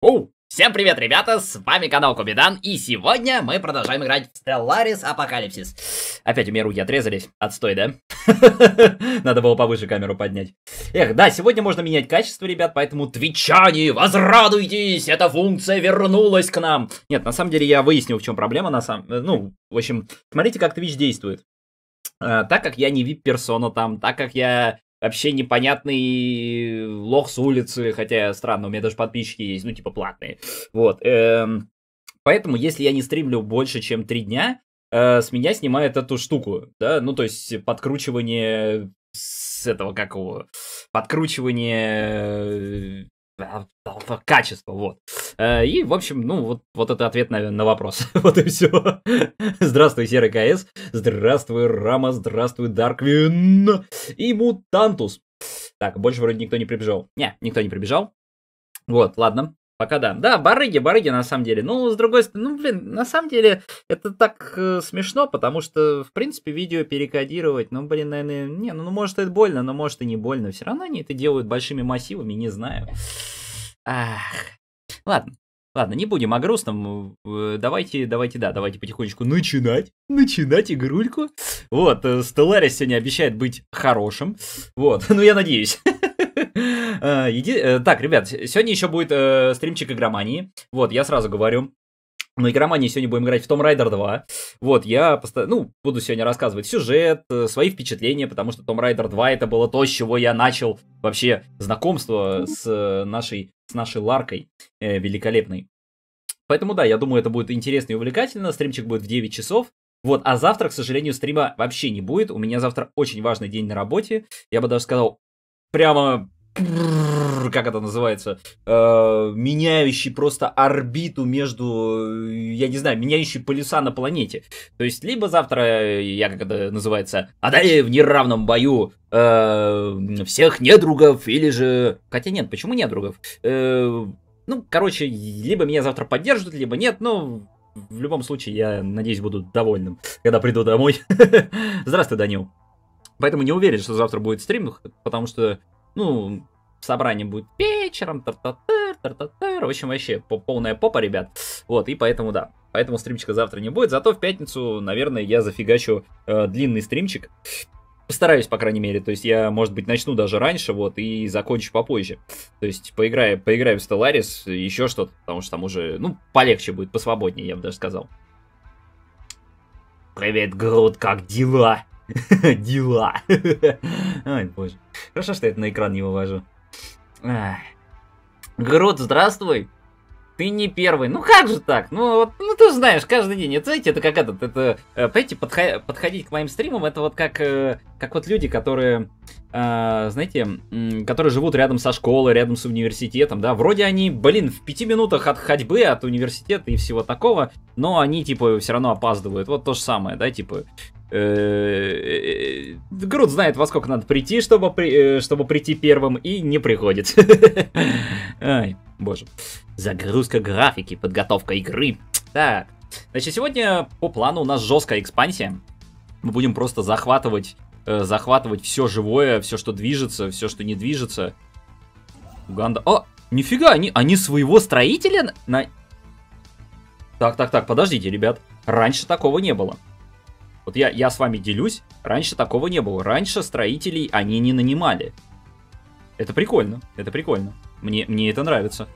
Оу! Всем привет, ребята, с вами канал Кубидан, и сегодня мы продолжаем играть в Stellaris Apocalypsis. Опять у меня руки отрезались, отстой, да? Надо было повыше камеру поднять. Эх, да, сегодня можно менять качество, ребят, поэтому твичане, возрадуйтесь, эта функция вернулась к нам. Нет, на самом деле я выяснил, в чем проблема, в общем, смотрите, как Twitch действует. Так как я не VIP-персона там, так как я... Вообще непонятный лох с улицы, хотя странно, у меня даже подписчики есть, ну типа платные. Вот. Поэтому, если я не стримлю больше, чем 3 дня, с меня снимают эту штуку, да, ну то есть подкручивание с этого, как его, подкручивание качества, вот. И, в общем, ну, вот это ответ на вопрос. Вот и все. Здравствуй, Серый КС. Здравствуй, Рама. Здравствуй, Дарквин. И Мутантус. Так, больше вроде никто не прибежал. Не, никто не прибежал. Вот, ладно. Пока да. Да, барыги, на самом деле. Ну, с другой стороны, ну, блин, на самом деле, это так смешно, потому что, в принципе, видео перекодировать, ну, блин, наверное, не, ну, может, это больно, но может и не больно. Все равно они это делают большими массивами, не знаю. Ах. Ладно, не будем о грустном. Давайте потихонечку начинать игрульку. Вот, Stellaris сегодня обещает быть хорошим. Вот, ну, я надеюсь. Так, ребят, сегодня еще будет стримчик игромании. Вот, я сразу говорю. На игромании сегодня будем играть в Tomb Raider 2. Вот, я буду сегодня рассказывать сюжет, свои впечатления, потому что Tomb Raider 2 это было то, с чего я начал вообще знакомство с нашей Ларкой великолепной. Поэтому да, я думаю, это будет интересно и увлекательно. Стримчик будет в 9 часов. Вот, а завтра, к сожалению, стрима вообще не будет. У меня завтра очень важный день на работе. Я бы даже сказал, прямо... как это называется, меняющий просто орбиту между, я не знаю, меняющий полюса на планете. То есть, либо завтра я, как это называется, одолею в неравном бою всех недругов, или же... Хотя нет, почему недругов? Ну, короче, либо меня завтра поддержат, либо нет, но... В любом случае, я надеюсь, буду довольным, когда приду домой. Здравствуй, Данил. Поэтому не уверен, что завтра будет стрим, потому что, ну, собрание будет вечером, тар-тар-тар. В общем, вообще полная попа, ребят. Вот, и поэтому, да. Поэтому стримчика завтра не будет. Зато в пятницу, наверное, я зафигачу длинный стримчик. Постараюсь, по крайней мере. То есть я, может быть, начну даже раньше, вот, и закончу попозже. То есть поиграю в Stellaris, еще что-то, потому что там уже, ну, полегче будет, посвободнее, я бы даже сказал. Привет, Грут, как дела? Дела. Ой, боже. Хорошо, что я это на экран не вывожу. Грут, здравствуй. Ты не первый. Ну как же так? Ну, вот, ну ты знаешь, каждый день. Это, знаете, это как этот, это, понимаете, подходить к моим стримам, это вот как вот люди, которые, знаете, которые живут рядом со школой, рядом с университетом, да, вроде они, блин, в 5 минутах от ходьбы от университета и всего такого, но они, типа, все равно опаздывают. Вот то же самое, да, типа... Грут знает, во сколько надо прийти, чтобы прийти первым, и не приходит. Ай, боже. Загрузка графики, подготовка игры. Так, значит, сегодня по плану у нас жесткая экспансия. Мы будем просто захватывать все живое, все, что движется, все, что не движется. Уганда. О, нифига, они своего строителя на... Так, подождите, ребят. Раньше такого не было. Вот я с вами делюсь, раньше такого не было. Раньше строителей они не нанимали. Это прикольно, Мне это нравится.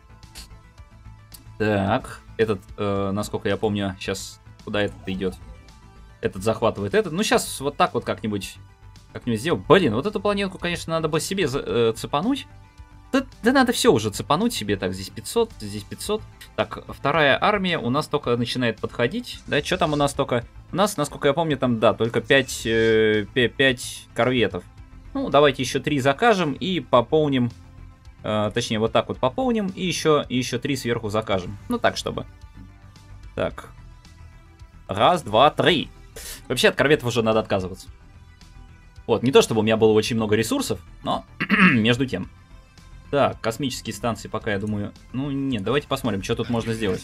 Так, этот, насколько я помню, сейчас куда этот идет? Этот захватывает этот. Ну, сейчас вот так вот как-нибудь сделать. Блин, вот эту планетку, конечно, надо бы себе цепануть. Да надо все уже цепануть себе. Так, здесь 500, здесь 500. Так, вторая армия у нас только начинает подходить. Да, что там у нас только... У нас, насколько я помню, там, да, только 5 корветов. Ну, давайте еще 3 закажем и пополним. Точнее, вот так вот пополним. И еще 3 сверху закажем. Ну, так, чтобы. Так. Раз, два, три. Вообще, от корветов уже надо отказываться. Вот, не то, чтобы у меня было очень много ресурсов, но между тем. Так, космические станции пока, я думаю... Ну, нет, давайте посмотрим, что тут можно сделать.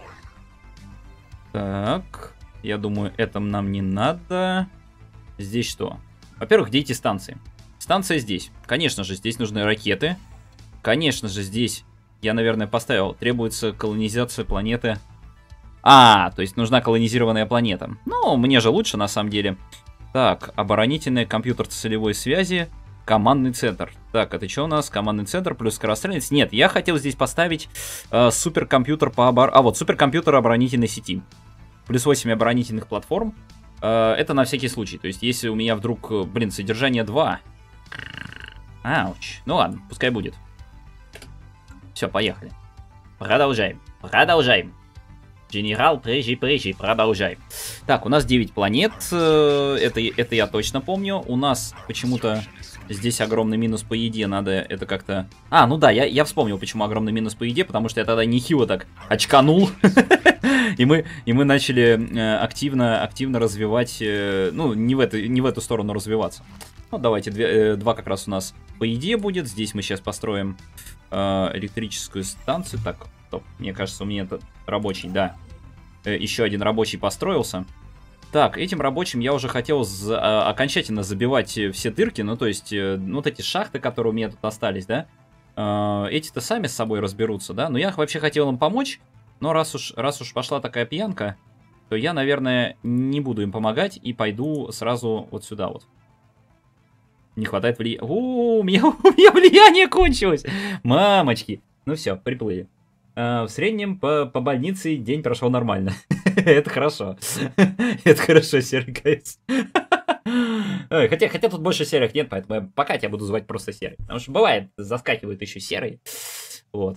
Так, я думаю, это нам не надо. Здесь что? Во-первых, где эти станции? Станция здесь. Конечно же, здесь нужны ракеты. Конечно же, здесь Я, наверное, поставил. Требуется колонизация планеты. А, то есть нужна колонизированная планета. Ну, мне же лучше, на самом деле. Так, оборонительный компьютер целевой связи. Командный центр. Так, это что у нас? Командный центр плюс скорострельность. Нет, я хотел здесь поставить суперкомпьютер по вот, суперкомпьютер оборонительной сети. Плюс 8 оборонительных платформ. Это на всякий случай. То есть, если у меня вдруг, блин, содержание 2. Ауч. Ну ладно, пускай будет. Все, поехали. Продолжаем. Продолжаем. Генерал, прежи, продолжаем. Так, у нас 9 планет. Это я точно помню. У нас почему-то здесь огромный минус по еде. Надо это как-то... А, ну да, я вспомнил, почему огромный минус по еде. Потому что я тогда нехило так очканул. И мы начали активно развивать... Ну, не в эту сторону развиваться. Ну, давайте, 2 как раз у нас по еде будет. Здесь мы сейчас построим электрическую станцию. Так, стоп, мне кажется, у меня это рабочий, да. Еще один рабочий построился. Так, этим рабочим я уже хотел окончательно забивать все дырки. Ну, то есть, вот эти шахты, которые у меня тут остались, да. Эти-то сами с собой разберутся, да. Но я вообще хотел им помочь. Но раз уж пошла такая пьянка, то я, наверное, не буду им помогать и пойду сразу вот сюда вот. Не хватает влияния. У меня влияние кончилось. Мамочки. Ну все, приплыли. В среднем по больнице день прошел нормально. Это хорошо. Это хорошо, серый КС. Хотя тут больше серых нет, поэтому я пока тебя буду звать просто серый. Потому что бывает, заскакивает еще серый. Вот.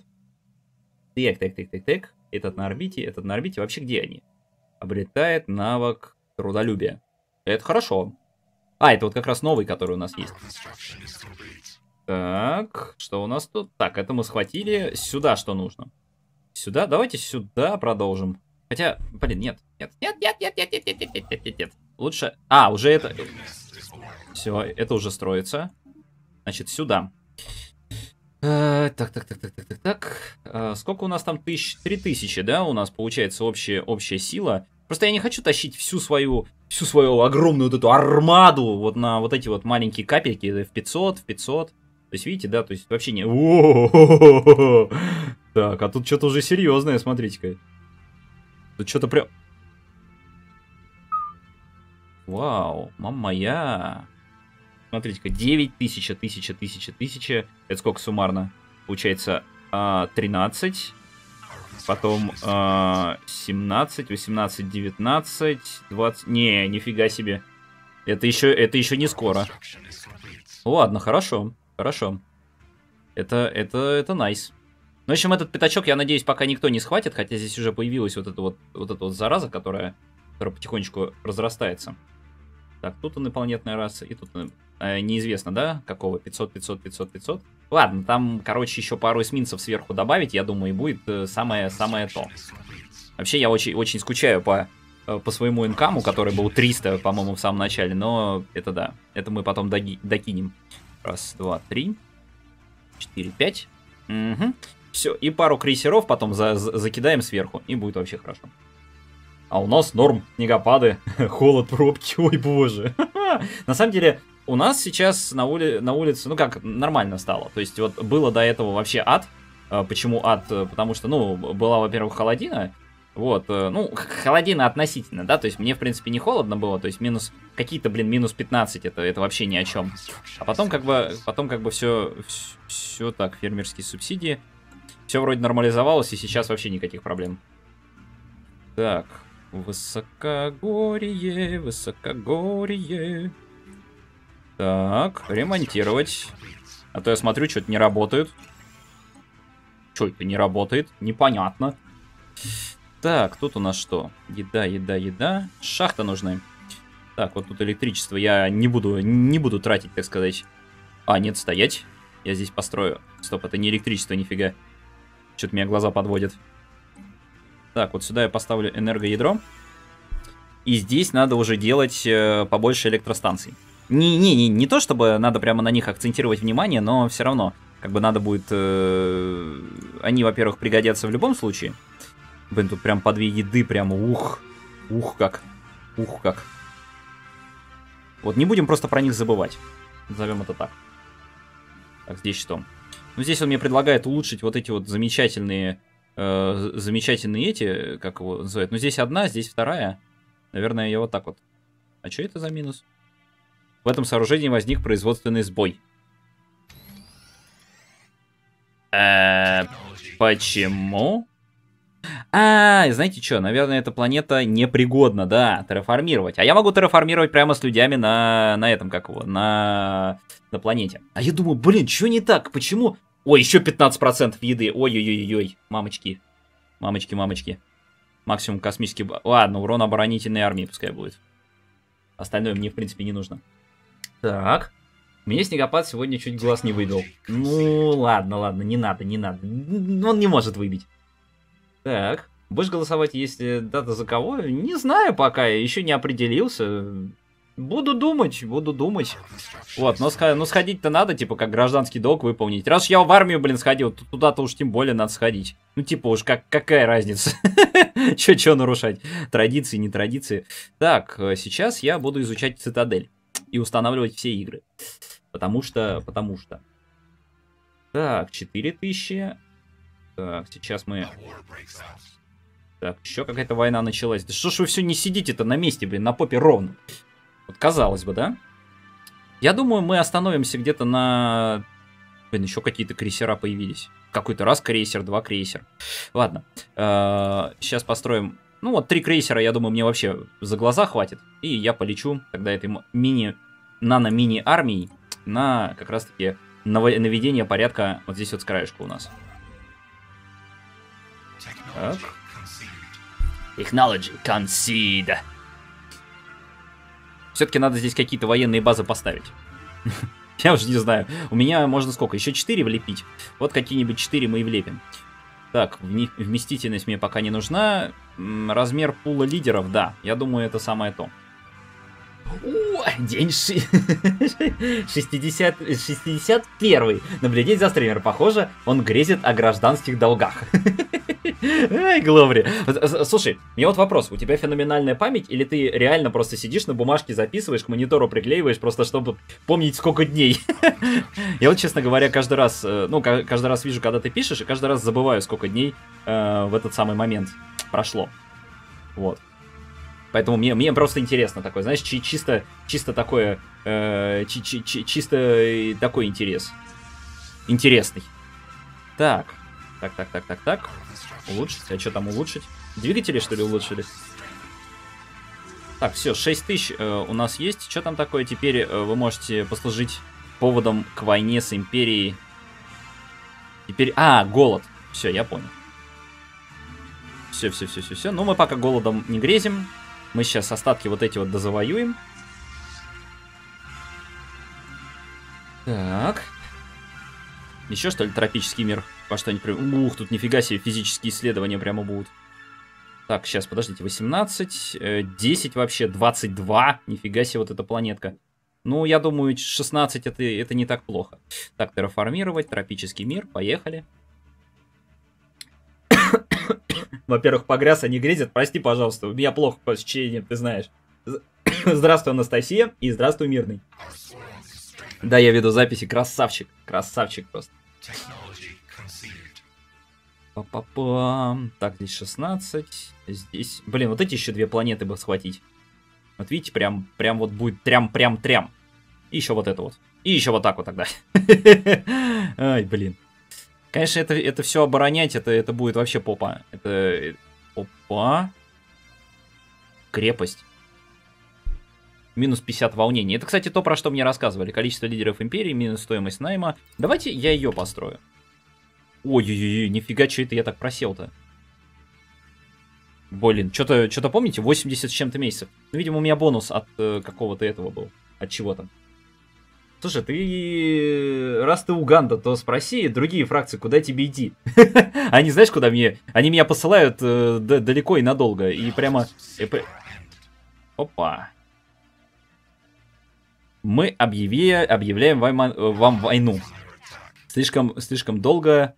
Так. Этот на орбите, этот на орбите. Вообще где они? Обретает навык трудолюбия. Это хорошо. А, это вот как раз новый, который у нас есть. Так, что у нас тут? Так, это мы схватили. Сюда что нужно? Сюда? Давайте сюда продолжим. Хотя, блин, нет. Лучше... А, уже это... Все, это уже строится. Значит, сюда. Так. Сколько у нас там тысяч? 3000, да? У нас получается общая сила. Просто я не хочу тащить всю свою огромную вот эту армаду вот на вот эти вот маленькие капельки в 500. То есть, видите, да, то есть вообще не... Так, а тут что-то уже серьезное, смотрите-ка. Тут что-то прям... Вау, мама моя. Смотрите-ка, 9000, 1000. Это сколько суммарно? Получается 13. Потом 17, 18, 19, 20... Не, нифига себе. Это еще не скоро. Ладно, хорошо. Это найс. Ну, в общем, этот пятачок, я надеюсь, пока никто не схватит, хотя здесь уже появилась вот эта вот зараза, которая потихонечку разрастается. Так, тут инопланетная раса, и тут неизвестно, да, какого, 500. Ладно, там, короче, еще пару эсминцев сверху добавить, я думаю, и будет самое то. Вообще, я очень скучаю по своему инкаму, который был 300, по-моему, в самом начале, но это да, это мы потом докинем. Раз, два, 3, 4, 5. Угу. Все, и пару крейсеров потом закидаем сверху, и будет вообще хорошо. А у нас норм, снегопады, холод, пробки, ой боже. На самом деле, у нас сейчас на улице, ну как, нормально стало. То есть вот было до этого вообще ад. Почему ад? Потому что, ну, была, во-первых, холодина. Вот, ну, холодина относительно, да, то есть мне, в принципе, не холодно было, то есть какие-то, блин, минус 15, это вообще ни о чем. А потом как бы все так, фермерские субсидии, все вроде нормализовалось, и сейчас вообще никаких проблем. Так, высокогорье. Так, ремонтировать. А то я смотрю, что-то не работает. Что это не работает? Непонятно. Так, тут у нас что? Еда. Шахта нужна. Так, вот тут электричество. Я не буду тратить, так сказать. А, нет, стоять. Я здесь построю. Стоп, это не электричество, нифига. Что-то меня глаза подводят. Так, вот сюда я поставлю энергоядро. И здесь надо уже делать побольше электростанций. Не то, чтобы надо прямо на них акцентировать внимание, но все равно. Как бы надо будет... Они, во-первых, пригодятся в любом случае. Блин, тут прям по 2 еды, прям ух как. Вот не будем просто про них забывать. Назовем это так. Так, здесь что? Ну, здесь он мне предлагает улучшить вот эти вот замечательные эти, как его называют. Ну, здесь одна, здесь вторая. Наверное, я вот так вот. А что это за минус? В этом сооружении возник производственный сбой. Почему? Знаете что, наверное, эта планета непригодна, да, терраформировать. А я могу терраформировать прямо с людьми на этом, как его, на планете. А я думаю, блин, что не так, почему? Ой, еще 15% еды, ой-ой-ой-ой, мамочки, мамочки. Максимум космический... Ладно, урон оборонительной армии пускай будет. Остальное мне, в принципе, не нужно. Так. Мне снегопад сегодня чуть глаз не выбил. Ну, ладно, не надо. Он не может выбить. Так. Будешь голосовать, если дата за кого? Не знаю пока, я еще не определился. Буду думать. Вот, но сходить-то надо, типа, как гражданский долг выполнить. Раз я в армию, блин, сходил, то туда-то уж тем более надо сходить. Ну, типа, уж какая разница? Чё нарушать? Традиции, не традиции. Так, сейчас я буду изучать Цитадель. И устанавливать все игры. Потому что. Так, 4000. Так, сейчас мы... Так, еще какая-то война началась. Да что ж вы все не сидите-то на месте, блин, на попе ровно. Вот казалось бы, да? Я думаю, мы остановимся где-то на... Блин, еще какие-то крейсера появились. Какой-то раз крейсер, два крейсер. Ладно. Сейчас построим... Ну вот, 3 крейсера, я думаю, мне вообще за глаза хватит. И я полечу тогда этой нано-мини-армией на как раз-таки наведение порядка вот здесь вот с краешка у нас. Так. Technology concede. Все-таки надо здесь какие-то военные базы поставить. Я уже не знаю. У меня можно сколько? Еще 4 влепить. Вот какие-нибудь 4 мы и влепим. Так, вместительность мне пока не нужна. Размер пула лидеров, да. Я думаю, это самое то. О, день 61. Наблюдение за стример. Похоже, он грезит о гражданских долгах. Ай, Гловри. Слушай, мне вот вопрос. У тебя феноменальная память, или ты реально просто сидишь на бумажке, записываешь, к монитору приклеиваешь, просто чтобы помнить, сколько дней? Я вот, честно говоря, каждый раз вижу, когда ты пишешь, и каждый раз забываю, сколько дней в этот самый момент прошло. Вот. Поэтому мне просто интересно такое, знаешь, чисто такое, чисто такой интерес. Интересный. Так. Улучшить. А что там улучшить? Двигатели, что ли, улучшили? Так, все, 6000 у нас есть. Что там такое? Теперь вы можете послужить поводом к войне с Империей. Теперь... голод. Все, я понял. Все. Ну, мы пока голодом не грезим. Мы сейчас остатки вот эти вот дозавоюем. Так. Еще, что ли, тропический мир во что-нибудь... Ух, тут нифига себе физические исследования прямо будут. Так, сейчас, подождите, 18, 10 вообще, 22. Нифига себе вот эта планетка. Ну, я думаю, 16 это не так плохо. Так, терраформировать, тропический мир, поехали. Во-первых, погряз, они грезят, прости, пожалуйста, у меня плохо по ощущениям, ты знаешь. Здравствуй, Анастасия, и здравствуй, Мирный. Да, я веду записи, красавчик просто. Па-па-пам. Так, здесь 16, здесь... Блин, вот эти еще 2 планеты бы схватить. Вот видите, прям вот будет трям. И еще вот это вот. И еще вот так вот тогда. Ай, блин. Конечно, это все оборонять, это будет вообще попа. Это... Опа. Крепость. Минус 50 волнений. Это, кстати, то, про что мне рассказывали. Количество лидеров империи, минус стоимость найма. Давайте я ее построю. Ой-ой-ой, нифига, что это я так просел-то. Блин, что-то помните? 80 с чем-то месяцев. Ну, видимо, у меня бонус от какого-то этого был. От чего-то. Слушай, раз ты Уганда, то спроси другие фракции, куда тебе идти. Они знаешь, куда мне... Они меня посылают далеко и надолго. И прямо... Опа. Мы объявляем вам войну. Слишком долго...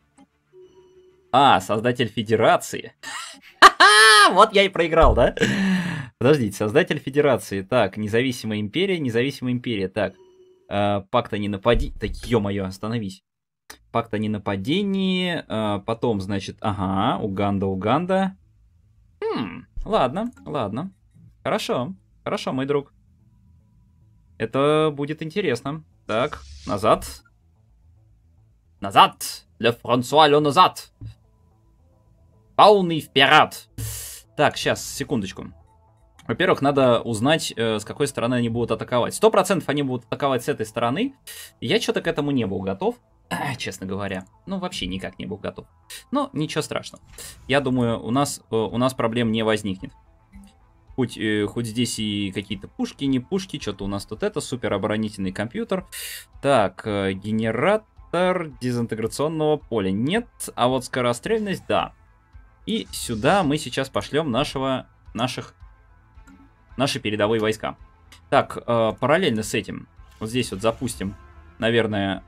Создатель федерации. Вот я и проиграл, да? Подождите, создатель федерации. Так, независимая империя. Так, пакта не напади. Так, ё-моё, остановись. Пакт о ненападении. Потом, значит, ага, Уганда. Ладно, ладно. Хорошо, хорошо, мой друг. Это будет интересно. Так, назад. Назад! Ле Франсуа Ле назад! Полный вперед! Так, сейчас, секундочку. Во-первых, надо узнать, с какой стороны они будут атаковать. 100% они будут атаковать с этой стороны. Я что-то к этому не был готов, честно говоря. Ну, вообще никак не был готов. Но ничего страшного. Я думаю, у нас проблем не возникнет. Хоть здесь и какие-то пушки, не пушки, что-то у нас тут это, супер оборонительный компьютер. Так, генератор дезинтеграционного поля нет, а вот скорострельность, да. И сюда мы сейчас пошлем наши передовые войска. Так, параллельно с этим, вот здесь вот запустим, наверное,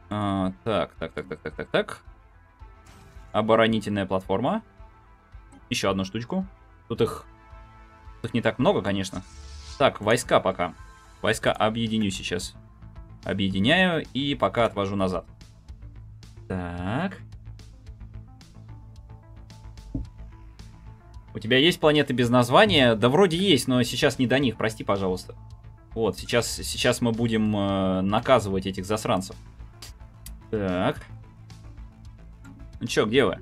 так. Оборонительная платформа. Еще одну штучку. Тут их не так много, конечно. Так, войска пока. Войска объединю сейчас. Объединяю и пока отвожу назад. Так. У тебя есть планеты без названия? Да вроде есть, но сейчас не до них, прости, пожалуйста. Вот, сейчас мы будем наказывать этих засранцев. Так. Ну чё, где вы?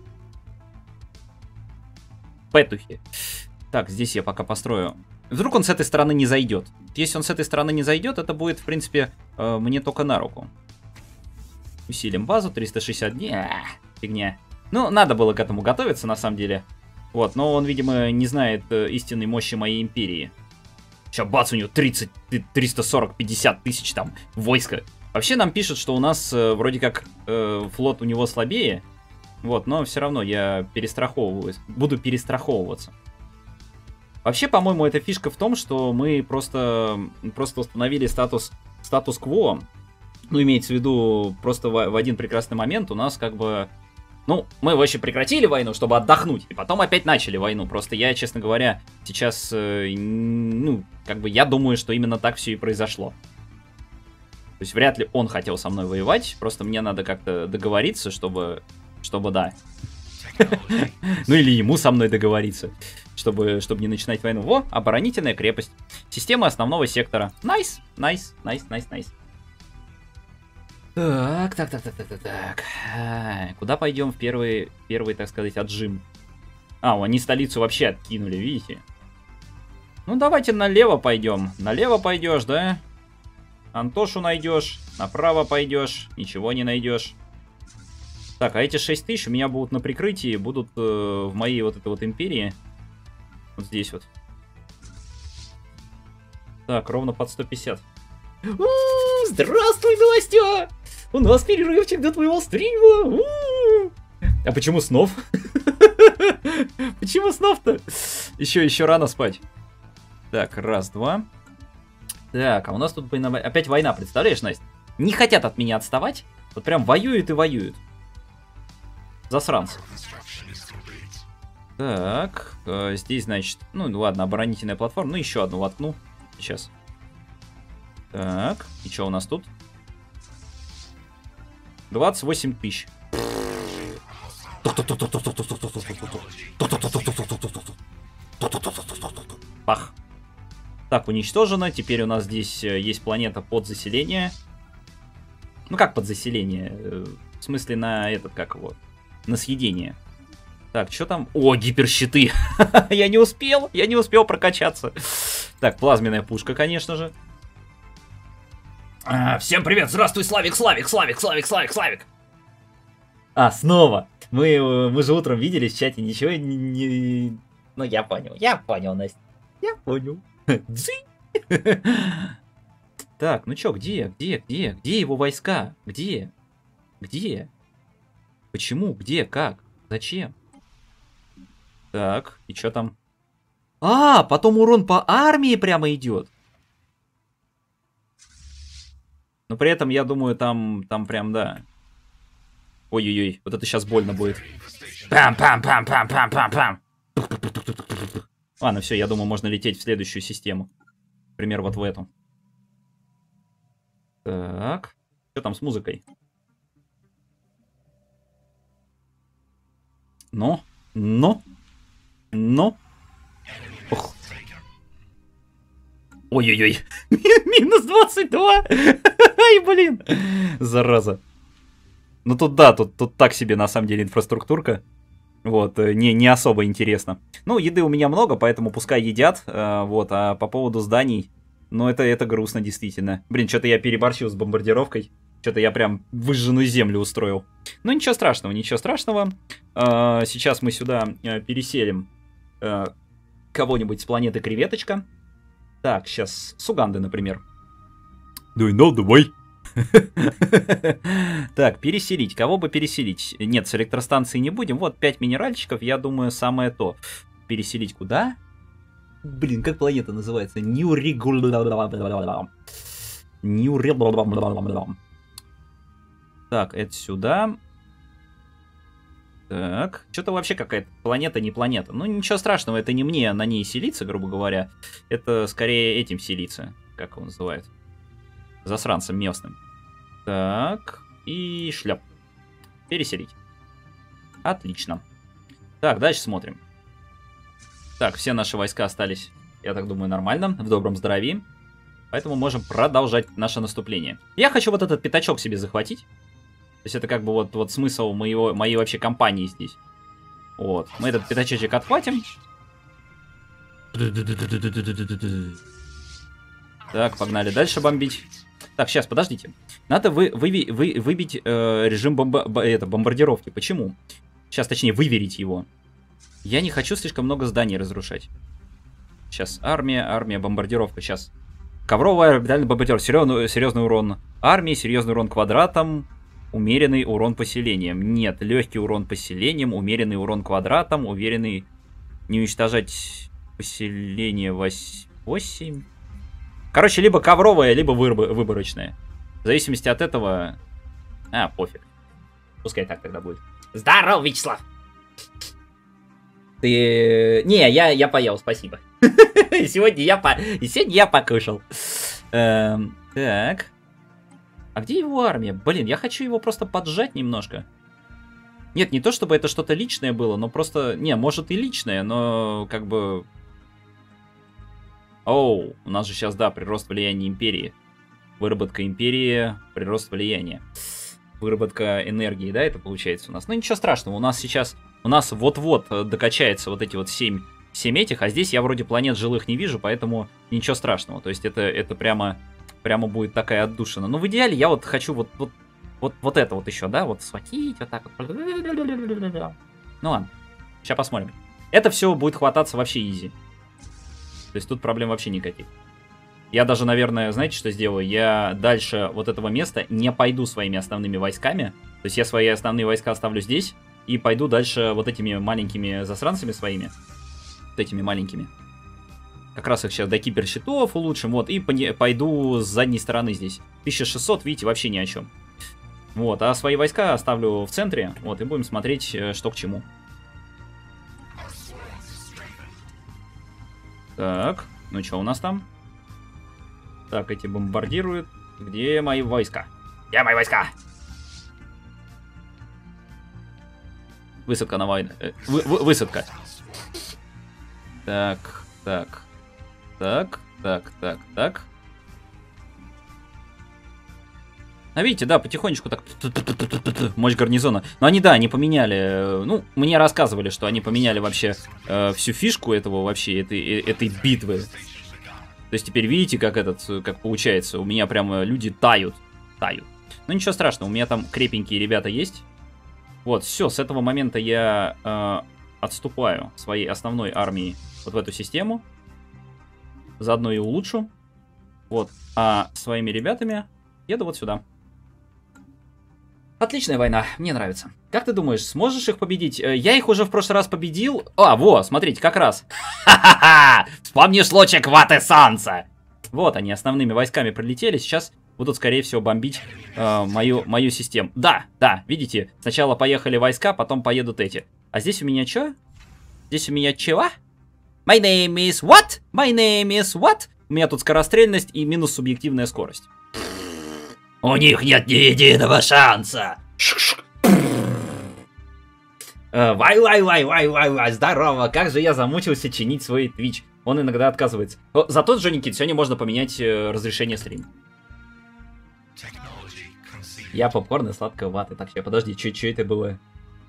Петухи. Так, здесь я пока построю. Вдруг он с этой стороны не зайдет. Если он с этой стороны не зайдет, это будет, в принципе, мне только на руку. Усилим базу, 360 дней. Фигня. Ну, надо было к этому готовиться, на самом деле. Вот, но он, видимо, не знает истинной мощи моей империи. Сейчас, бац, у него 30, 340, 50 тысяч там войска. Вообще нам пишут, что у нас вроде как флот у него слабее. Вот, но все равно я перестраховываюсь. Буду перестраховываться. Вообще, по-моему, эта фишка в том, что мы просто установили статус-кво. Ну, имеется в виду, просто в один прекрасный момент у нас как бы... Ну, мы вообще прекратили войну, чтобы отдохнуть, и потом опять начали войну. Просто я, честно говоря, сейчас, ну, как бы я думаю, что именно так все и произошло. То есть вряд ли он хотел со мной воевать, просто мне надо как-то договориться, чтобы да. Ну или ему со мной договориться, чтобы не начинать войну. Во, оборонительная крепость. Система основного сектора. Найс. Так. Куда пойдем в первый, так сказать, отжим? Они столицу вообще откинули, видите? Ну, давайте налево пойдем. Налево пойдешь, да? Антошу найдешь, направо пойдешь, ничего не найдешь. Так, а эти 6000 у меня будут на прикрытии, будут в моей вот этой вот империи. Вот здесь вот. Так, ровно под 150. Здравствуй, Настя! У нас перерывчик до твоего стрима. А почему снов? Почему снов-то? Еще рано спать. Так, раз, два. Так, а у нас тут опять война, представляешь, Настя? Не хотят от меня отставать. Вот прям воюют и воюют. Засранцы. Так, здесь, значит, ну ладно, оборонительная платформа. Ну, еще одну воткну. Сейчас. Так, и что у нас тут? 28 тысяч. Пах. Так, уничтожено. Теперь у нас здесь есть планета под заселение. Ну как под заселение? В смысле на этот, как его? На съедение. Так, что там? О, гиперщиты. Я не успел прокачаться. Так, плазменная пушка, конечно же. Всем привет, здравствуй, Славик. Снова. Мы же утром виделись в чате, ничего не... Ну, я понял, Настя. Я понял. Так, ну чё, где его войска? Где? Почему? Где? Как? Зачем? Так, и чё там? Потом урон по армии прямо идет. Но при этом, я думаю, там прям, да. Ой-ой-ой, вот это сейчас больно будет. Пам-пам-пам-пам-пам-пам-пам. Ладно, все, я думаю, можно лететь в следующую систему. Например, вот в эту. Так. Что там с музыкой? Ну, ну, ну. Ох. Ой-ой-ой. Минус 22. Ай, блин. Зараза. Ну тут да, тут так себе на самом деле инфраструктурка. Вот, не особо интересно. Ну, еды у меня много, поэтому пускай едят. Вот, а по поводу зданий, ну это грустно действительно. Блин, что-то я переборщил с бомбардировкой. Что-то я прям выжженную землю устроил. Ну, ничего страшного, ничего страшного. Сейчас мы сюда переселим кого-нибудь с планеты Креветочка. Так, сейчас с Уганды, например. Давай. Так, переселить. Кого бы переселить? Нет, с электростанции не будем. Вот 5 минеральчиков, я думаю, самое то. Переселить куда? Блин, как планета называется? Так, это сюда. Так, что-то вообще какая-то планета, не планета. Ну, ничего страшного, это не мне на ней селиться, грубо говоря. Это скорее этим селиться. Как его называют? Засранцем местным. Так, и шляп. Переселить. Отлично. Так, дальше смотрим. Так, все наши войска остались, я так думаю, нормально, в добром здравии. Поэтому можем продолжать наше наступление. Я хочу вот этот пятачок себе захватить. То есть это как бы вот смысл моей вообще кампании здесь. Вот, мы этот пятачочек отхватим. Так, погнали дальше бомбить. Так, сейчас, подождите. Надо выбить режим бомбардировки. Почему? Сейчас, точнее, выверить его. Я не хочу слишком много зданий разрушать. Сейчас, армия, бомбардировка. Сейчас. Ковровая орбитальная бомбардировка. Серьезный урон армии, серьезный урон квадратом, умеренный урон поселением. Нет, легкий урон поселением, умеренный урон квадратом, уверенный не уничтожать поселение 8. Короче, либо ковровая, либо выборочная. В зависимости от этого... пофиг. Пускай так тогда будет. Здорово, Вячеслав! Ты... Не, я поел, спасибо. Сегодня я покушал. Так. А где его армия? Блин, я хочу его просто поджать немножко. Нет, не то чтобы это что-то личное было, но просто... Не, может и личное, но как бы... Оу, у нас же сейчас, да, прирост влияния империи. Выработка империи, прирост влияния. Выработка энергии, да, это получается у нас. Ну, ничего страшного, у нас сейчас... У нас вот-вот докачается вот эти вот 7 этих, а здесь я вроде планет жилых не вижу, поэтому ничего страшного. То есть это прямо будет такая отдушина. Но в идеале я вот хочу вот это вот еще, да, вот схватить, вот так вот. Ну ладно, сейчас посмотрим. Это все будет хвататься вообще изи. То есть тут проблем вообще никаких. Я даже, наверное, знаете, что сделаю? Я дальше вот этого места не пойду своими основными войсками. То есть я свои основные войска оставлю здесь и пойду дальше вот этими маленькими засранцами своими. Вот этими маленькими. Как раз их сейчас до киберщитов улучшим. Вот, и пойду с задней стороны здесь. 1600, видите, вообще ни о чем. Вот, а свои войска оставлю в центре. Вот, и будем смотреть, что к чему. Так, ну что у нас там? Так, эти бомбардируют. Где мои войска? Где мои войска? Высадка на войну. Высадка. Так. А видите, да, потихонечку так... Мощь гарнизона. Но они, да, они поменяли... Ну, мне рассказывали, что они поменяли вообще всю фишку этого вообще, этой битвы. То есть теперь видите, как получается, у меня прямо люди тают. Ну ничего страшного, у меня там крепенькие ребята есть. Вот, все, с этого момента я отступаю своей основной армией вот в эту систему. Заодно и улучшу. Вот, а своими ребятами еду вот сюда. Отличная война, мне нравится. Как ты думаешь, сможешь их победить? Я их уже в прошлый раз победил. Во, смотрите, как раз. Ха-ха-ха! Вспомни случай Кваты Солнца. Вот они основными войсками прилетели. Сейчас будут, скорее всего, бомбить мою систему. Да, видите, сначала поехали войска, потом поедут эти. А здесь у меня что? Здесь у меня чего? My name is what? My name is what? У меня тут скорострельность и минус субъективная скорость. У них нет ни единого шанса. Вай, здорово, как же я замучился чинить свой Twitch. Он иногда отказывается. Зато, Джо Никит, сегодня можно поменять разрешение стрима. Я попкорн и сладкой ваты. Так, сейчас, подожди, что это было?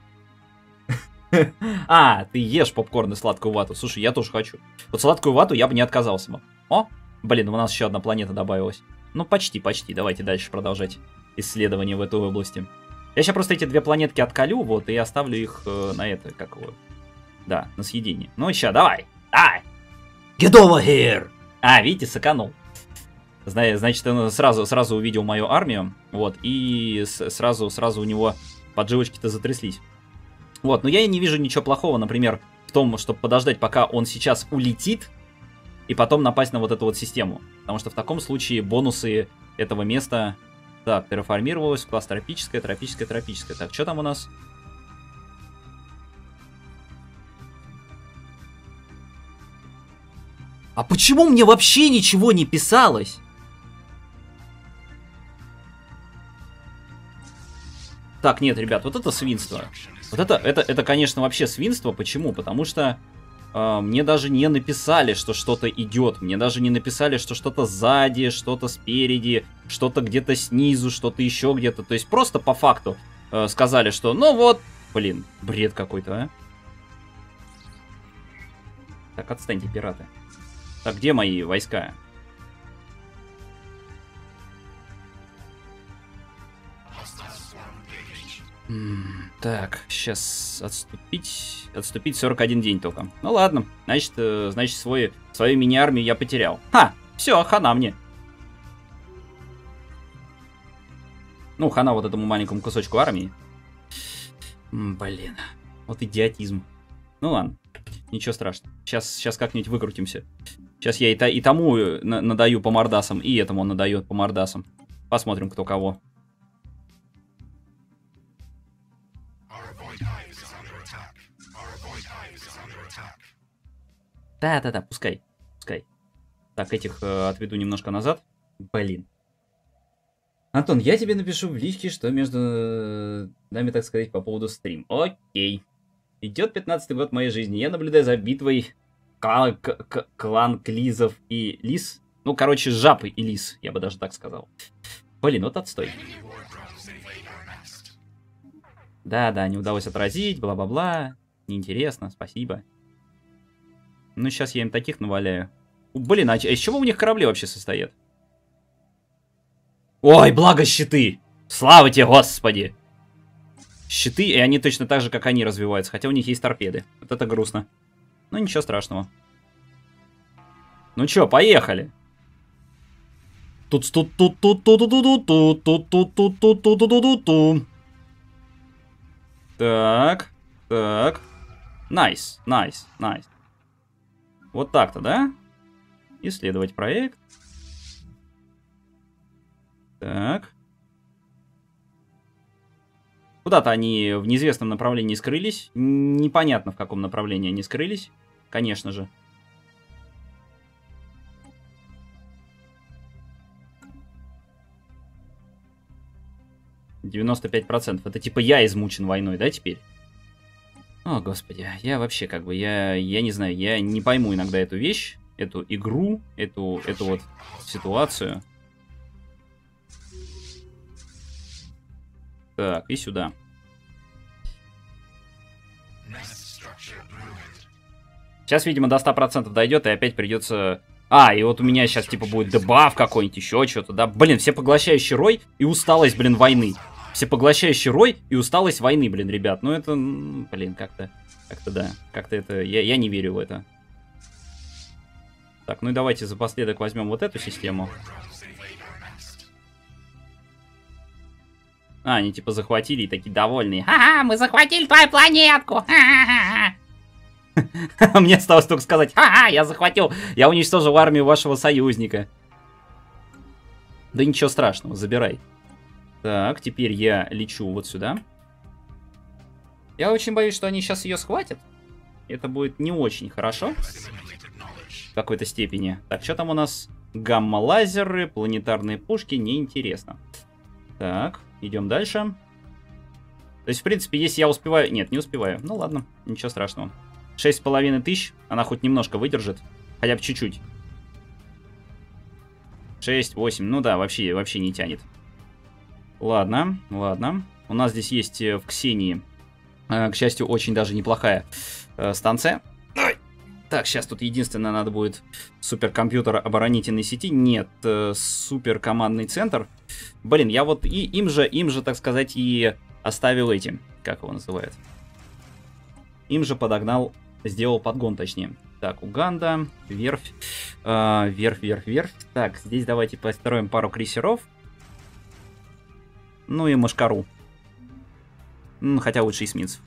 А, ты ешь попкорн и сладкую вату. Слушай, я тоже хочу. Вот сладкую вату я бы не отказался бы. О, блин, у нас еще одна планета добавилась. Ну, почти. Давайте дальше продолжать исследование в этой области. Я сейчас просто эти две планетки отколю, вот, и оставлю их на это, как его... Да, на съедение. Ну, сейчас, давай. Get over here! А, видите, сэкономил. Значит, он сразу увидел мою армию, вот, и сразу у него поджилочки-то затряслись. Вот, но я и не вижу ничего плохого, например, в том, чтобы подождать, пока он сейчас улетит, и потом напасть на вот эту вот систему. Потому что в таком случае бонусы этого места... Так, терраформировалось, класс тропическое. Так, что там у нас? А почему мне вообще ничего не писалось? Так, нет, ребят, вот это свинство. Вот это, конечно, вообще свинство. Почему? Потому что мне даже не написали, что что-то идет. Мне даже не написали, что что-то сзади, что-то спереди, что-то где-то снизу, что-то еще где-то. То есть просто по факту сказали, что ну вот, блин, бред какой-то, а. Так, отстаньте, пираты. Так, где мои войска? Так, сейчас отступить 41 день только. Ну ладно, значит свою мини-армию я потерял. Ха, все, хана мне. Ну, хана вот этому маленькому кусочку армии. Блин, вот идиотизм. Ну ладно, ничего страшного. Сейчас как-нибудь выкрутимся. Сейчас я и тому надаю по мордасам, и этому он надает по мордасам. Посмотрим, кто кого. Да, пускай. Так, этих отведу немножко назад. Блин. Антон, я тебе напишу в личке, что между нами, так сказать, по поводу стрим. Окей. Идет 15-й год моей жизни. Я наблюдаю за битвой клан Клизов и Лис. Ну, короче, жаб и лис, я бы даже так сказал. Блин, вот отстой. Да, не удалось отразить, бла-бла-бла. Неинтересно, спасибо. Ну, сейчас я им таких наваляю. Блин, а из чего у них корабли вообще состоят? Ой, благо щиты! Слава тебе, господи! Щиты, и они точно так же, как они, развиваются. Хотя у них есть торпеды. Вот это грустно. Ну, ничего страшного. Ну чё, поехали! Так. Найс. Вот так-то, да? Исследовать проект. Так. Куда-то они в неизвестном направлении скрылись. Непонятно, в каком направлении они скрылись. Конечно же. %95%. Это типа я измучен войной, да, теперь? О, господи, я вообще как бы, я не знаю, я не пойму иногда эту вещь, эту игру, эту вот ситуацию. Так, и сюда. Сейчас, видимо, до 100% дойдет, и опять придется... А, и вот у меня сейчас, типа, будет дебаф какой-нибудь, еще что-то, да? Блин, всепоглощающий рой и усталость, блин, войны. Всепоглощающий рой и усталость войны, блин, ребят. Ну, это, блин, как-то, да. Как-то это... Я не верю в это. Так, ну и давайте за последок возьмем вот эту систему. А, они типа захватили и такие довольные. Ха-ха, мы захватили твою планетку! Ха-ха-ха! Мне осталось только сказать, ха-ха, я захватил, я уничтожил армию вашего союзника. Да ничего страшного, забирай. Так, теперь я лечу вот сюда. Я очень боюсь, что они сейчас ее схватят. Это будет не очень хорошо. В какой-то степени. Так, что там у нас? Гамма-лазеры, планетарные пушки, неинтересно. Так, идем дальше. То есть, в принципе, если я успеваю... Нет, не успеваю. Ну ладно, ничего страшного. 6500, она хоть немножко выдержит. Хотя бы чуть-чуть. 6, 8, ну да, вообще не тянет. Ладно, ладно. У нас здесь есть в Ксении, к счастью, очень даже неплохая станция. Так, сейчас тут единственное, надо будет суперкомпьютер оборонительной сети. Нет, суперкомандный центр. Блин, я вот и им же, так сказать, и оставил эти, как его называют. Им же подогнал, сделал подгон, точнее. Так, Уганда, верфь, верфь. Так, здесь давайте построим пару крейсеров. Ну и Машкару. Хотя лучше эсминцев.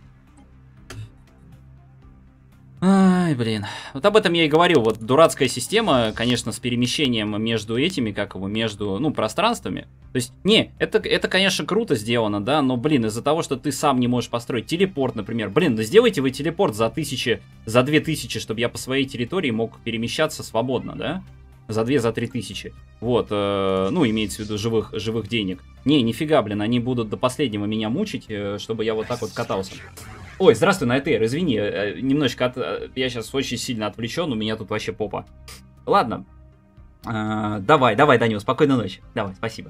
Ай, блин. Вот об этом я и говорил. Вот дурацкая система, конечно, с перемещением между этими, как его, между, ну, пространствами. То есть, не, это, конечно, круто сделано, да, но, блин, из-за того, что ты сам не можешь построить телепорт, например. Блин, да сделайте вы телепорт за 2000, чтобы я по своей территории мог перемещаться свободно, да? За 2-3 тысячи. Вот, ну, имеется в виду живых денег. Не, нифига, блин, они будут до последнего меня мучить, чтобы я вот так вот катался. Ой, здравствуй, Найтер, извини, немножечко я сейчас очень сильно отвлечен, у меня тут вообще попа. Ладно, давай, Данил, спокойной ночи. Давай, спасибо.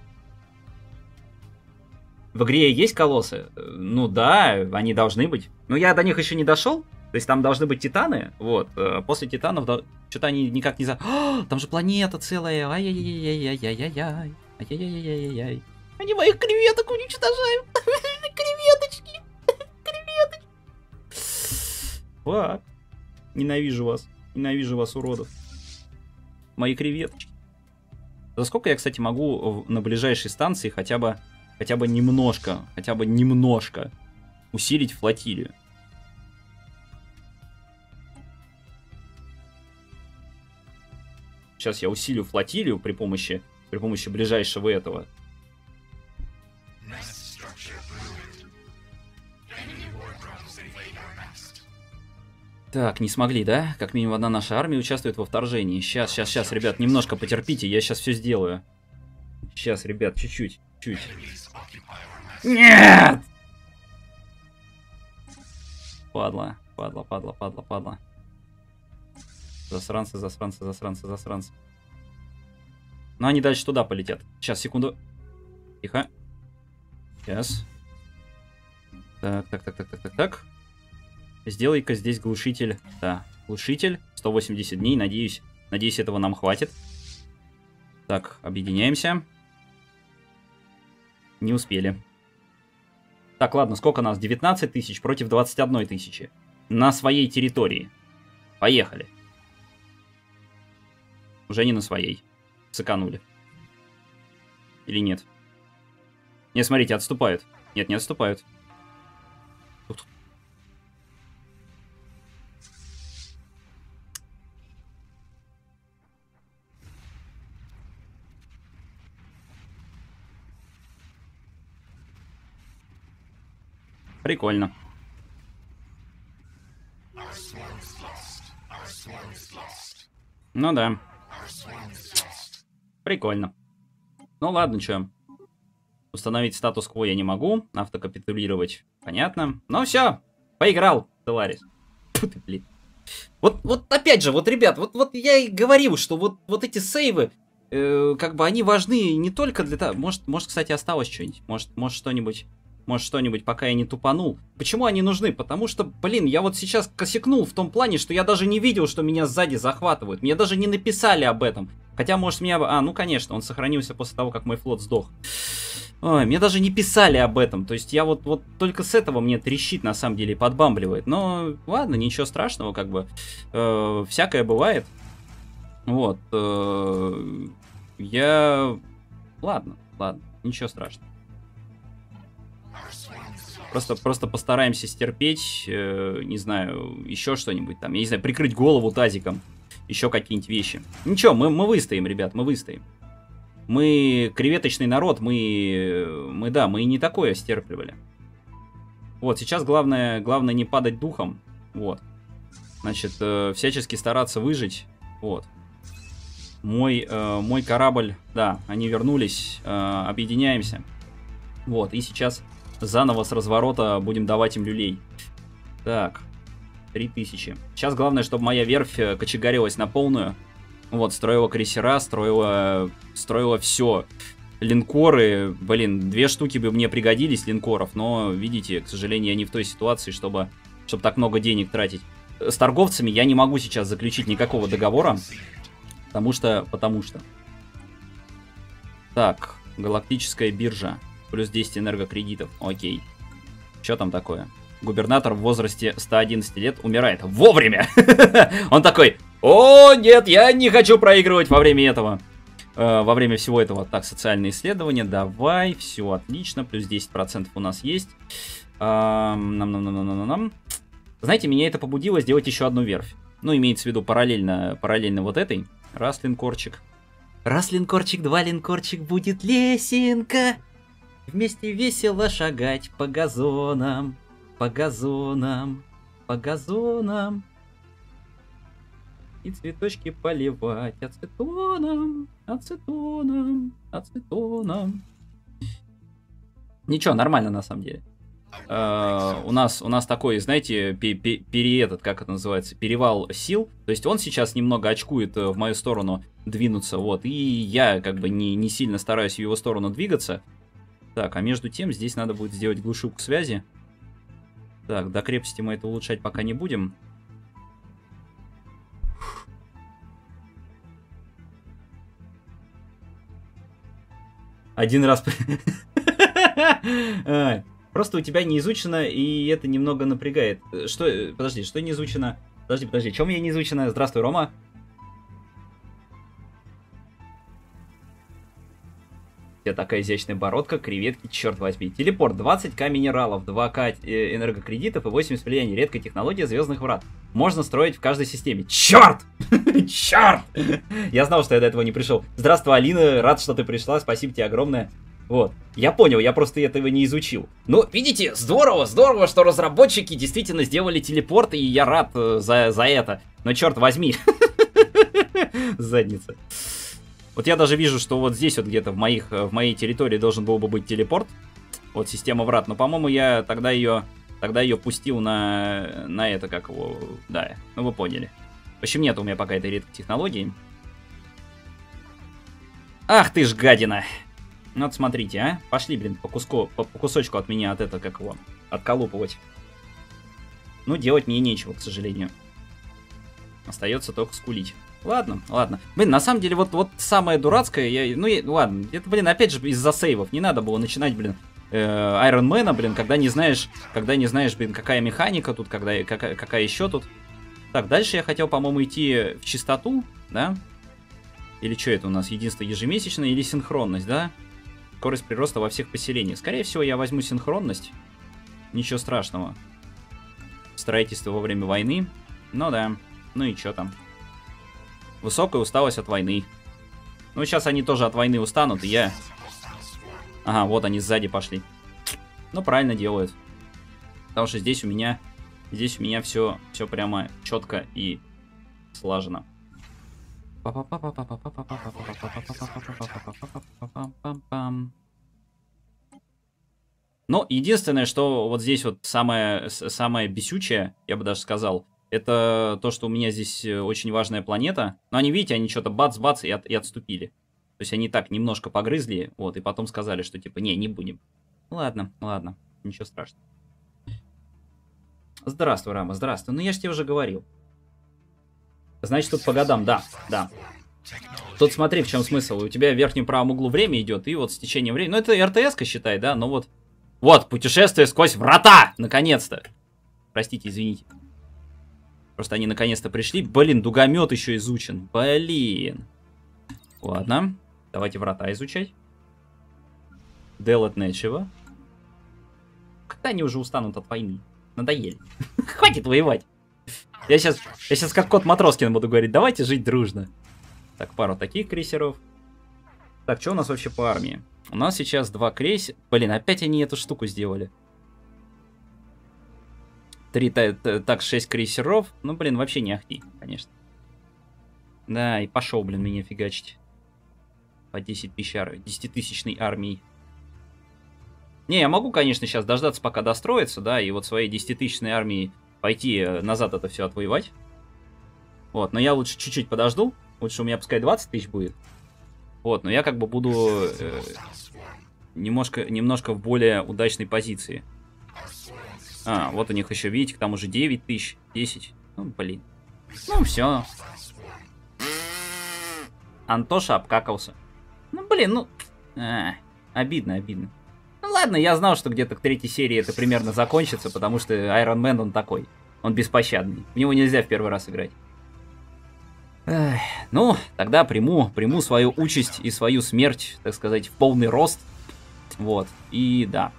В игре есть колоссы? Ну да, они должны быть. Но я до них еще не дошел. То есть там должны быть титаны. Вот. После титанов что-то они никак не там же планета целая. Ай-яй-яй-яй-яй-яй-яй. Ай-яй-яй-яй-яй-яй. Они моих креветок уничтожают. Креветочки. Креветочки. Фак. Ненавижу вас. Ненавижу вас, уродов. Мои креветочки. За сколько я, кстати, могу на ближайшей станции хотя бы немножко усилить флотилию? Сейчас я усилю флотилию при помощи ближайшего этого. Так, не смогли, да? Как минимум одна наша армия участвует во вторжении. Сейчас, ребят, немножко потерпите, я сейчас все сделаю. Сейчас, ребят, чуть-чуть. Нет! Падла. Засранцы. Но они дальше туда полетят. Сейчас, секунду. Тихо. Сейчас. Так. Сделай-ка здесь глушитель. Да, глушитель. 180 дней, надеюсь, этого нам хватит. Так, объединяемся. Не успели. Так, ладно, сколько нас? 19 тысяч против 21 тысячи. На своей территории. Поехали. Уже не на своей. Сыканули. Или нет? Не, смотрите, отступают. Нет, не отступают. Тут. Прикольно. Ну да. Прикольно. Ну ладно, чё. Установить статус-кво я не могу. Автокапитулировать, понятно. Ну все, поиграл, Stellaris. Фу ты, блин. Вот опять же, вот, ребят, вот я и говорил, что вот эти сейвы, как бы они важны не только для того... Может, кстати, осталось что-нибудь. Может что-нибудь, пока я не тупанул. Почему они нужны? Потому что, блин, я вот сейчас косякнул в том плане, что я даже не видел, что меня сзади захватывают. Мне даже не написали об этом. Хотя, может, меня... ну, конечно, он сохранился после того, как мой флот сдох. Ой, мне даже не писали об этом. То есть я вот только с этого мне трещит, на самом деле, подбамбливает. Но, ладно, ничего страшного, как бы. Всякое бывает. Вот. Ладно, ничего страшного. Просто постараемся стерпеть, не знаю, еще что-нибудь там. Я не знаю, прикрыть голову тазиком. Еще какие-нибудь вещи. Ничего, мы выстоим, ребят, мы выстоим. Мы креветочный народ, мы и не такое стерпливали. Вот, сейчас главное не падать духом. Вот. Значит, всячески стараться выжить. Вот. Мой корабль, да, они вернулись, объединяемся. Вот, и сейчас Заново с разворота будем давать им люлей. Так, 3000. Сейчас главное, чтобы моя верфь кочегарилась на полную. Вот, строила крейсера, строила все. Линкоры, блин, 2 штуки бы мне пригодились линкоров, но, видите, к сожалению, я не в той ситуации, чтобы так много денег тратить. С торговцами я не могу сейчас заключить никакого договора, потому что. Так, галактическая биржа, плюс 10 энергокредитов, окей. Что там такое? Губернатор в возрасте 111 лет умирает вовремя. Он такой: о, нет, я не хочу проигрывать во время этого. Во время всего этого. Так, социальные исследования, давай, все отлично, плюс 10% у нас есть. Знаете, меня это побудило сделать еще одну верфь. Ну, имеется в виду параллельно вот этой. Раз линкорчик. Раз линкорчик, два линкорчик, будет лесенка. Вместе весело шагать по газонам, по газонам, по газонам. И цветочки поливать ацетоном, ацетоном, ацетоном. Ничего, нормально на самом деле. У нас такой, знаете, как это называется, перевал сил. То есть он сейчас немного очкует в мою сторону двинуться, вот. И я как бы не сильно стараюсь в его сторону двигаться. Так, а между тем здесь надо будет сделать глушилку связи. Так, до крепости мы это улучшать пока не будем. Один раз... Просто у тебя не изучено, и это немного напрягает. Что... Подожди, что не изучено? Подожди, чем я не изучено? Здравствуй, Рома. У тебя такая изящная бородка, креветки, черт возьми. Телепорт, 20к минералов, 2к энергокредитов и 80 влияний. Редкая технология звездных врат. Можно строить в каждой системе. Черт! Черт! Я знал, что я до этого не пришел. Здравствуй, Алина, рад, что ты пришла, спасибо тебе огромное. Вот, я понял, я просто этого не изучил. Ну, видите, здорово, что разработчики действительно сделали телепорт, и я рад за это. Но черт возьми. Задница. Вот я даже вижу, что вот здесь вот где-то в моей территории должен был бы быть телепорт. Вот система врат. Но, по-моему, я тогда ее пустил на это, как его... Да, ну вы поняли. В общем, нет у меня пока этой редкой технологии. Ах ты ж гадина. Ну вот смотрите, а. Пошли, блин, по кусочку от меня, как его, отколупывать. Ну, делать мне нечего, к сожалению. Остается только скулить. Ладно. Блин, на самом деле, вот самое дурацкое, ладно, это, блин, опять же, из-за сейвов. Не надо было начинать, блин, Iron Man, блин, когда не знаешь, блин, какая механика тут, какая еще тут. Так, дальше я хотел, по-моему, идти в чистоту, да? Или что это у нас, единство ежемесячное или синхронность, да? Скорость прироста во всех поселениях. Скорее всего, я возьму синхронность. Ничего страшного. Строительство во время войны. Ну да, ну и что там. Высокая усталость от войны. Ну, сейчас они тоже от войны устанут, и я... Ага, вот они сзади пошли. Ну, правильно делают. Потому что здесь у меня все прямо четко и слажено. Но единственное, что вот здесь вот самое бесючее, я бы даже сказал, это то, что у меня здесь очень важная планета. Но они, видите, они что-то бац-бац и отступили. То есть они так немножко погрызли, вот, и потом сказали, что типа, не будем. Ладно, ничего страшного. Здравствуй, Рама, здравствуй. Ну я же тебе уже говорил. Значит, тут по годам, да. Тут смотри, в чем смысл. У тебя в верхнем правом углу время идет, и вот с течением времени... Ну, это РТС-ка, считай, да? Но вот... Вот, путешествие сквозь врата! Наконец-то! Простите, извините. Просто они наконец-то пришли. Блин, дугомет еще изучен. Блин. Ладно. Давайте врата изучать. Делать нечего. Когда они уже устанут от войны? Надоели. Хватит воевать. Я сейчас как кот Матроскин буду говорить. Давайте жить дружно. Так, пару таких крейсеров. Так, что у нас вообще по армии? У нас сейчас 2 крейсера. Блин, опять они эту штуку сделали. 6 крейсеров. Ну, блин, вообще не ахти, конечно. Да, и пошел, блин, меня фигачить. По 10 тысячной армии. Не, я могу, конечно, сейчас дождаться, пока достроится, да, и вот своей 10-тысячной армией пойти назад это все отвоевать. Вот, но я лучше чуть-чуть подожду. Лучше у меня пускай 20 тысяч будет. Вот, но я как бы буду немножко в более удачной позиции. А, вот у них еще, видите, там уже 9 тысяч, 10. Ну, блин. Ну, все. Антоша обкакался. Ну, блин, ну... обидно, обидно. Ну, ладно, я знал, что где-то к третьей серии это примерно закончится, потому что Iron Man, он такой. Он беспощадный. В него нельзя в первый раз играть. Эх, ну, тогда приму свою участь и свою смерть, так сказать, в полный рост. Вот, и да.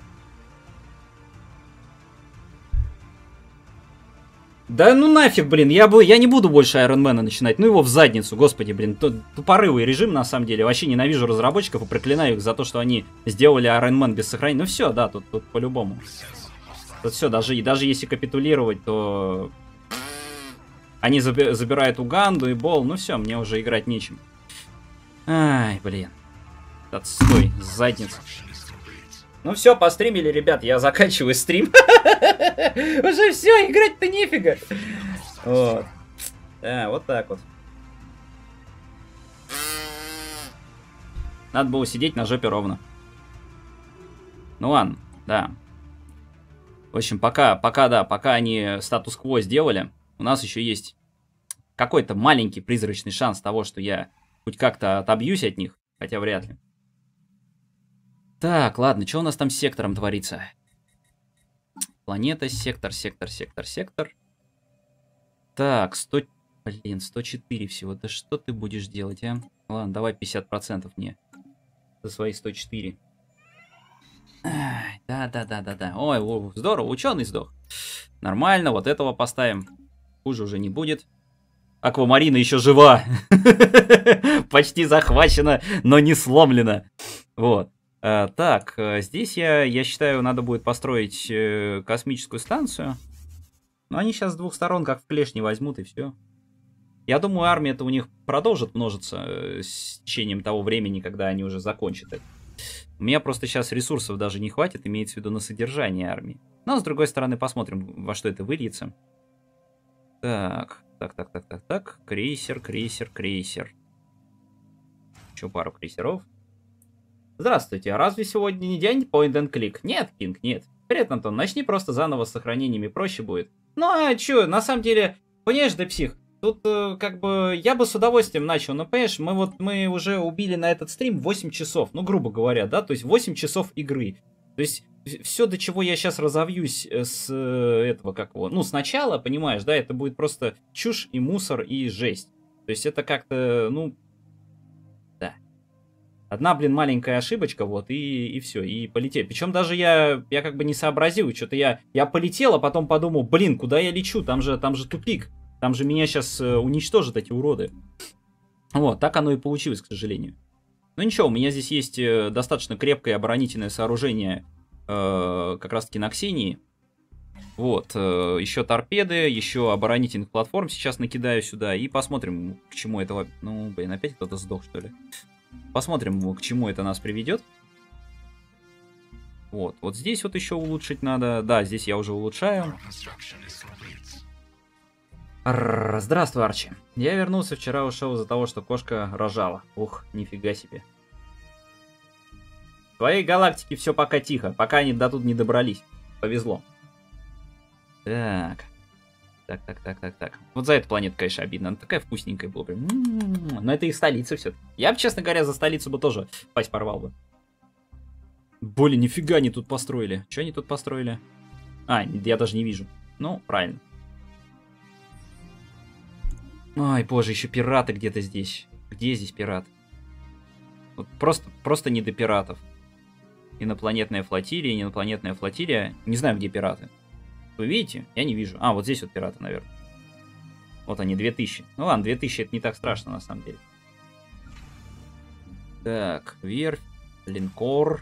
Да ну нафиг, блин, я не буду больше Iron Man начинать, ну его в задницу, господи, блин, тупорылый режим на самом деле, вообще ненавижу разработчиков и проклинаю их за то, что они сделали Iron Man без сохранения, ну все, да, тут по-любому. Тут все, даже если капитулировать, то они забирают Уганду и Бол, ну все, мне уже играть нечем. Ай, блин, отстой, задница. Ну все, постримили, ребят, я заканчиваю стрим. Уже все, играть-то нефига. Вот. Да, вот так вот. Надо было сидеть на жопе ровно. Ну ладно, да. В общем, пока они статус-кво сделали, у нас еще есть какой-то маленький призрачный шанс того, что я хоть как-то отобьюсь от них, хотя вряд ли. Так, ладно, что у нас там с сектором творится? Планета, сектор. Так, 104 всего. Да что ты будешь делать, а? Ладно, давай 50% мне. За свои 104. Да. Ой, здорово, ученый сдох. Нормально, вот этого поставим. Хуже уже не будет. Аквамарина еще жива. Почти захвачена, но не сломлена. Вот. Так, здесь я считаю, надо будет построить космическую станцию. Но они сейчас с двух сторон как в клешни возьмут и все. Я думаю, армия-то у них продолжит множиться с течением того времени, когда они уже закончат это. У меня просто сейчас ресурсов даже не хватит, имеется в виду на содержание армии. Но, с другой стороны, посмотрим, во что это выльется. Так. Крейсер. Еще пару крейсеров. Здравствуйте, а разве сегодня не день point and click? Нет, Кинг, нет. Привет, Антон, начни просто заново с сохранениями, проще будет. Ну а чё, на самом деле, понимаешь, да псих, тут как бы я бы с удовольствием начал, но понимаешь, мы уже убили на этот стрим 8 часов, ну грубо говоря, да, то есть 8 часов игры. То есть все, до чего я сейчас разовьюсь с этого, как его, ну сначала, понимаешь, да, это будет просто чушь и мусор и жесть. То есть это как-то, ну... Одна, блин, маленькая ошибочка, вот, и все, и полетел. Причем даже я как бы не сообразил, что-то я полетел, а потом подумал, блин, куда я лечу, там же тупик, там же меня сейчас уничтожат эти уроды. Вот, так оно и получилось, к сожалению. Ну ничего, у меня здесь есть достаточно крепкое оборонительное сооружение, как раз-таки на Ксении. Вот, еще торпеды, еще оборонительных платформ сейчас накидаю сюда, и посмотрим, к чему это... Ну, блин, опять кто-то сдох, что ли? Посмотрим, к чему это нас приведет. Вот здесь вот еще улучшить надо. Да, здесь я уже улучшаю. Здравствуй, Арчи. Я вернулся, вчера ушел из-за того, что кошка рожала. Ух, нифига себе. В твоей галактике все пока тихо, пока они до тут не добрались. Повезло. Так. Вот за эту планету, конечно, обидно. Она такая вкусненькая была. Но это их столица все. Я бы, честно говоря, за столицу бы тоже пасть порвал бы. Блин, нифига они тут построили. Что они тут построили? А, я даже не вижу. Ну, правильно. Ой, боже, еще пираты где-то здесь. Где здесь пираты? Вот просто не до пиратов. Инопланетная флотилия, инопланетная флотилия. Не знаю, где пираты. Вы видите? Я не вижу. А, вот здесь вот пираты, наверное. Вот они, 2000. Ну ладно, 2000 это не так страшно, на самом деле. Так, верфь, линкор.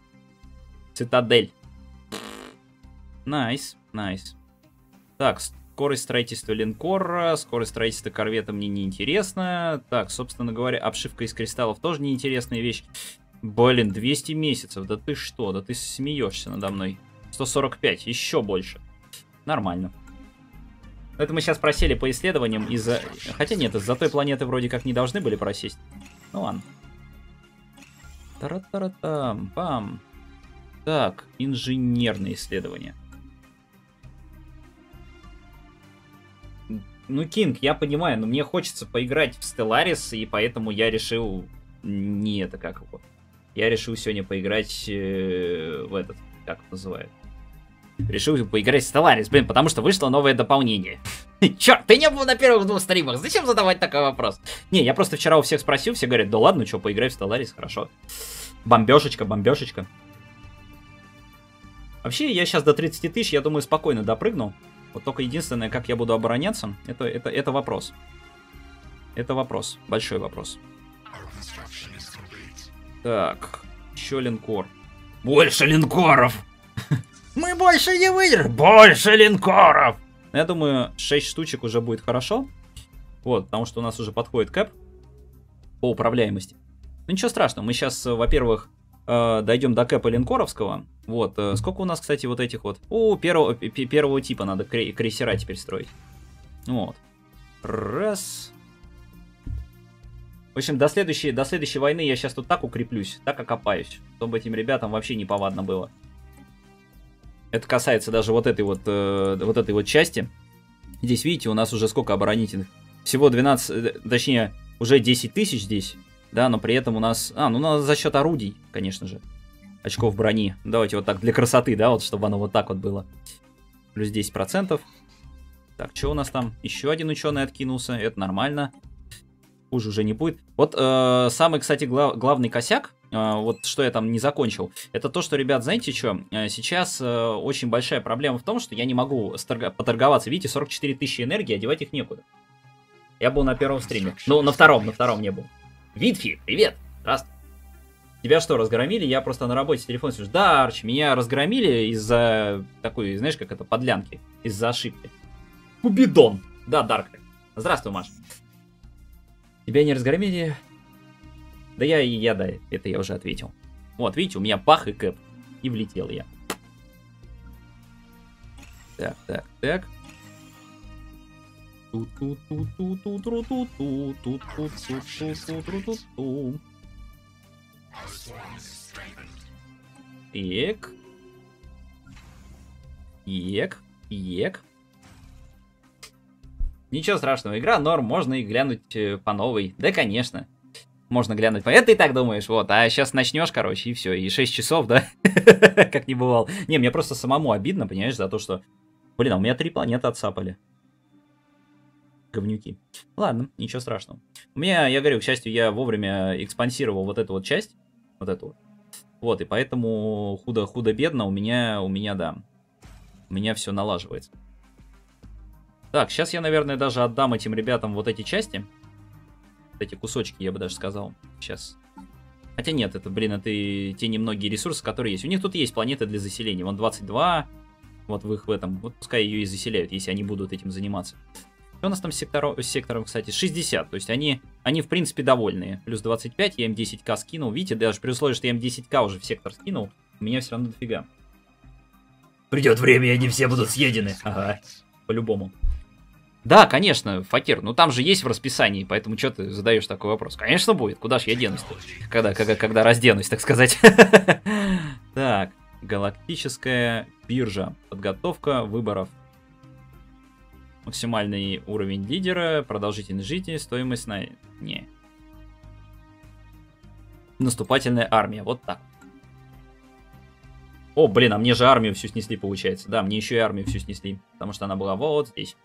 Цитадель. Найс. Так, Скорость строительства линкора, скорость строительства корвета мне не интересно. Так, собственно говоря, обшивка из кристаллов тоже неинтересная вещь. Блин, 200 месяцев, да ты что, да ты смеешься надо мной. 145, еще больше. Нормально. Это мы сейчас просели по исследованиям из-за... Хотя нет, из-за той планеты вроде как не должны были просесть. Ну ладно. Тара-тара-там, пам. Так, инженерные исследования. Ну, Кинг, я понимаю, но мне хочется поиграть в Stellaris, и поэтому я решил... Не это как его. Я решил сегодня поиграть в этот... Как это называют? Решил поиграть в Stellaris, блин, потому что вышло новое дополнение. Черт, ты не был на первых 2 стримах, зачем задавать такой вопрос? Не, я просто вчера у всех спросил, все говорят, да ладно, что, поиграй в Stellaris, хорошо. Бомбежечка, бомбежечка. Вообще, я сейчас до 30 тысяч, я думаю, спокойно допрыгну. Вот только единственное, как я буду обороняться, это вопрос. Это вопрос, большой вопрос. Так, еще линкор. Больше линкоров! Мы больше не выдержим! Больше линкоров! Я думаю, 6 штучек уже будет хорошо. Вот, потому что у нас уже подходит кэп по управляемости. Ну ничего страшного, мы сейчас, во-первых, дойдем до кэпа линкоровского. Вот, сколько у нас, кстати, вот этих вот... первого типа надо крейсера теперь строить. Вот. Раз. В общем, до следующей войны я сейчас тут так укреплюсь, так окопаюсь, чтобы этим ребятам вообще неповадно было. Это касается даже вот этой вот части. Здесь, видите, у нас уже сколько оборонительных? Всего 12, точнее, уже 10 тысяч здесь. Да, но при этом у нас... ну у нас за счет орудий, конечно же. Очков брони. Давайте вот так для красоты, да, вот чтобы оно вот так вот было. Плюс 10%. Так, что у нас там? Еще один ученый откинулся, это нормально. Хуже уже не будет. Вот самый, кстати, главный косяк, вот что я там не закончил, это то, что, ребят, знаете что, сейчас очень большая проблема в том, что я не могу поторговаться. Видите, 44 тысячи энергии, а девать их некуда. Я был на первом стриме. Ну, на втором не был. Витфи, привет! Здравствуй. Тебя что, разгромили? Я просто на работе телефон слышу. Да, Арч, меня разгромили из-за такой, знаешь, как это, подлянки. Из-за ошибки. Кубидон! Да, Дарк. Здравствуй, Маш. Тебя не разгромили? Да да, это я уже ответил. Вот, видите, у меня бах и кэп. И влетел я. Так. Ек. Ничего страшного, игра норм, можно и глянуть по новой. Да, конечно. Можно глянуть. Это ты так думаешь, вот. А сейчас начнешь, короче, и все. И 6 часов, да? Как не бывало. Не, мне просто самому обидно, понимаешь, за то, что... Блин, а у меня 3 планеты отцапали. Говнюки. Ладно, ничего страшного. У меня, я говорю, к счастью, я вовремя экспансировал вот эту вот часть. Вот эту вот. Вот, и поэтому худо-бедно у меня, да. У меня все налаживается. Так, сейчас я, наверное, даже отдам этим ребятам вот эти части. Вот эти кусочки, я бы даже сказал. Сейчас. Хотя нет, это, блин, это те немногие ресурсы, которые есть. У них тут есть планеты для заселения. Вон 22. Вот в их в этом. Вот пускай ее и заселяют, если они будут этим заниматься. Что у нас там с сектором, кстати? 60. То есть они в принципе довольные. Плюс 25, я им 10к скинул. Видите, даже при условии, что я им 10к уже в сектор скинул, у меня все равно дофига. Придет время, и они все будут съедены. Ага, по-любому. Да, конечно, Факир, ну там же есть в расписании, поэтому что ты задаешь такой вопрос? Конечно будет, куда ж я денусь-то, когда разденусь, так сказать. Так, галактическая биржа, подготовка выборов. Максимальный уровень лидера, продолжительность жизни, стоимость на... Не. Наступательная армия, вот так. О, блин, а мне же армию всю снесли, получается. Да, мне еще и армию всю снесли, потому что она была вот здесь.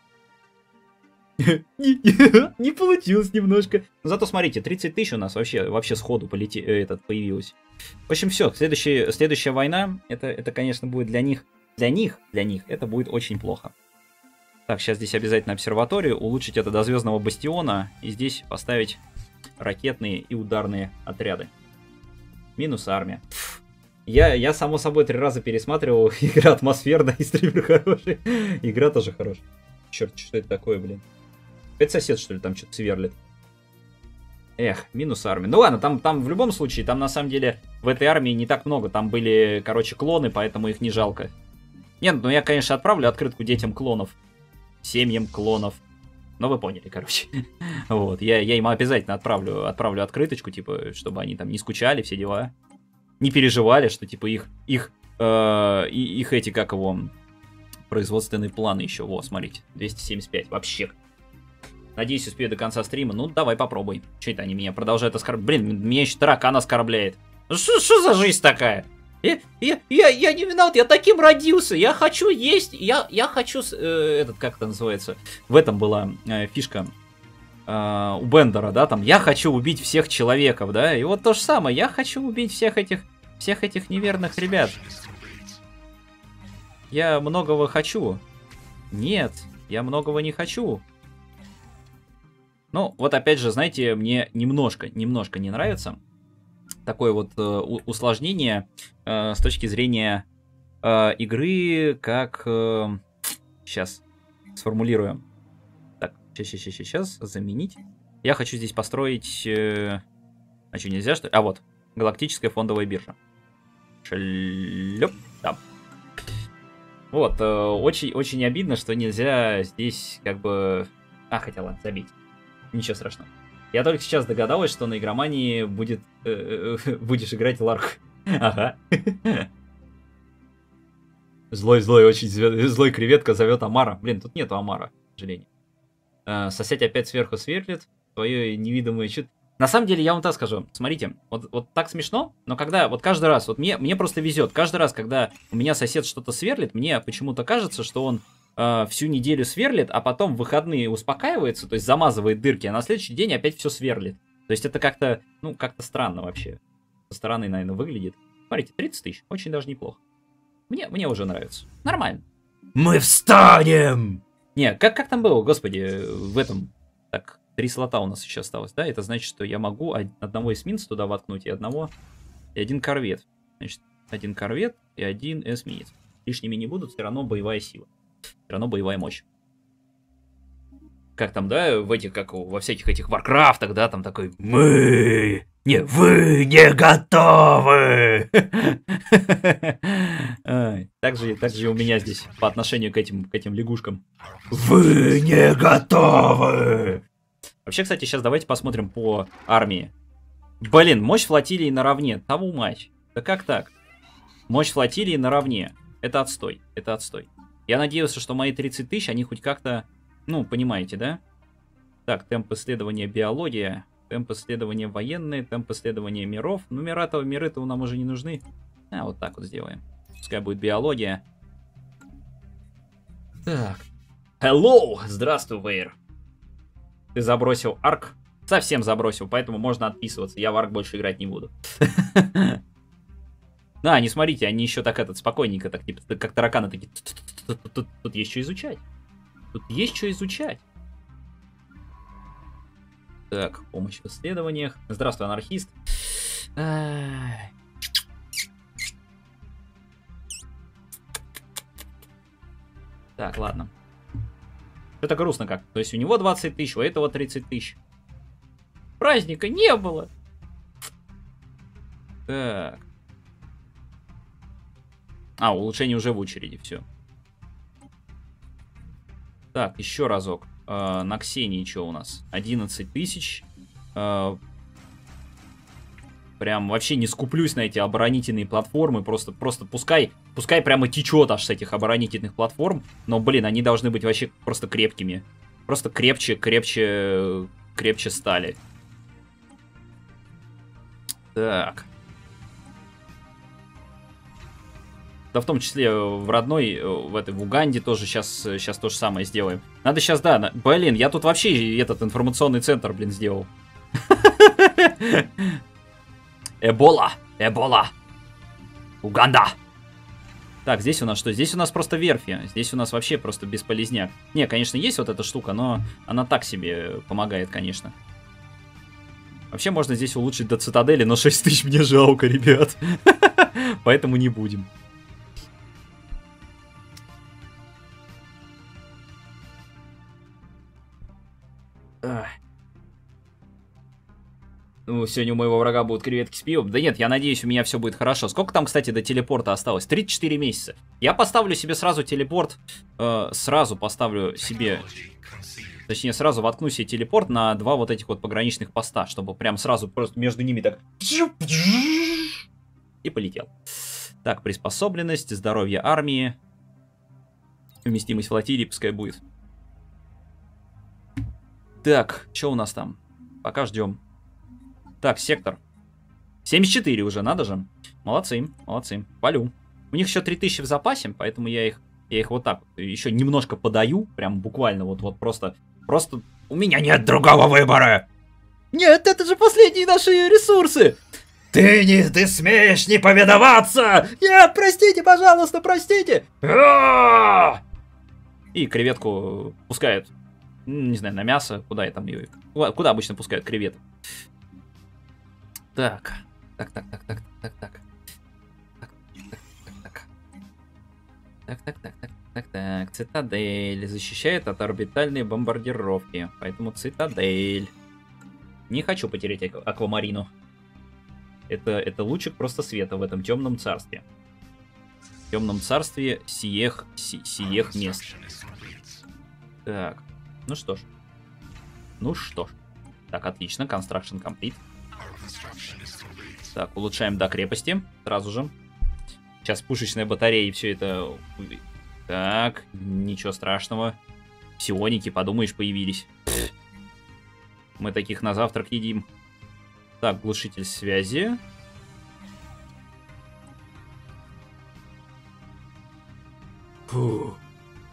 Не получилось немножко. Но зато смотрите, 30 тысяч у нас вообще сходу появилось. В общем, все, следующая война, это, конечно, будет для них это будет очень плохо. Так, сейчас здесь обязательно обсерваторию, улучшить это до звездного бастиона, и здесь поставить ракетные и ударные отряды. Минус армия. Я само собой 3 раза пересматривал, игра атмосферная, и стример хороший, игра тоже хорошая. Черт, что это такое, блин? Это сосед, что ли, там что-то сверлит? Эх, минус армия. Ну ладно, там в любом случае, там на самом деле в этой армии не так много. Там были, короче, клоны, поэтому их не жалко. Нет, ну я, конечно, отправлю открытку детям клонов. Семьям клонов. Но вы поняли, короче. Вот, я им обязательно отправлю открыточку, типа, чтобы они там не скучали, все дела. Не переживали, что, типа, их эти, как его, производственные планы еще. Во, смотрите, 275, вообще. Надеюсь, успею до конца стрима. Ну, давай попробуй. Че это они меня продолжают оскорблять? Блин, меня еще таракан оскорбляет. Что за жизнь такая? Я не виноват, я таким родился. Я хочу есть. Я хочу... этот, как это называется? В этом была фишка у Бендера, да, там. Я хочу убить всех человеков, да. И вот то же самое. Я хочу убить всех этих неверных ребят. Я многого хочу. Нет, я многого не хочу. Ну, вот опять же, знаете, мне немножко не нравится такое вот усложнение с точки зрения игры, как... сейчас сформулируем. Так, сейчас заменить. Я хочу здесь построить... а что, нельзя, что ли? А вот, галактическая фондовая биржа. Шлеп, там. Вот, очень обидно, что нельзя здесь как бы... А, хотя ладно, забить. Ничего страшного. Я только сейчас догадалась, что на игромании будет... будешь играть Ларк. Ага. Злой, очень злой креветка зовет Амара. Блин, тут нету Амара, к сожалению. Сосед опять сверху сверлит. Твое невидимое чудо. На самом деле, я вам так скажу. Смотрите, вот так смешно, но когда... Вот каждый раз, вот мне просто везет. Каждый раз, когда у меня сосед что-то сверлит, мне почему-то кажется, что он... всю неделю сверлит, а потом в выходные успокаивается, то есть замазывает дырки, а на следующий день опять все сверлит. То есть это как-то, ну, как-то странно вообще. Со стороны, наверное, выглядит. Смотрите, 30 тысяч, очень даже неплохо. Мне уже нравится. Нормально. Мы встанем! Не, как там было, господи, в этом... Так, 3 слота у нас еще осталось, да? Это значит, что я могу одного эсминца туда воткнуть и один корвет. Значит, 1 корвет и 1 эсминец. Лишними не будут, все равно боевая сила. Все равно боевая мощь. Как там, да, в этих, как во всяких этих варкрафтах, да, там такой вы не готовы! Так же и у меня здесь по отношению к этим лягушкам. Вы не готовы! Вообще, кстати, сейчас давайте посмотрим по армии. Блин, мощь флотилии наравне. Тому матч. Да как так? Мощь флотилии наравне. Это отстой. Я надеялся, что мои 30 тысяч, они хоть как-то, ну, понимаете, да? Так, темп исследования биология, темп исследования военные, темп исследования миров. Ну, миры-то нам уже не нужны. А, вот так вот сделаем. Пускай будет биология. Так. Hello! Здравствуй, Вейр. Ты забросил арк? Совсем забросил, поэтому можно отписываться. Я в арк больше играть не буду. Да, не смотрите, они еще так спокойненько, так типа, как тараканы такие. Тут есть что изучать. Так, помощь в исследованиях. Здравствуй, анархист. Так, ладно. Это грустно как. То есть у него 20 тысяч, у этого 30 тысяч. Праздника не было. Так. А, улучшение уже в очереди, все. Так, еще разок. На Ксении что у нас? 11 тысяч. Прям вообще не скуплюсь на эти оборонительные платформы. Просто пускай прямо течет аж с этих оборонительных платформ. Но, блин, они должны быть вообще просто крепкими. Просто крепче стали. Так. Да, в том числе в родной, в Уганде тоже сейчас то же самое сделаем. Надо сейчас, да, блин, я тут вообще этот информационный центр, блин, сделал. Эбола! Уганда! Так, здесь у нас что? Здесь у нас просто верфи. Здесь у нас вообще просто бесполезняк. Не, конечно, есть вот эта штука, но она так себе помогает, конечно. Вообще можно здесь улучшить до цитадели, но 6 тысяч мне жалко, ребят. Поэтому не будем. Ах. Ну, сегодня у моего врага будут креветки с пивом. Да нет, я надеюсь, у меня все будет хорошо. Сколько там, кстати, до телепорта осталось? 34 месяца. Я поставлю себе сразу телепорт. Сразу поставлю себе... Точнее, сразу воткну себе телепорт на 2 вот этих вот пограничных поста, чтобы прям сразу просто между ними так... И полетел. Так, приспособленность, здоровье армии. Вместимость флотилии пускай будет. Так, что у нас там? Пока ждем. Так, сектор. 74 уже, надо же. Молодцы, молодцы. Валю. У них еще 3000 в запасе, поэтому я их вот так вот еще немножко подаю. Прям буквально вот просто у меня нет другого выбора. Нет, это же последние наши ресурсы. Ты смеешь не повиноваться! Нет, простите, пожалуйста, простите! И креветку пускают, не знаю, на мясо. Куда я там ее... Куда обычно пускают креветок? Так. Так. Цитадель защищает от орбитальной бомбардировки. Поэтому цитадель. Не хочу потерять аквамарину. Это лучик просто света в этом темном царстве. В темном царстве сиех мест. Так. Ну что ж. Так, отлично. Construction complete. Так, улучшаем до крепости. Сразу же. Сейчас пушечная батарея и все это... Так, ничего страшного. Псионики, подумаешь, появились. Мы таких на завтрак едим. Так, глушитель связи. Фу.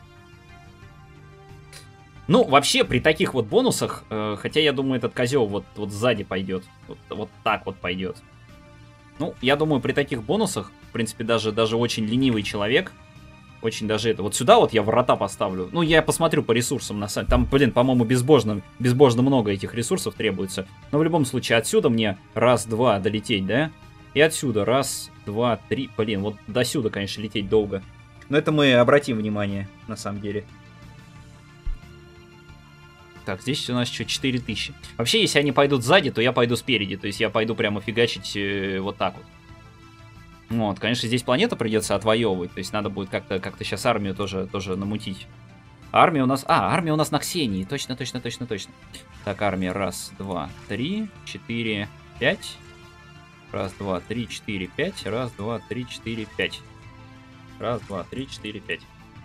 Ну, вообще, при таких вот бонусах, хотя я думаю, этот козел вот сзади пойдет. Вот так вот пойдет. Ну, я думаю, при таких бонусах, в принципе, даже очень ленивый человек, очень даже это... Вот сюда вот я врата поставлю. Ну, я посмотрю по ресурсам на самом... Там, блин, по-моему, безбожно много этих ресурсов требуется. Но в любом случае, отсюда мне раз-два долететь, да? И отсюда раз, два, три... Блин, вот до сюда, конечно, лететь долго. Но это мы обратим внимание, на самом деле. Так, здесь у нас еще 4000. Вообще, если они пойдут сзади, то я пойду спереди. То есть я пойду прямо фигачить вот так вот. Вот, конечно, здесь планету придется отвоевывать. То есть надо будет как-то сейчас армию тоже намутить. Армия у нас... армия у нас на Ксении. Точно. Так, армия. Раз, два, три, 4, 5. Раз, два, три, 4, 5. Раз, два, три, 4, 5. Раз, два, три, 4, 5.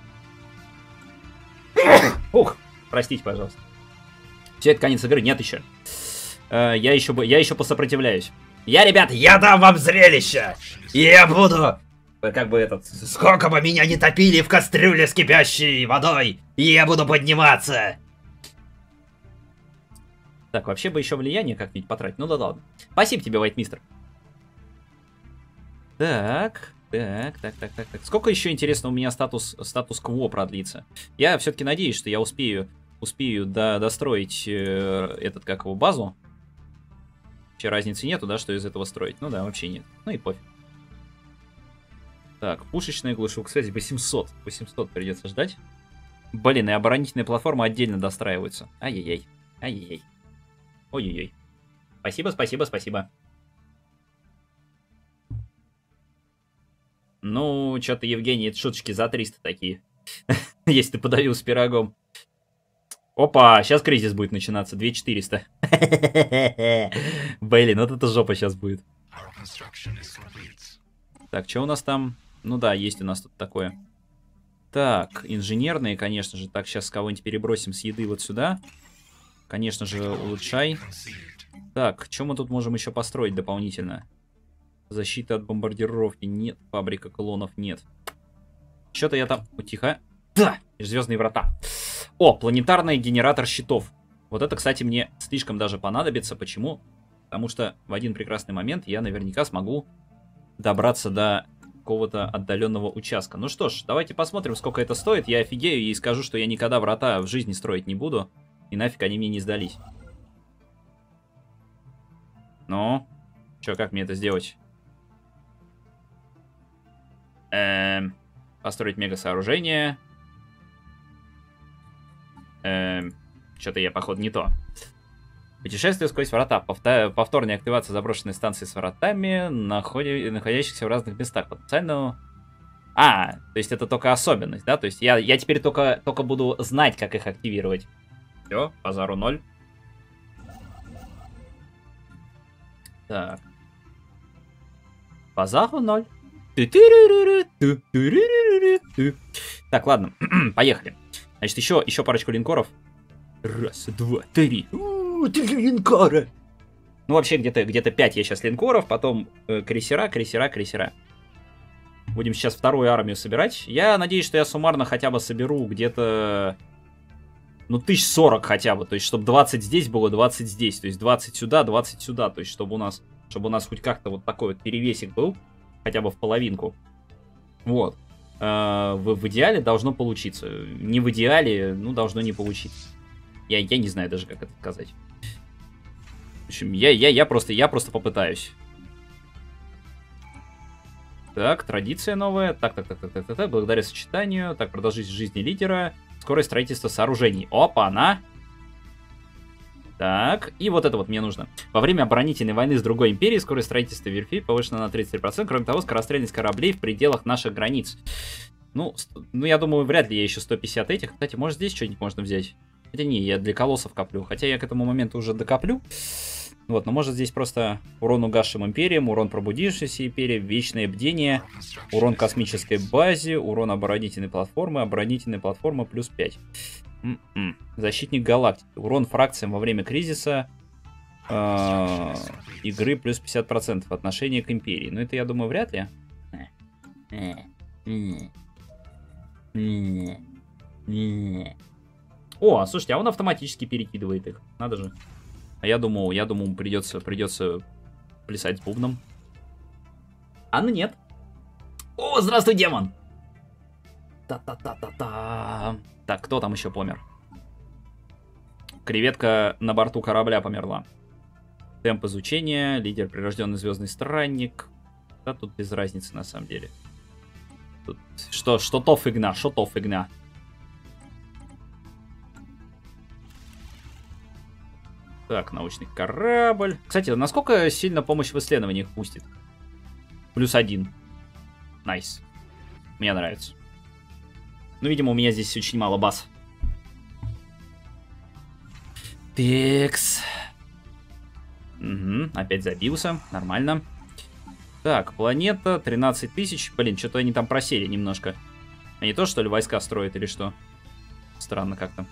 Ух, простите, пожалуйста. Все, это конец игры. Нет еще. Я еще посопротивляюсь. Ребята, я дам вам зрелище! И я буду... Как бы этот... Сколько бы меня не топили в кастрюле с кипящей водой, я буду подниматься! Так, вообще бы еще влияние как-нибудь потратить. Ну да ладно. Спасибо тебе, Вайтмистер. Так. Сколько еще, интересно, у меня статус-кво продлится? Я все-таки надеюсь, что я успею достроить базу. Вообще разницы нету, да, что из этого строить? Ну да, вообще нет. Ну и пофиг. Так, пушечная глушилка, кстати, 800 придется ждать. Блин, и оборонительная платформа отдельно достраивается. Ай-яй-яй. Ой-ой-ой. Спасибо. Ну, что-то, Евгений, это шуточки за 300 такие. Если ты подавил с пирогом. Опа, сейчас кризис будет начинаться. 2400. Блин, вот это жопа сейчас будет. Так, что у нас там? Ну да, есть у нас тут такое. Так, инженерные, конечно же. Так, сейчас кого-нибудь перебросим с еды вот сюда. Конечно же, улучшай. Так, что мы тут можем еще построить дополнительно? Защита от бомбардировки нет. Фабрика клонов нет. Что-то я там... Тихо. Да! Звездные врата. О, планетарный генератор щитов. Вот это, кстати, мне слишком даже понадобится. Почему? Потому что в один прекрасный момент я наверняка смогу добраться до какого-то отдаленного участка. Ну что ж, давайте посмотрим, сколько это стоит. Я офигею и скажу, что я никогда врата в жизни строить не буду. И нафиг они мне не сдались. Ну, что, как мне это сделать? Построить мега-сооружение. Что-то я, походу, не то. Путешествие сквозь врата. Повторная активация заброшенной станции с вратами, находящихся в разных местах. Потенциально... то есть это только особенность, да? То есть я теперь только буду знать, как их активировать. Все, базару 0. Так. Базару 0. Так, ладно. Поехали. Значит, еще парочку линкоров. Раз, два, три. 3 линкора. Ну, вообще, где-то 5 я сейчас линкоров, потом крейсера. Будем сейчас вторую армию собирать. Я надеюсь, что я суммарно хотя бы соберу где-то... Ну, 1040 хотя бы. То есть, чтобы 20 здесь было, 20 здесь. То есть, 20 сюда, 20 сюда. То есть, чтобы у нас хоть как-то вот такой вот перевесик был. Хотя бы в половинку. Вот. В идеале должно получиться. Не в идеале, ну, должно не получиться. Я не знаю даже, как это сказать. В общем, я просто попытаюсь. Так, традиция новая. Так. Благодаря сочетанию. Так, продолжительность жизни лидера. Скорость строительства сооружений. Опа-на. Так, и вот это вот мне нужно. Во время оборонительной войны с другой империей скорость строительства верфи повышена на 33%. Кроме того, скорострельность кораблей в пределах наших границ. Ну, я думаю, вряд ли я еще 150 этих. Кстати, может здесь что-нибудь можно взять? Хотя не, я для колоссов коплю. Хотя я к этому моменту уже докоплю. Вот, но может здесь просто урон угасшим империям, урон пробудившейся империи, вечное бдение, урон космической базе, урон оборонительной платформы плюс 5. Защитник галактики, урон фракциям во время кризиса игры плюс 50% отношение к империи. Но это, я думаю, вряд ли. О, слушайте, а он автоматически перекидывает их. Надо же. А я думал, придется плясать с бубном. А ну нет. О, здравствуй, демон! Та-та-та-та-та. Так, кто там еще помер? Креветка на борту корабля померла. Темп изучения, лидер прирожденный звездный странник. Да, тут без разницы на самом деле. Тут что-то фигня. Так, научный корабль. Кстати, насколько сильно помощь в исследованиях пустит? +1. Найс. Мне нравится. Ну, видимо, у меня здесь очень мало баз. Текс. Угу, опять забился. Нормально. Так, планета 13 тысяч. Блин, что-то они там просели немножко. Они тоже, что ли, войска строят или что? Странно как-то.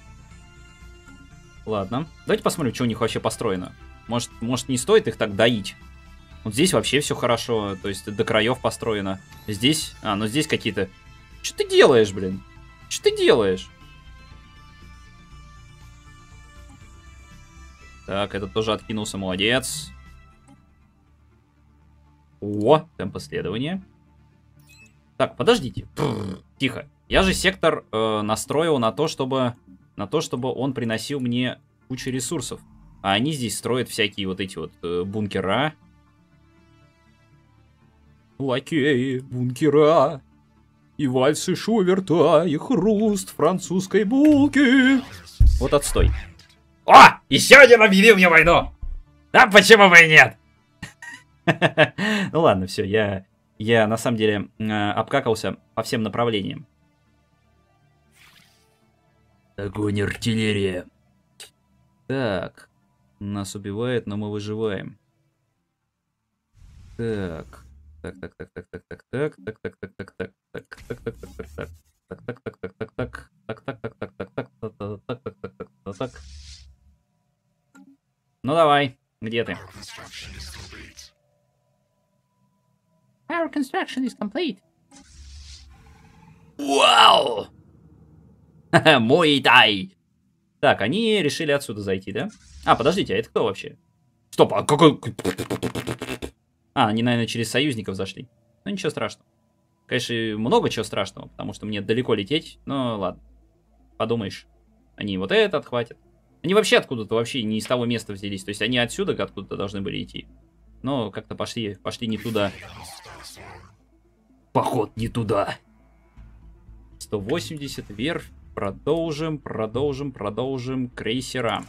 Ладно. Давайте посмотрим, что у них вообще построено. Может не стоит их так доить. Вот здесь вообще все хорошо. То есть до краев построено. Здесь... ну здесь какие-то... Что ты делаешь, блин? Что ты делаешь? Так, этот тоже откинулся. Молодец. О, темп исследования. Так, подождите. Тихо. Я же сектор настроил на то, чтобы он приносил мне кучу ресурсов. А они здесь строят всякие вот эти вот бункера. Лакеи, бункера. И вальсы Шуверта, и хруст французской булки. Вот отстой. О! Еще один объявил мне войну! А почему бы и нет? Ну ладно, все, я на самом деле обкакался по всем направлениям. Огонь, артиллерия. Так. Нас убивает, но мы выживаем. Так. Так. Ну давай, где ты? Our construction is complete. Вау! Мой тай! Так, они решили отсюда зайти, да? А, подождите, а это кто вообще? Стоп, а какой... Они, наверное, через союзников зашли. Ну, ничего страшного. Конечно, много чего страшного, потому что мне далеко лететь. Но ладно. Подумаешь. Они вот это отхватят. Они вообще откуда-то вообще не из того места взялись. То есть они отсюда откуда-то должны были идти. Но как-то пошли не туда. Поход не туда. 180 вверх. Продолжим. Крейсера.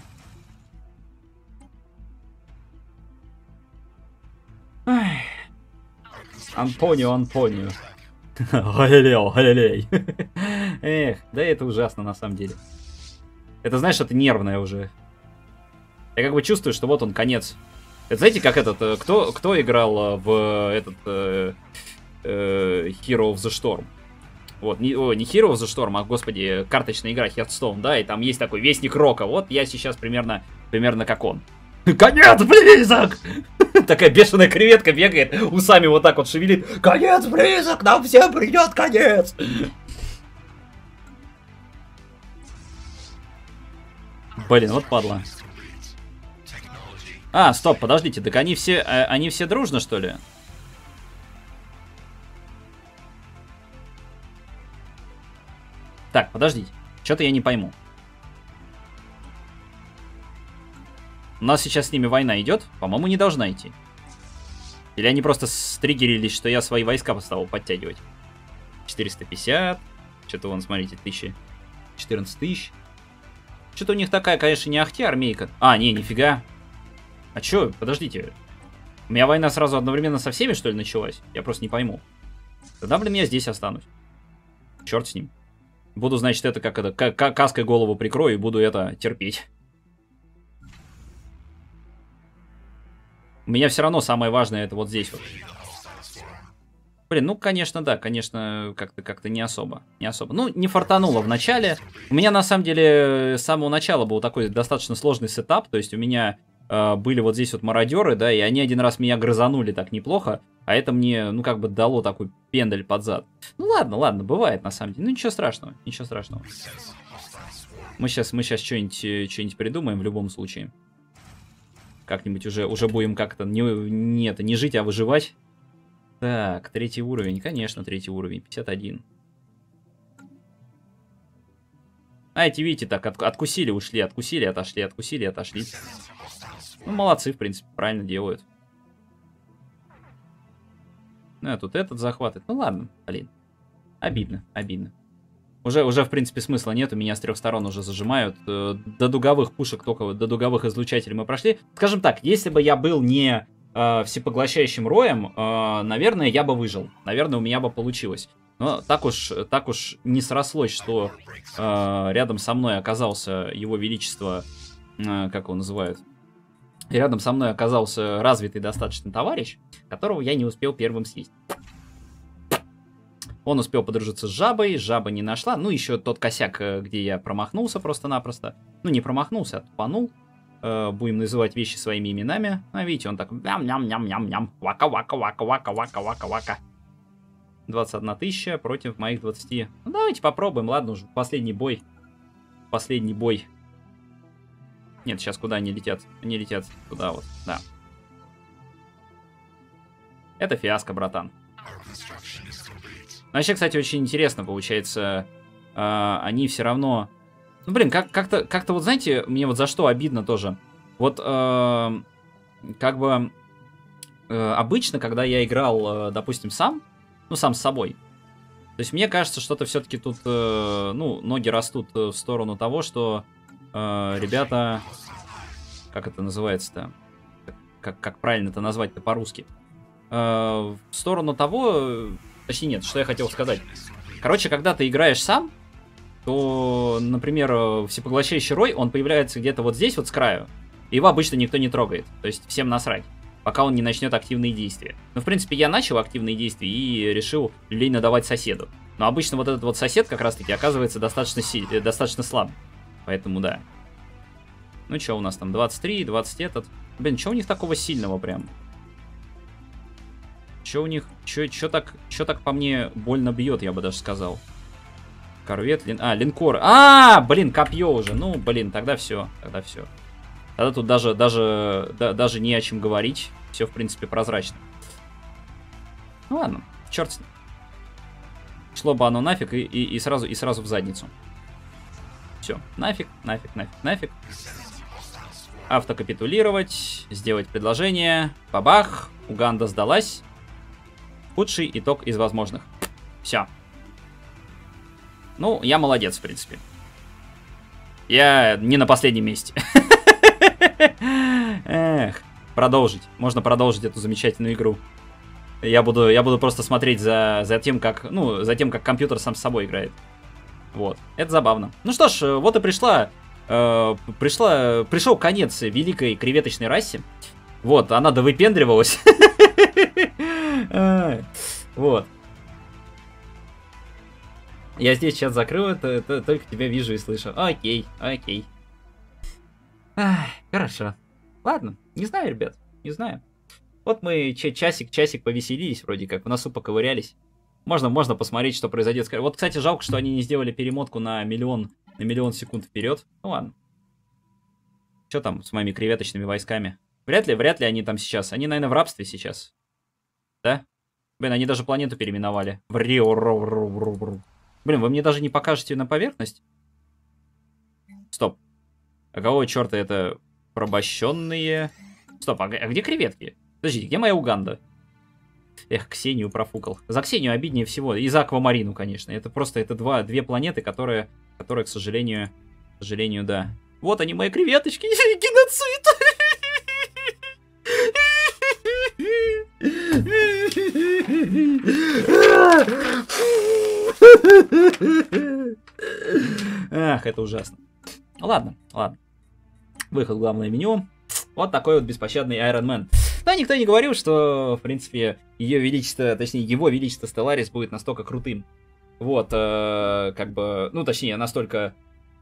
Антонио. Галилей. Эх, да это ужасно на самом деле. Это, знаешь, это нервное уже. Я как бы чувствую, что вот он, конец. Это знаете, как этот... Кто играл в этот... Hero of the Storm? Вот, не Hero of the Storm, а, господи, карточная игра Hearthstone, да, и там есть такой Вестник Рока. Вот я сейчас примерно как он. Конец близок! Такая бешеная креветка бегает, усами вот так вот шевелит. Конец близок, нам всем придет конец! Блин, вот падла. А, стоп, подождите, так они все дружно, что ли? Так, подождите, что-то я не пойму. У нас сейчас с ними война идет? По-моему, не должна идти. Или они просто стригерились, что я свои войска стал подтягивать? 450. Что-то вон, смотрите, 1000. 14 тысяч. Что-то у них такая, конечно, не ахти армейка. А, не, нифига. А чё? Подождите. У меня война сразу одновременно со всеми, что ли, началась? Я просто не пойму. Тогда, блин, я здесь останусь. Черт с ним. Буду, значит, это как это, каской голову прикрою и буду это терпеть. У меня все равно самое важное это вот здесь вот. Блин, ну, конечно, да, конечно, как-то не особо. Ну, не фартануло в начале. У меня, на самом деле, с самого начала был такой достаточно сложный сетап. То есть у меня были вот здесь вот мародеры, да, и они один раз меня грызанули так неплохо. А это мне, ну, как бы дало такой пендель под зад. Ну, ладно, бывает, на самом деле. Ну, ничего страшного. Мы сейчас что-нибудь придумаем в любом случае. Как-нибудь уже будем как-то не жить, а выживать. Так, 3-й уровень. Конечно, 3-й уровень. 51. А эти, видите, так, откусили, ушли, откусили, отошли. Ну, молодцы, в принципе, правильно делают. Ну, а тут этот захватывает. Ну, ладно, блин. Обидно. Уже, в принципе, смысла нет. У меня с 3 сторон уже зажимают. До дуговых пушек, только до дуговых излучателей мы прошли. Скажем так, если бы я был не всепоглощающим роем, наверное, я бы выжил. Наверное, у меня бы получилось. Но так уж не срослось, что рядом со мной оказался его величество, как его называют, и рядом со мной оказался развитый достаточно товарищ, которого я не успел первым съесть. Он успел подружиться с жабой, жаба не нашла. Ну, еще тот косяк, где я промахнулся просто-напросто. Ну, не промахнулся, а тупанул. Будем называть вещи своими именами. А видите, он так... Ням-ням-ням-ням-ням. Вака-вака-вака-вака-вака-вака. 21 тысяча против моих 20. Ну, давайте попробуем. Ладно уже, последний бой. Нет, сейчас куда они летят? Они летят туда вот, да. Это фиаско, братан. Вообще, кстати, очень интересно получается. Они все равно... Ну, блин, как-то вот, знаете, мне вот за что обидно тоже. Вот, как бы, обычно, когда я играл, допустим, сам с собой, то есть мне кажется, что-то все-таки тут, ну, ноги растут в сторону того, что ребята, как это называется-то, как правильно это назвать-то по-русски, в сторону того, точнее нет, что я хотел сказать. Короче, когда ты играешь сам, то, например, всепоглощающий рой, он появляется где-то вот здесь вот с краю, и его обычно никто не трогает, то есть всем насрать, пока он не начнет активные действия. Но, в принципе, я начал активные действия и решил люлей надавать соседу. Но обычно вот этот вот сосед как раз-таки оказывается достаточно слаб, поэтому да. Ну, что у нас там, 23, 20 этот. Блин, что у них такого сильного прям? Что у них, что так по мне больно бьет, я бы даже сказал. Корвет, линкор. Блин, копье уже. Ну, блин, тогда все. Тогда тут даже не о чем говорить. Все, в принципе, прозрачно. Ну ладно, черт с ним. Шло бы оно нафиг и сразу в задницу. Все, нафиг. Автокапитулировать, сделать предложение. Бабах, Уганда сдалась. Худший итог из возможных. Все. Ну, я молодец, в принципе. Я не на последнем месте. Эх, продолжить. Можно продолжить эту замечательную игру. Я буду просто смотреть за тем, как компьютер сам с собой играет. Вот. Это забавно. Ну что ж, вот и пришел конец великой креветочной расе. Вот, она довыпендривалась. Вот. Я здесь чат закрыл, это только тебя вижу и слышу. Окей. Хорошо. Ладно, не знаю, ребят, не знаю. Вот мы часик повеселились вроде как, в носу поковырялись. Можно посмотреть, что произойдет. Вот, кстати, жалко, что они не сделали перемотку на миллион секунд вперед. Ну ладно. Что там с моими креветочными войсками? Вряд ли они там сейчас. Они, наверное, в рабстве сейчас. Да? Блин, они даже планету переименовали. Блин, вы мне даже не покажете на поверхность? Стоп. А кого черта это порабощенные? Стоп, а где креветки? Подождите, где моя Уганда? Эх, Ксению профукал. За Ксению обиднее всего. И за Аквамарину, конечно. Это просто две планеты, которые, к сожалению, да. Вот они, мои креветочки. Геноцид. Ах, это ужасно. Ладно. Выход в главное меню. Вот такой вот беспощадный Iron Man. Да, никто не говорил, что, в принципе, его величество Stellaris будет настолько крутым. Вот, точнее, настолько...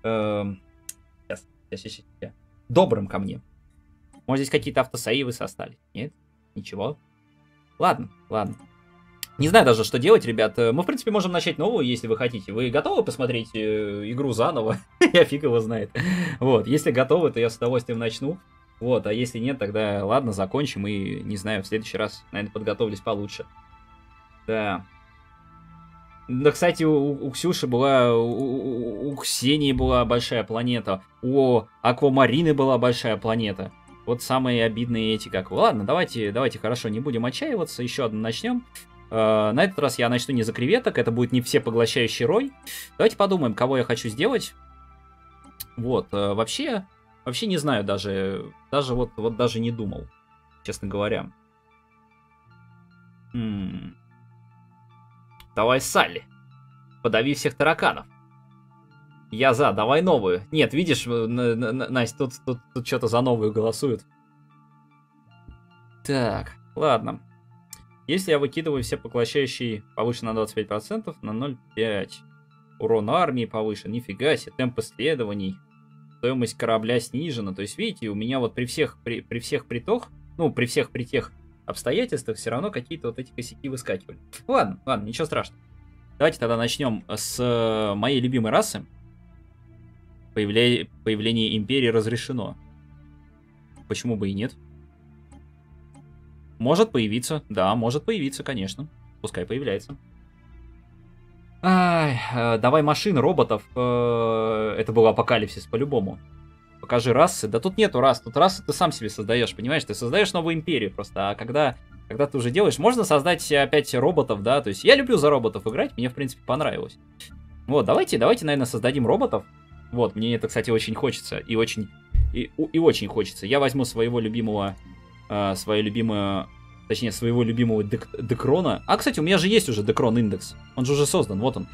Сейчас. Добрым ко мне. Может, здесь какие-то автосейвы состали? Нет? Ничего? Ладно. Не знаю даже, что делать, ребят. Мы, в принципе, можем начать новую, если вы хотите. Вы готовы посмотреть игру заново? Я фиг его знает. Вот, если готовы, то я с удовольствием начну. Вот, а если нет, тогда ладно, закончим и, не знаю, в следующий раз, наверное, подготовлюсь получше. Да. Да, кстати, у Ксюши была, у Ксении была большая планета, у Аквамарины была большая планета. Вот самые обидные эти, как... Ладно, давайте, хорошо, не будем отчаиваться, еще одну начнем. На этот раз я начну не за креветок, это будет не всепоглощающий рой. Давайте подумаем, кого я хочу сделать. Вот, вообще не знаю, даже даже не думал, честно говоря. Давай Салли. Подави всех тараканов. Я за, давай новую. Нет, видишь, Настя, тут что-то за новую голосуют. Так, ладно. Если я выкидываю все поглощающие повыше на 25%, на 0,5. Урон армии повышен, нифига себе, темп исследований. Стоимость корабля снижена. То есть, видите, у меня вот при всех при тех обстоятельствах все равно какие-то вот эти косяки выскакивали. Ладно, ничего страшного. Давайте тогда начнем с моей любимой расы. Появление империи разрешено. Почему бы и нет? Может появиться, да, может появиться, конечно. Пускай появляется. Давай машин, роботов. Это был апокалипсис по-любому. Покажи расы. Да тут нету рас. Тут расы ты сам себе создаешь, понимаешь? Ты создаешь новую империю просто. А когда ты уже делаешь... Можно создать опять роботов, да? То есть я люблю за роботов играть. Мне, в принципе, понравилось. Вот, давайте, наверное, создадим роботов. Вот, мне это, кстати, очень хочется. И очень хочется. Я возьму своего любимого... своего любимого Декрона. А, кстати, у меня же есть уже Декрон индекс. Он же уже создан, вот он.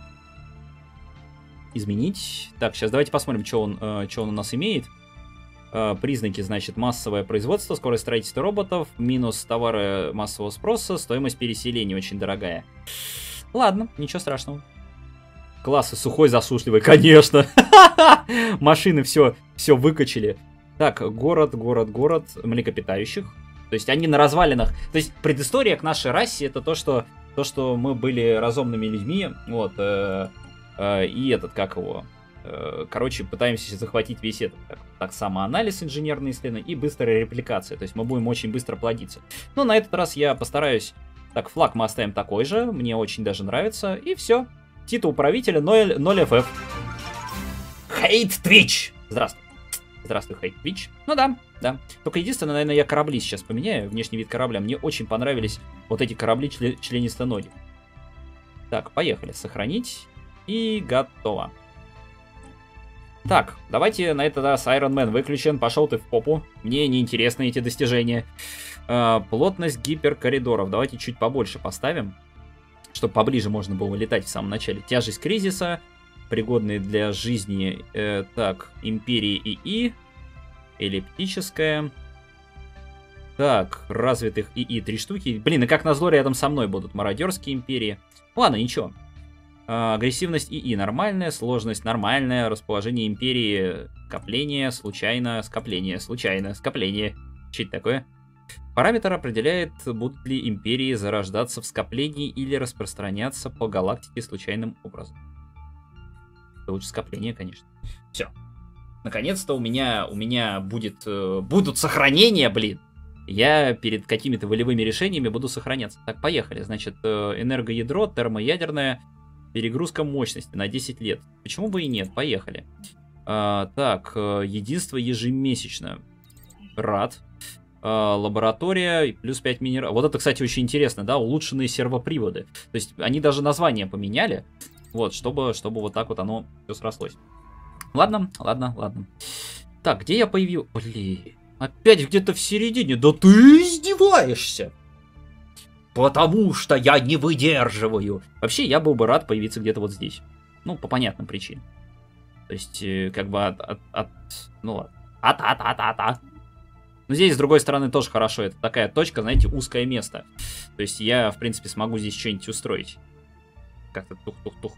Изменить. Так, сейчас давайте посмотрим, что он у нас имеет. Признаки, значит, массовое производство, скорость строительства роботов, минус товары массового спроса, стоимость переселения очень дорогая. Ладно, ничего страшного. Классы сухой, засушливый, конечно. Машины все выкачали. Так, город млекопитающих. То есть они на развалинах. То есть предыстория к нашей расе это то, что мы были разумными людьми. Вот. И короче, пытаемся захватить весь этот так самоанализ, инженерные исследования и быстрая репликация. То есть мы будем очень быстро плодиться. Но на этот раз я постараюсь... Так, флаг мы оставим такой же. Мне очень даже нравится. И все. Титул правителя 0 FF. Хейт Твич! Здравствуй, Хейт Твич. Ну да. Только единственное, наверное, я корабли сейчас поменяю. Внешний вид корабля. Мне очень понравились вот эти корабли членистоногих. Так, поехали. Сохранить. И готово. Так, давайте на этот раз Iron Man выключен. Пошел ты в попу. Мне неинтересны эти достижения. Плотность гиперкоридоров. Давайте чуть побольше поставим, чтобы поближе можно было летать в самом начале. Тяжесть кризиса. Пригодные для жизни. Так, Империи ИИ. Эллиптическая. Так, развитых ИИ 3 штуки. Блин, и как назло рядом со мной будут мародерские империи. Ладно, ничего. Агрессивность ИИ нормальная, сложность нормальная, расположение империи скопление, случайно, скопление, случайно, скопление. Что это такое? Параметр определяет, будут ли империи зарождаться в скоплении или распространяться по галактике случайным образом. Это лучше скопление, конечно. Все. Наконец-то у меня будут сохранения, блин. Я перед какими-то волевыми решениями буду сохраняться. Так, поехали. Значит, энергоядро, термоядерная, перегрузка мощности на 10 лет. Почему бы и нет? Поехали. Так, единство ежемесячно. Рад. Лаборатория, плюс 5 минералов. Вот это, кстати, очень интересно, да, улучшенные сервоприводы. То есть они даже название поменяли, вот, чтобы вот так вот оно все срослось. Ладно. Так, где я появился? Блин. Опять где-то в середине. Да ты издеваешься. Потому что я не выдерживаю. Вообще, я был бы рад появиться где-то вот здесь. Ну, по понятным причинам. То есть, как бы ну ладно. Но здесь, с другой стороны, тоже хорошо. Это такая точка, знаете, узкое место. То есть, я, в принципе, смогу здесь что-нибудь устроить. Как-то тух-тух-тух.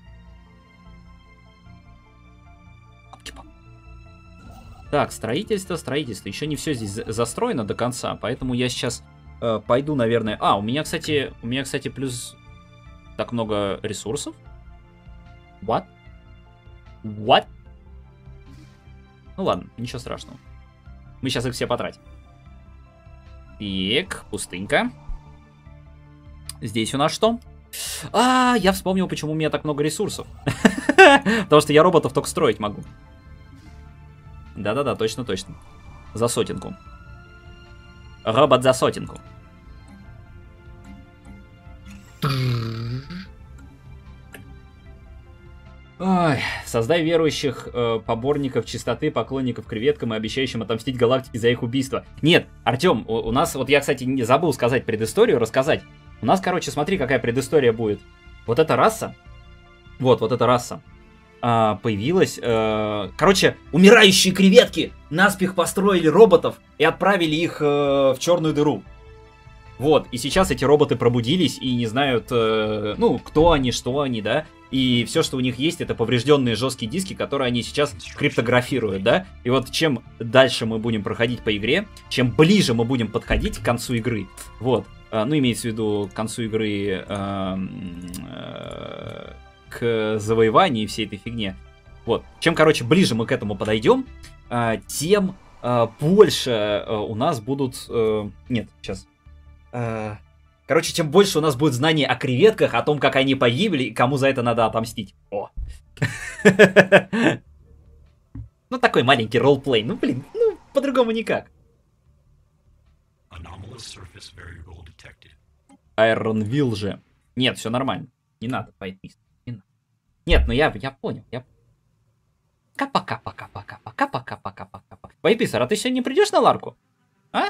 Так, строительство. Еще не все здесь застроено до конца, поэтому я сейчас пойду, наверное... у меня, кстати, плюс так много ресурсов. What? Ну ладно, ничего страшного. Мы сейчас их все потратим. Так, пустынька. Здесь у нас что? Я вспомнил, почему у меня так много ресурсов. Потому что я роботов только строить могу. Да-да-да, точно. За сотенку. Робот за сотенку. Ой, создай верующих поборников чистоты, поклонников креветкам и обещающим отомстить галактике за их убийство. Нет, Артем, у нас, вот я, кстати, не забыл сказать предысторию, рассказать. У нас, короче, смотри, какая предыстория будет. Вот эта раса, вот эта раса, появилась, короче, умирающие креветки наспех построили роботов и отправили их в черную дыру. Вот, и сейчас эти роботы пробудились и не знают, ну, кто они, что они, да, и все, что у них есть, это поврежденные жесткие диски, которые они сейчас криптографируют, да, и вот чем дальше мы будем проходить по игре, чем ближе мы будем подходить к концу игры, вот, ну, имеется в виду к концу игры, к завоеванию и всей этой фигне. Вот. Чем, короче, ближе мы к этому подойдем, тем больше у нас будут... Нет, сейчас. Короче, тем больше у нас будет знаний о креветках, о том, как они погибли и кому за это надо отомстить. О. Ну, такой маленький ролплей. Ну, блин, ну, по-другому никак. Айронвилл же. Нет, все нормально. Не надо, Файтмистер. Нет, ну я понял, Пока-пока-пока-пока-пока-пока-пока-пока. Вайтмистер, а ты сегодня не придешь на Ларку? А?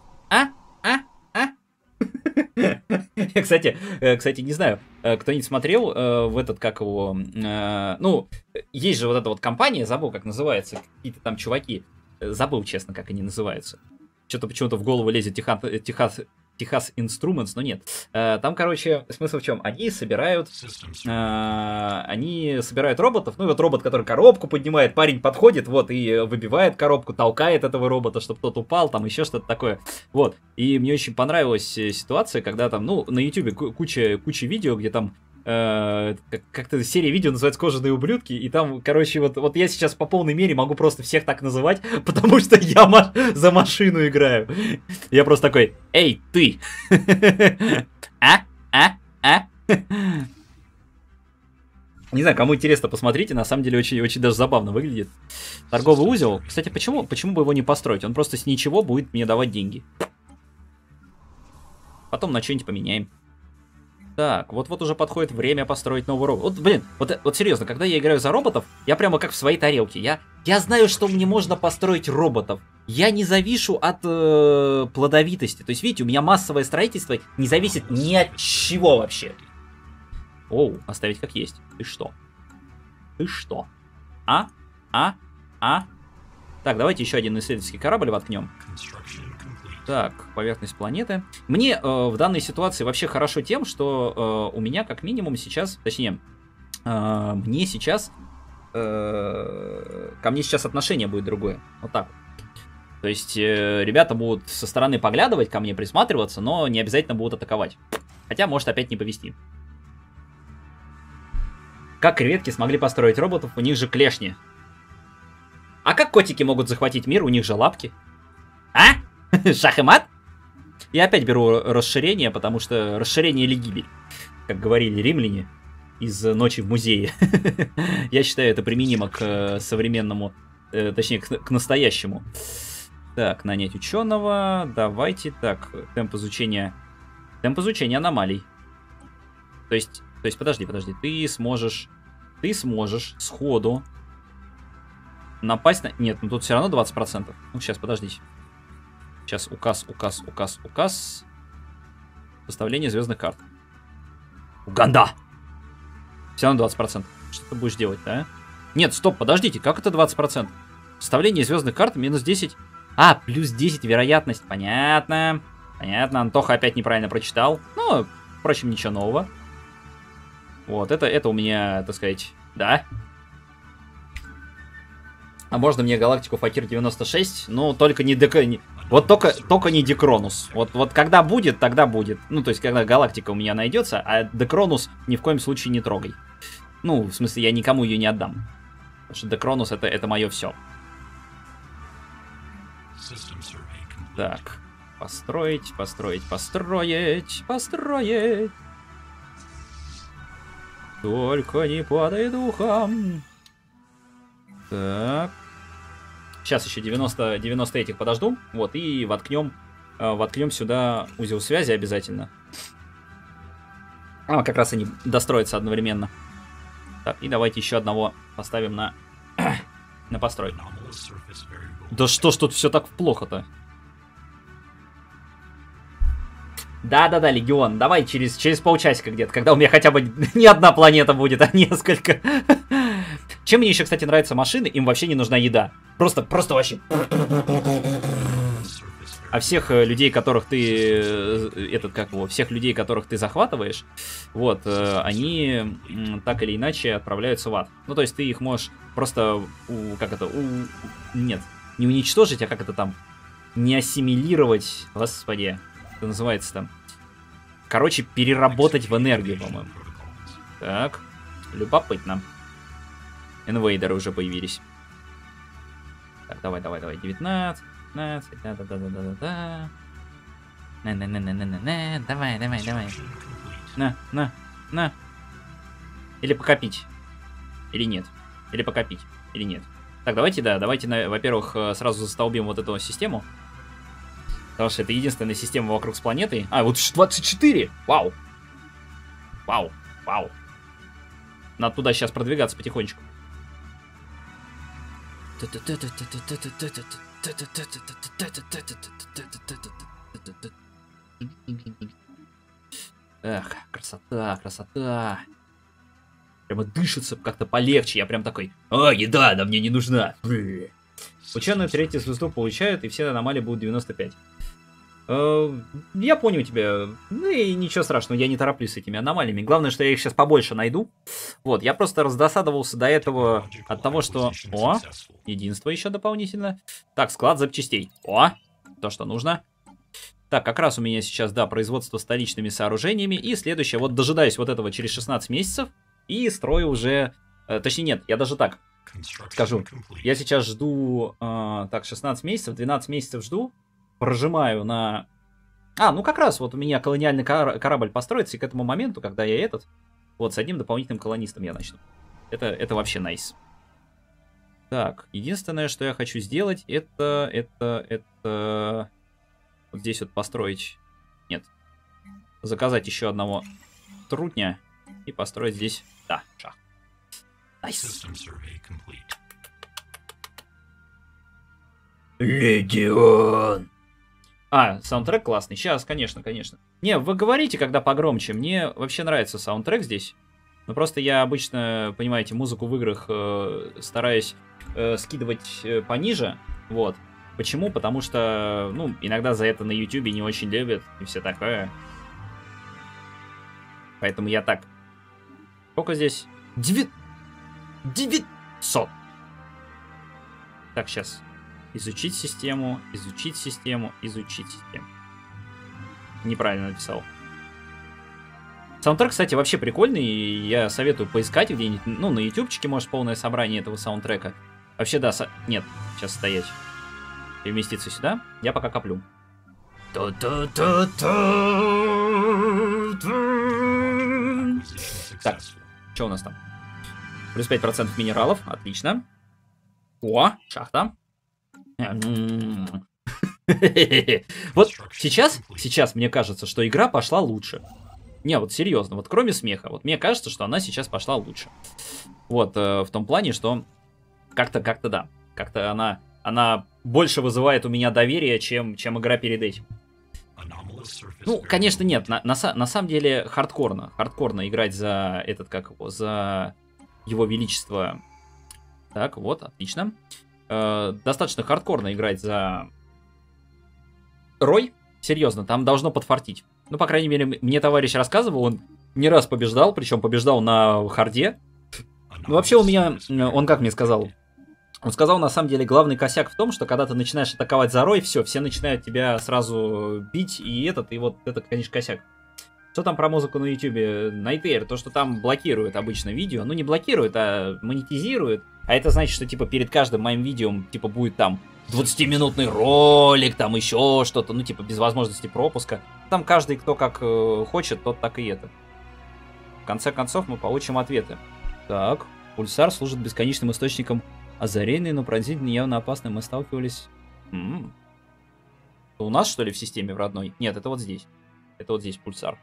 Я, кстати, не знаю, кто-нибудь смотрел в этот, как его... Ну, есть же вот эта вот компания, забыл, как называется, какие-то там чуваки. Забыл, честно, как они называются. Что-то почему-то в голову лезет Техас Instruments, но нет. Там, короче, смысл в чем? Они собирают роботов. Ну, и вот робот, который коробку поднимает, парень подходит, вот, и выбивает коробку, толкает этого робота, чтобы тот упал, там еще что-то такое. Вот. И мне очень понравилась ситуация, когда там, ну, на YouTube куча видео, где там как-то серия видео называется «Кожаные ублюдки», и там, короче, вот я сейчас по полной мере могу просто всех так называть, потому что я за машину играю. Я просто такой: «Эй, ты!» Не знаю, кому интересно, посмотрите, на самом деле очень даже забавно выглядит. Торговый узел. Кстати, почему бы его не построить? Он просто с ничего будет мне давать деньги. Потом на что-нибудь поменяем. Так, вот уже подходит время построить новый робот. Вот, блин, вот серьезно, когда я играю за роботов, я прямо как в своей тарелке. Я знаю, что мне можно построить роботов. Я не завишу от плодовитости. То есть, видите, у меня массовое строительство не зависит ни от чего вообще. Оу, оставить как есть. Ты что? Ты что? А? Так, давайте еще один исследовательский корабль воткнем. Так, поверхность планеты. Мне в данной ситуации вообще хорошо тем, что у меня как минимум сейчас, точнее, мне сейчас, ко мне сейчас отношение будет другое. Вот так вот. То есть ребята будут со стороны поглядывать ко мне, присматриваться, но не обязательно будут атаковать. Хотя может опять не повезти. Как креветки смогли построить роботов, у них же клешни. А как котики могут захватить мир, у них же лапки? А? Шах и мат? Я опять беру расширение, потому что расширение или гибель, как говорили римляне из «Ночи в музее». Я считаю, это применимо к современному, точнее, к настоящему. Так, нанять ученого. Давайте, так, темп изучения аномалий. То есть, подожди, ты сможешь сходу напасть на... Нет, ну тут все равно 20%. Ну, сейчас, подождите. Сейчас указ. Составление звездных карт. Уганда! Все равно 20%. Что ты будешь делать, да? Нет, стоп, подождите, как это 20%? Составление звездных карт минус 10. А, плюс 10 вероятность. Понятно. Антоха опять неправильно прочитал. Ну, впрочем, ничего нового. Вот, это у меня, так сказать, да. А можно мне галактику Факир 96? Ну, только не только не Декронус. Вот когда будет, тогда будет. Ну, то есть, когда галактика у меня найдется, а Декронус ни в коем случае не трогай. Ну, в смысле, я никому ее не отдам. Потому что Декронус это мое все. Так. Построить. Только не падай духом. Так. Сейчас еще 90 этих подожду. Вот, и воткнем сюда узел связи обязательно. А, как раз они достроятся одновременно. Так, и давайте еще одного поставим на постройку. Да что ж тут все так плохо-то? Да, Легион, давай через полчасика где-то, когда у меня хотя бы не одна планета будет, а несколько. Чем мне еще, кстати, нравятся машины, им вообще не нужна еда. Просто вообще. А всех людей, которых ты... всех людей, которых ты захватываешь, вот, они так или иначе отправляются в ад. Ну, то есть ты их можешь просто... Нет, не уничтожить, а как это там? Не ассимилировать. Господи, это называется там. Короче, переработать в энергию, по-моему. Так, любопытно. Инвейдеры уже появились. Так, давай, 19, 15, да. Давай. На. Или покопить. Или нет. Или покопить. Или нет. Так, давайте, во-первых, сразу застолбим вот эту систему. Потому что это единственная система вокруг с планетой. А, вот 24! Вау! Надо туда сейчас продвигаться потихонечку. Эх, красота. Прямо дышится как-то полегче. Я прям такой, еда, да мне не нужна. Ученые третью звезду получают, и все аномалии будут 95. Я понял тебя. Ну и ничего страшного, я не тороплюсь с этими аномалиями. Главное, что я их сейчас побольше найду. Вот, я просто раздосадовался до этого от того, что... О, единство еще дополнительно. Так, склад запчастей. О, то, что нужно. Так, как раз у меня сейчас, да, производство столичными сооружениями. И следующее, вот дожидаюсь вот этого через 16 месяцев. И строю уже... Точнее, нет, я даже так скажу. Я сейчас жду... так, 16 месяцев, 12 месяцев жду. Прожимаю на... ну как раз вот у меня колониальный корабль построится, и к этому моменту, когда я вот с одним дополнительным колонистом я начну. Это вообще найс. Так, единственное, что я хочу сделать, это... Вот здесь вот построить... Нет. Заказать еще одного трутня и построить здесь, да, шахту. Найс. Легион. А, саундтрек классный. Сейчас, конечно, конечно. Не, вы говорите, когда погромче. Мне вообще нравится саундтрек здесь. Но просто я обычно, понимаете, музыку в играх стараюсь скидывать пониже. Вот. Почему? Потому что, ну, иногда за это на YouTube не очень любят и все такое. Поэтому я так. Сколько здесь? 900. Так, сейчас. Изучить систему, изучить систему, изучить систему. Неправильно написал. Саундтрек, кстати, вообще прикольный, и я советую поискать где-нибудь. Ну, на ютубчике, может, полное собрание этого саундтрека. Вообще, да, нет, сейчас стоять. Переместиться сюда, я пока коплю. Так, что у нас там? Плюс 5% минералов, отлично. О, шахта. Вот сейчас мне кажется, что игра пошла лучше. Не, вот серьезно, вот кроме смеха, вот мне кажется, что она сейчас пошла лучше. Вот, в том плане, что как-то да, как-то она больше вызывает у меня доверие, чем игра перед этим. Ну, конечно, нет, на самом деле хардкорно играть за этот, как его, за его величество. Так, вот, отлично. Достаточно хардкорно играть за Рой. Серьезно, там должно подфартить. Ну, по крайней мере, мне товарищ рассказывал, он не раз побеждал, причем побеждал на харде. Ну, вообще у меня, он как мне сказал? Он сказал, на самом деле, главный косяк в том, что когда ты начинаешь атаковать за Рой, все начинают тебя сразу бить, и вот этот, конечно, косяк. Что там про музыку на ютубе? Nightmare, то, что там блокирует обычно видео. Ну, не блокирует, а монетизирует. А это значит, что, типа, перед каждым моим видео, типа, будет там 20-минутный ролик, там еще что-то, ну, типа, без возможности пропуска. Там каждый, кто как хочет, тот так и это. В конце концов, мы получим ответы. Так, пульсар служит бесконечным источником озарения, но пронзительно явно опасным мы сталкивались. У нас, что ли, в системе в родной? Нет, это вот здесь. Это вот здесь пульсар.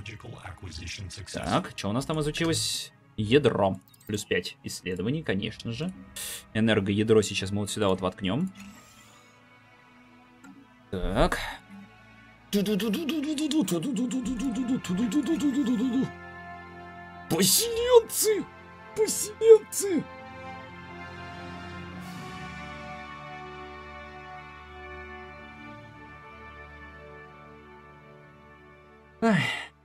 Так, что у нас там изучилось? Ядро. Плюс 5 исследований, конечно же. Энергоядро сейчас мы вот сюда вот воткнем. Так. Поселенцы! Поселенцы! Ай.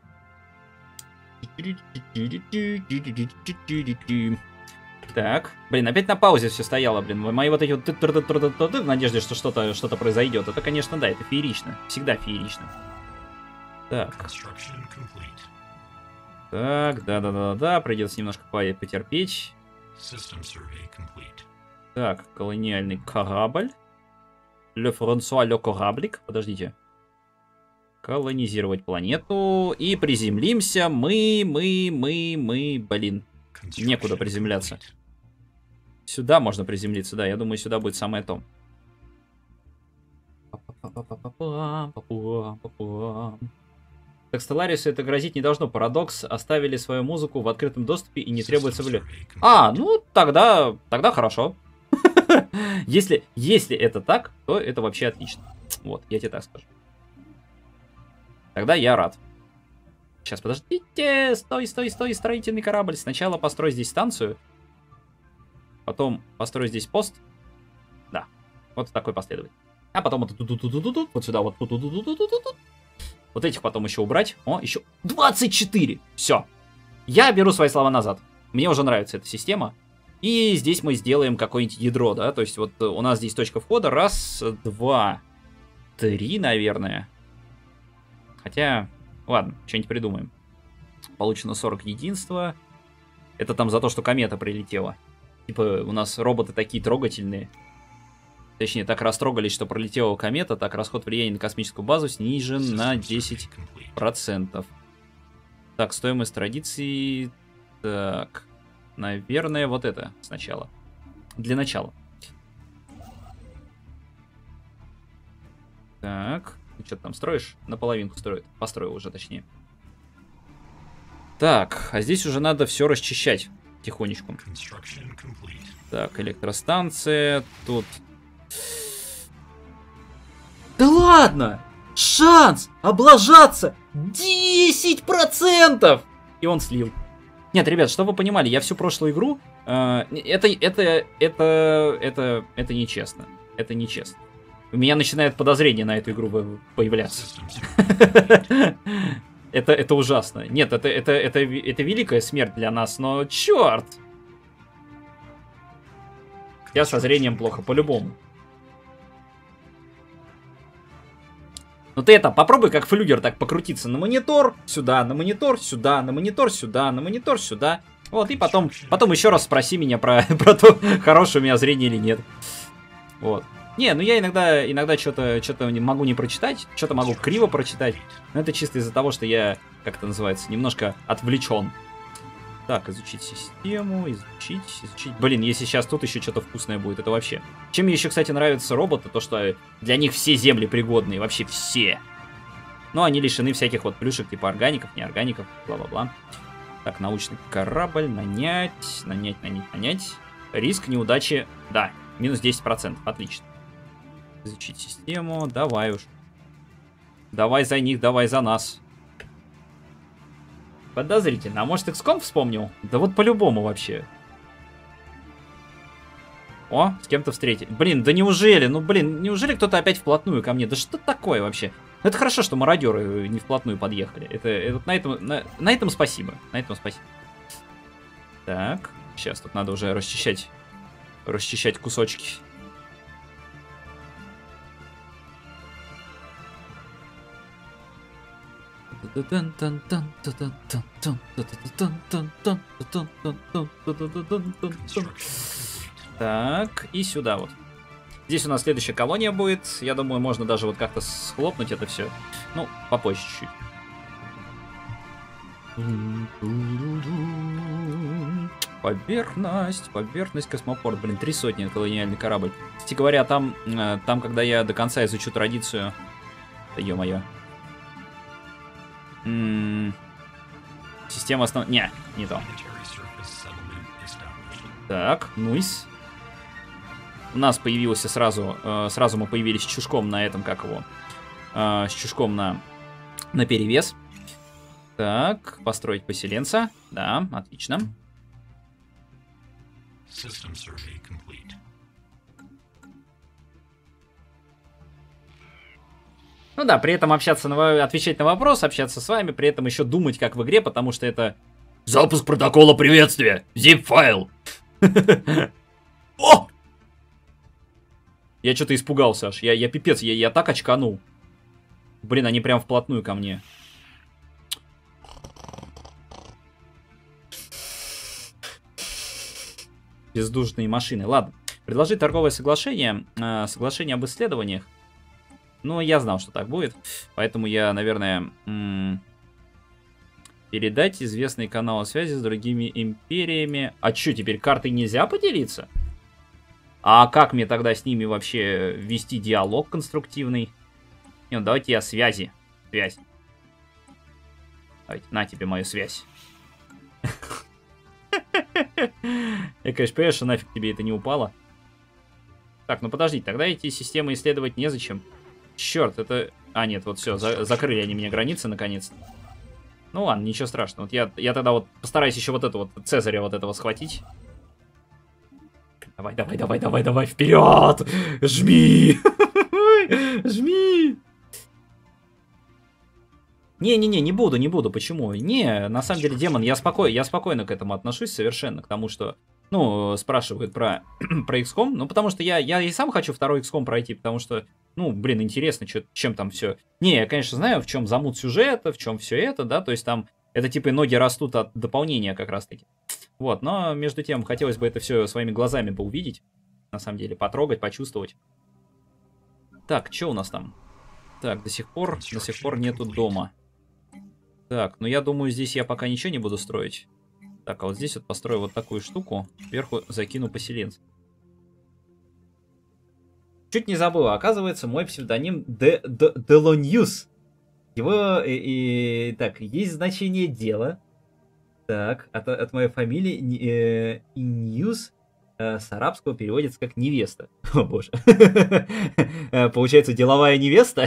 Так, блин, опять на паузе все стояло, блин. Мои вот эти вот в надежде, что что-то произойдет. Это, конечно, да, это феерично. Всегда феерично. Так. Так, да, придется немножко потерпеть. Так, колониальный корабль. Ле Франсуа Ле Кораблик. Подождите. Колонизировать планету. И приземлимся. Мы, блин. Некуда приземляться. Сюда можно приземлиться, да. Я думаю, сюда будет самое то. Так, Stellaris это грозить не должно. Парадокс оставили свою музыку в открытом доступе и не требуется в... А, ну, тогда хорошо. Если это так, то это вообще отлично. Вот, я тебе так скажу. Тогда я рад. Сейчас, подождите. Стой, строительный корабль. Сначала построй здесь станцию. Потом построй здесь пост. Да, вот такой последовательный. А потом вот сюда вот. Вот этих потом еще убрать. О, еще 24. Все. Я беру свои слова назад. Мне уже нравится эта система. И здесь мы сделаем какое-нибудь ядро, да. То есть вот у нас здесь точка входа. Раз, два, три, наверное. Хотя, ладно, что-нибудь придумаем. Получено 40 единства. Это там за то, что комета прилетела. Типа у нас роботы такие трогательные. Точнее, так растрогались, что пролетела комета. Так, расход влияния на космическую базу снижен на 10%. Так, стоимость традиции. Так, наверное, вот это сначала. Для начала. Так, ты что-то там строишь? Наполовинку строит. Построил уже, точнее. Так, а здесь уже надо все расчищать тихонечку. Так, электростанция, тут... Да ладно! Шанс облажаться 10%! И он слил. Нет, ребят, чтобы вы понимали, я всю прошлую игру... Это нечестно. Это нечестно. У меня начинает подозрение на эту игру появляться. Это ужасно. Нет, это великая смерть для нас, но черт! Я со зрением плохо, по-любому. Ну ты это, попробуй как флюгер так покрутиться на монитор, сюда, на монитор, сюда, на монитор, сюда, на монитор, сюда. Вот, и потом еще раз спроси меня про то, хорошее у меня зрение или нет. Вот. Не, ну я иногда что-то могу не прочитать, что-то могу криво прочитать. Но это чисто из-за того, что я, как это называется, немножко отвлечен. Так, изучить систему, изучить. Блин, если сейчас тут еще что-то вкусное будет, это вообще. Чем мне еще, кстати, нравятся роботы, то что для них все земли пригодные, вообще все. Но они лишены всяких вот плюшек, типа органиков, неоргаников, бла-бла-бла. Так, научный корабль, нанять. Риск неудачи, да, минус 10%, отлично. Изучить систему, давай уж. Давай за них, давай за нас. Подозрительно. А может, XCOM вспомнил? Да вот по-любому вообще. О, с кем-то встретить. Блин, да неужели? Ну, блин, неужели кто-то опять вплотную ко мне? Да что такое вообще? Ну, это хорошо, что мародеры не вплотную подъехали. На этом спасибо. На этом спасибо. Так, сейчас тут надо уже расчищать кусочки. Так, и сюда вот. Здесь у нас следующая колония будет. Я думаю, можно даже вот как-то схлопнуть это все. Ну, попозже чуть-чуть. Поверхность, космопорт. Блин, 300 колониальный корабль. Кстати говоря, там, когда я до конца изучу традицию... Да ё-моё. Система основ... Не то. Так, нуйс. У нас появился сразу мы появились с чушком на этом, как его, с чушком на перевес. Так, построить поселенца. Да, отлично. Ну да, при этом отвечать на вопрос, общаться с вами, при этом еще думать, как в игре, потому что это... Запуск протокола приветствия! Zip-файл! О! Я что-то испугался аж. Я пипец, я так очканул. Блин, они прям вплотную ко мне. Бездушные машины. Ладно. Предложить торговое соглашение. Соглашение об исследованиях. Ну, я знал, что так будет. Поэтому я, наверное... передать известные каналы связи с другими империями. А что, теперь картой нельзя поделиться? А как мне тогда с ними вообще вести диалог конструктивный? Не, ну давайте я связи. Связь. Давайте, на тебе мою связь. Я, конечно, понимаю, что нафиг тебе это не упало. Так, ну подождите, тогда эти системы исследовать незачем. Черт, это... А, нет, вот все, закрыли они мне границы наконец-то. Ну ладно, ничего страшного. Вот я тогда вот постараюсь еще вот это вот, Цезаря вот этого схватить. Давай, вперед! Жми! Жми! Не буду, почему? Не, на самом деле, демон, я спокойно к этому отношусь совершенно, к тому, что, ну, спрашивают про XCOM, ну, потому что я и сам хочу второй XCOM пройти, потому что, ну, блин, интересно, чем там все. Не, я, конечно, знаю, в чем замут сюжета, в чем все это, да, то есть там, это типа ноги растут от дополнения как раз-таки. Вот, но между тем, хотелось бы это все своими глазами бы увидеть, на самом деле, потрогать, почувствовать. Так, что у нас там? Так, до сих пор нету дома. Так, ну я думаю, здесь я пока ничего не буду строить. Так, а вот здесь вот построю вот такую штуку. Сверху закину поселенцев. Чуть не забыл, оказывается, мой псевдоним Делониус. Его, так, есть значение дела. Так, от моей фамилии Ньюс с арабского переводится как невеста. О боже. Получается, деловая невеста?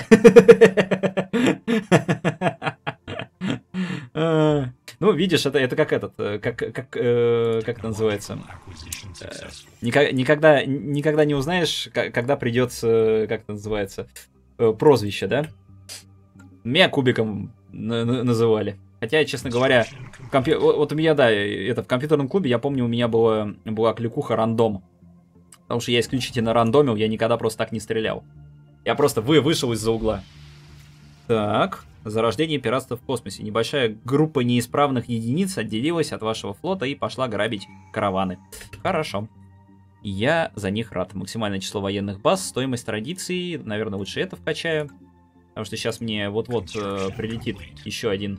Ну, видишь, это как этот, как это называется? Никогда не узнаешь, когда придется, как это называется, прозвище, да? Меня кубиком называли. Хотя, честно говоря, вот у меня, да, это в компьютерном клубе, я помню, у меня была кликуха рандом. Потому что я исключительно рандомил, я никогда просто так не стрелял. Я просто вышел из-за угла. Так, зарождение пиратства в космосе. Небольшая группа неисправных единиц отделилась от вашего флота и пошла грабить караваны. Хорошо. Я за них рад. Максимальное число военных баз, стоимость традиций. Наверное, лучше это вкачаю. Потому что сейчас мне вот-вот прилетит еще один.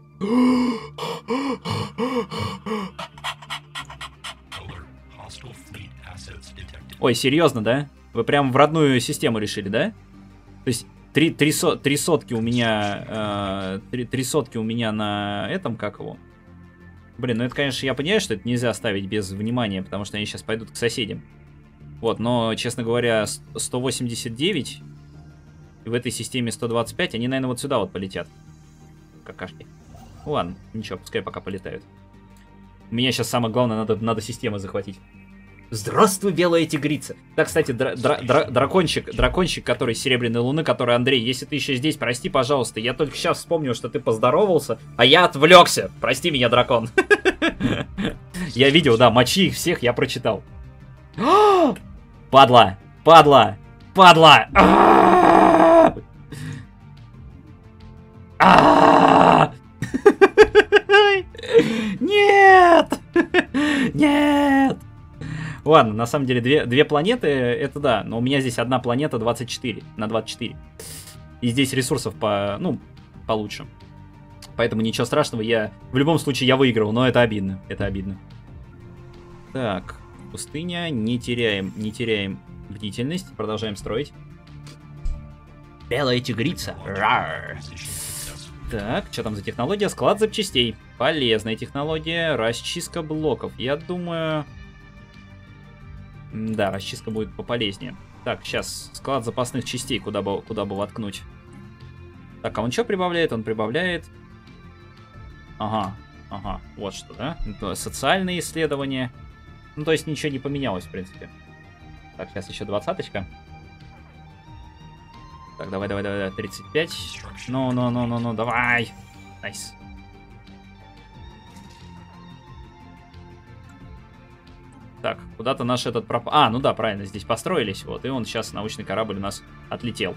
Ой, серьезно, да? Вы прям в родную систему решили, да? То есть три сотки у меня на этом, как его? Блин, ну это, конечно, я понимаю, что это нельзя оставить без внимания, потому что они сейчас пойдут к соседям. Вот, но, честно говоря, 189 и в этой системе 125, они, наверное, вот сюда вот полетят. Какашки. Ладно, ничего, пускай пока полетают. Мне сейчас самое главное, надо систему захватить. Здравствуй, белая тигрица. Да, кстати, дракончик, который с Серебряной Луны, который Андрей, если ты еще здесь, прости, пожалуйста. Я только сейчас вспомнил, что ты поздоровался, а я отвлекся. Прости меня, дракон. Я видел, да, мочи их всех, я прочитал. Падла, падла, падла. Нет! Нет! Ладно, на самом деле две планеты, это да, но у меня здесь одна планета 24 на 24. И здесь ресурсов получше. Поэтому ничего страшного, в любом случае я выиграл, но это обидно, это обидно. Так, пустыня, не теряем бдительность, продолжаем строить. Белая тигрица. Рар. Так, что там за технология? Склад запчастей. Полезная технология. Расчистка блоков. Я думаю... Да, расчистка будет пополезнее. Так, сейчас склад запасных частей, куда бы воткнуть. Так, а он что прибавляет? Он прибавляет... Ага, вот что, да? Это социальные исследования. Ну, то есть ничего не поменялось, в принципе. Так, сейчас еще 20-очка. Так, давай, 35. Ну, давай. Найс. Так, куда-то наш этот пропал. А, ну да, правильно, здесь построились, вот, и он сейчас, научный корабль у нас отлетел.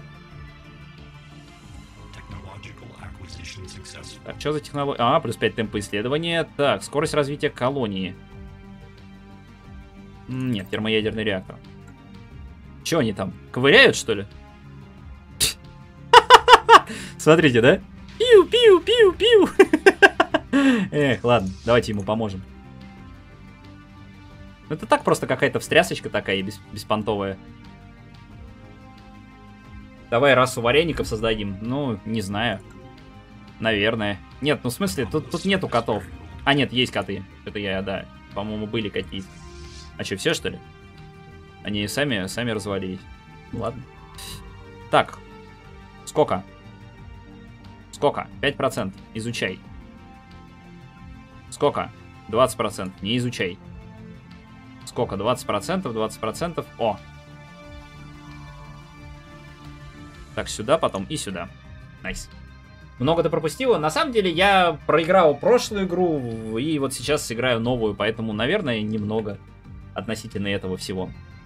Так, что за технология? А, плюс 5 темпа исследования. Так, скорость развития колонии. Нет, термоядерный реактор. Че они там, ковыряют, что ли? Смотрите, да? Пиу-пиу-пиу-пиу. Эх, ладно, давайте ему поможем. Это так просто какая-то встрясочка такая беспонтовая. Давай расу вареников создадим. Ну, не знаю. Наверное. Нет, ну в смысле, тут нету котов. А, нет, есть коты. Это да. По-моему, были какие-то. А что, все, что ли? Они сами развалились. Ладно. Так. Сколько? 5%. Изучай. Сколько? 20%. Не изучай. Сколько? 20%, 20%. О! Так, сюда потом и сюда. Найс. Много ты пропустила. На самом деле, я проиграл прошлую игру, и вот сейчас сыграю новую, поэтому, наверное, немного относительно этого всего.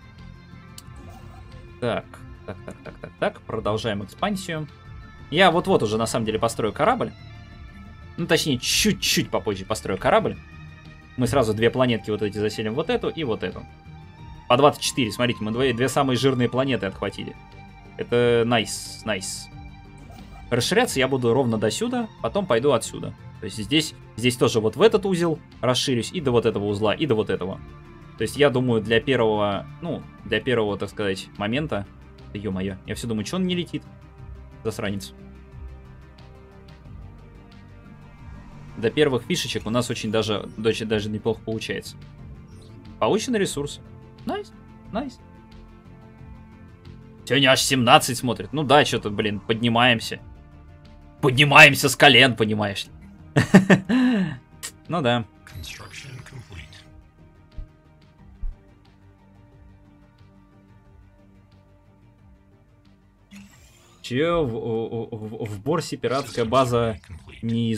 Так. Продолжаем экспансию. Я вот-вот уже, на самом деле, построю корабль. Ну, точнее, чуть-чуть попозже построю корабль. Мы сразу две планетки вот эти заселим, вот эту и вот эту. По 24, смотрите, мы две самые жирные планеты отхватили. Это найс. Расширяться я буду ровно до сюда, потом пойду отсюда. То есть здесь тоже вот в этот узел расширюсь, и до вот этого узла, и до вот этого. То есть я думаю, для первого, так сказать, момента... Ё-моё, я все думаю, что он не летит? Засранец. До первых фишечек у нас очень даже неплохо получается. Получены ресурсы. Найс, найс. Сегодня аж 17 смотрит. Ну да, что-то, блин, поднимаемся. Поднимаемся с колен, понимаешь ли. Ну да. Че в Борсе пиратская база не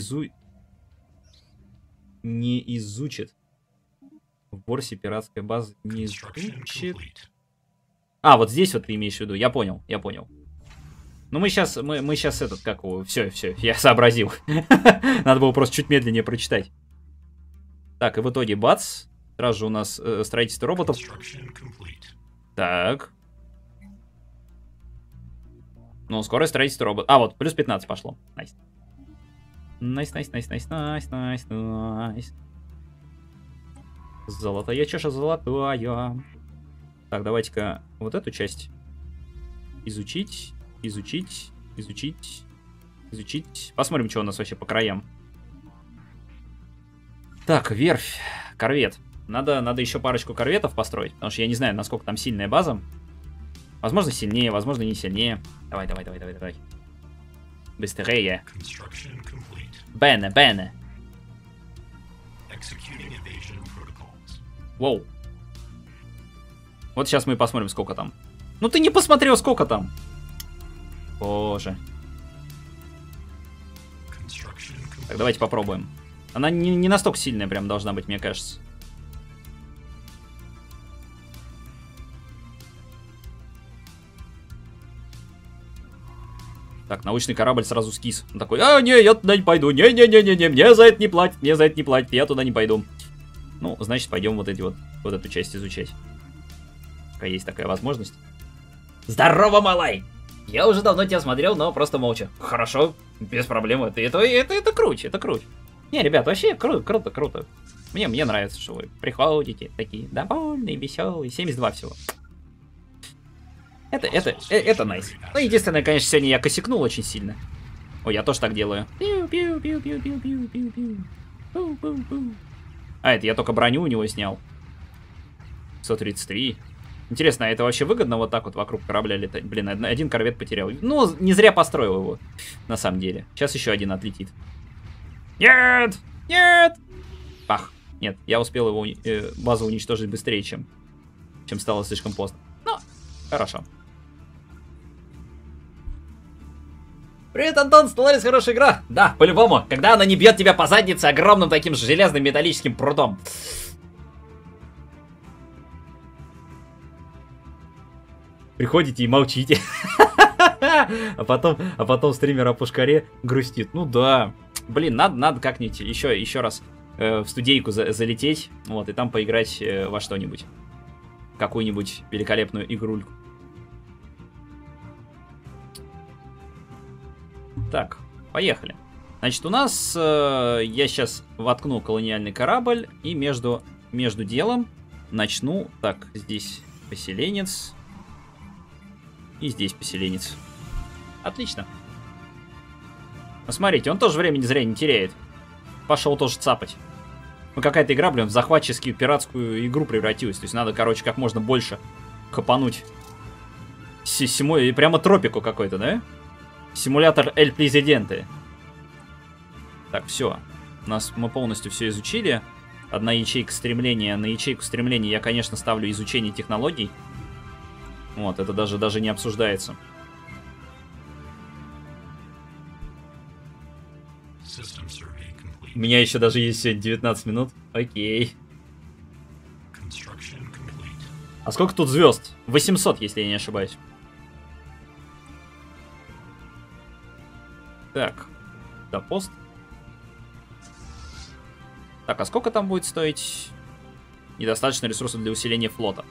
изучит? В Борсе пиратская база не изучит. А, вот здесь вот ты имеешь в виду. Я понял, я понял. Ну мы сейчас этот, как его, все, я сообразил. Надо было просто чуть медленнее прочитать. Так, и в итоге, бац, сразу же у нас строительство роботов. Так. Ну, скорое строительство роботов. А, вот, плюс 15 пошло. Найс. Найс. Золотая чаша, золотая. Так, давайте-ка вот эту часть изучить. Посмотрим, что у нас вообще по краям. Так, верфь, корвет. Надо еще парочку корветов построить, потому что я не знаю, насколько там сильная база. Возможно, сильнее, возможно, не сильнее. Давай. Быстрее. Бене. Воу. Вот сейчас мы посмотрим, сколько там. Ну ты не посмотрел, сколько там. Боже. Так, давайте попробуем. Она не настолько сильная прям должна быть, мне кажется. Так, научный корабль сразу скис. Он такой, не, я туда не пойду. Не, мне за это не платят, я туда не пойду. Ну, значит, пойдем вот эту часть изучать. Пока есть такая возможность. Здорово, малай! Я уже давно тебя смотрел, но просто молча. Хорошо, без проблем. Это круче. Не, ребят, вообще круто. Мне нравится, что вы приходите такие довольные, веселые. 72 всего. Это найс. Ну, единственное, конечно, сегодня я косякнул очень сильно. Ой, я тоже так делаю. А, это я только броню у него снял. 133. Интересно, а это вообще выгодно вот так вот вокруг корабля летать? Блин, один корвет потерял. Ну, не зря построил его, на самом деле. Сейчас еще один отлетит. Нет! Пах. Нет, я успел его базу уничтожить быстрее, чем стало слишком поздно. Ну, хорошо. Привет, Антон, Stellaris хорошая игра. Да, по-любому, когда она не бьет тебя по заднице огромным таким железным металлическим прутом. Приходите и молчите. А потом стример о Пушкаре грустит. Ну да. Блин, надо как-нибудь еще раз в студейку залететь. Вот, и там поиграть во что-нибудь. Какую-нибудь великолепную игрульку. Так, поехали. Значит, у нас я сейчас воткну колониальный корабль и между делом начну. Так, здесь поселенец. И здесь поселенец. Отлично. Ну, смотрите, он тоже времени зря не теряет. Пошел тоже цапать. Ну, какая-то игра, блин, в захватческую пиратскую игру превратилась. То есть надо, короче, как можно больше хапануть. Прямо тропику какой-то, да? Симулятор Эль Президенте. Так, все. Мы полностью все изучили. Одна ячейка стремления. На ячейку стремления я, конечно, ставлю изучение технологий. Вот, это даже не обсуждается. У меня еще даже есть сегодня 19 минут. Окей. А сколько тут звезд? 800, если я не ошибаюсь. Так. Да, пост. Так, а сколько там будет стоить? Недостаточно ресурсов для усиления флота.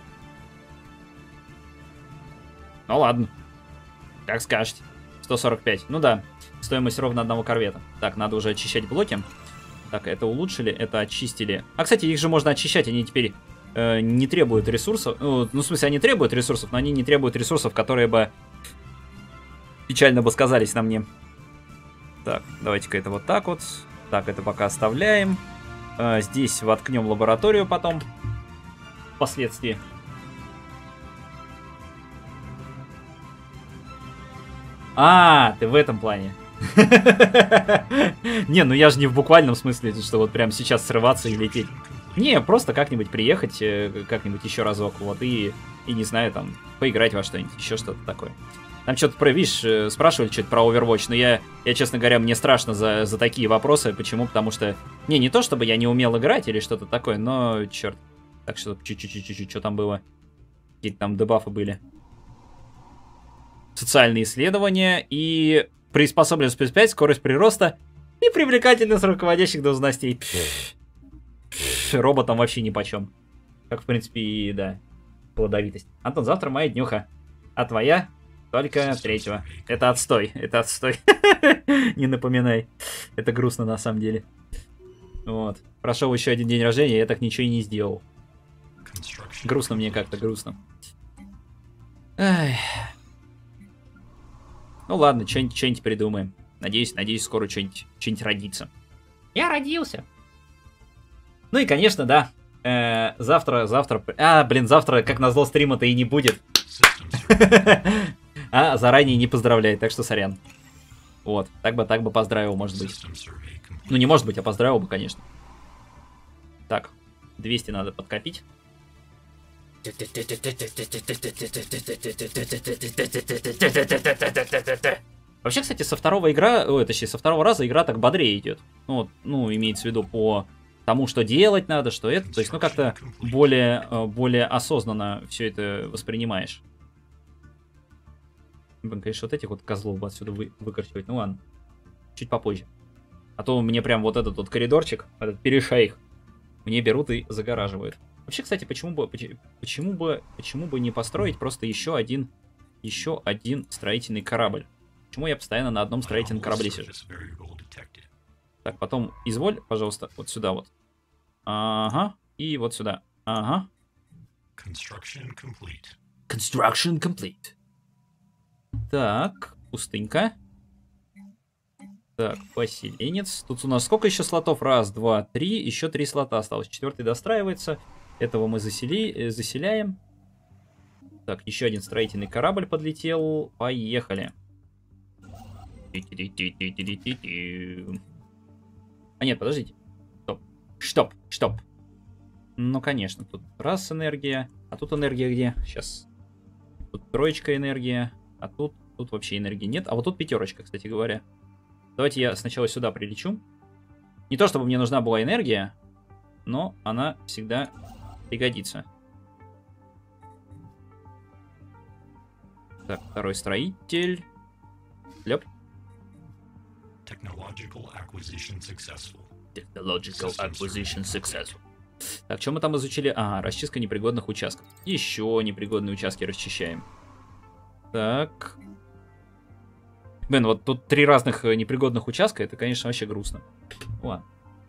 Ну ладно. Как скажете. 145. Ну да. Стоимость ровно одного корвета. Так, надо уже очищать блоки. Так, это улучшили, это очистили. А, кстати, их же можно очищать. Они теперь не требуют ресурсов. Ну, в смысле, они требуют ресурсов, но они не требуют ресурсов, которые бы печально бы сказались на мне. Так, давайте-ка это вот так вот. Так, это пока оставляем. Здесь воткнем лабораторию потом. Впоследствии. А, ты в этом плане. Не, ну я же не в буквальном смысле, что вот прям сейчас срываться и лететь. Не, просто как-нибудь приехать, как-нибудь еще разок, вот, и не знаю, там, поиграть во что-нибудь, еще что-то такое. Там что-то про, видишь, спрашивали что-то про Overwatch, но я, честно говоря, мне страшно за такие вопросы. Почему? Потому что, не то чтобы я не умел играть или что-то такое, но, черт. Так что, чуть-чуть, что там было? Какие-то там дебафы были. Социальные исследования и приспособленность плюс 5, скорость прироста и привлекательность руководящих должностей. Роботам вообще нипочем. Как, в принципе, и, да, плодовитость. Антон, завтра моя днюха, а твоя только 3-го. Это отстой, это отстой. Не напоминай. Это грустно на самом деле. Вот. Прошел еще один день рождения, я так ничего и не сделал. Грустно мне как-то, грустно. Ай. Ну ладно, что-нибудь придумаем. Надеюсь, скоро что-нибудь родится. Я родился. Ну и, конечно, да. Завтра... завтра, как назло, стрима-то и не будет. А заранее не поздравляет, так что сорян. Вот, так бы поздравил, может быть. Ну, не может быть, а поздравил бы, конечно. Так, 200 надо подкопить. Вообще, кстати, со второго раза игра так бодрее идет. Ну, имеется в виду по тому, что делать надо, что это. То есть, ну, как-то более осознанно все это воспринимаешь. Блин, конечно, вот этих вот козлов бы отсюда выкорчевать. Ну ладно, чуть попозже. А то мне прям вот этот вот коридорчик, этот перешейх, мне берут и загораживают. Вообще, кстати, почему бы не построить просто еще один строительный корабль? Почему я постоянно на одном строительном корабле сижу? Так, потом изволь, пожалуйста, вот сюда вот. Ага, и вот сюда. Ага. Construction complete. Так, пустынька. Так, поселенец. Тут у нас сколько еще слотов? Раз, два, три. Еще 3 слота осталось. 4-й достраивается. Этого мы заселяем. Так, еще один строительный корабль подлетел. Поехали. А нет, подождите. Стоп. Ну, конечно, тут раз энергия. А тут энергия где? Сейчас. Тут 3 энергия. А тут вообще энергии нет. А вот тут 5, кстати говоря. Давайте я сначала сюда прилечу. Не то чтобы мне нужна была энергия, но она всегда пригодится. Так, 2-й строитель. Лёп. Technological acquisition successful. Так, что мы там изучили? А, расчистка непригодных участков. Еще непригодные участки расчищаем. Так. Блин, вот тут 3 разных непригодных участка, это, конечно, вообще грустно. Ладно.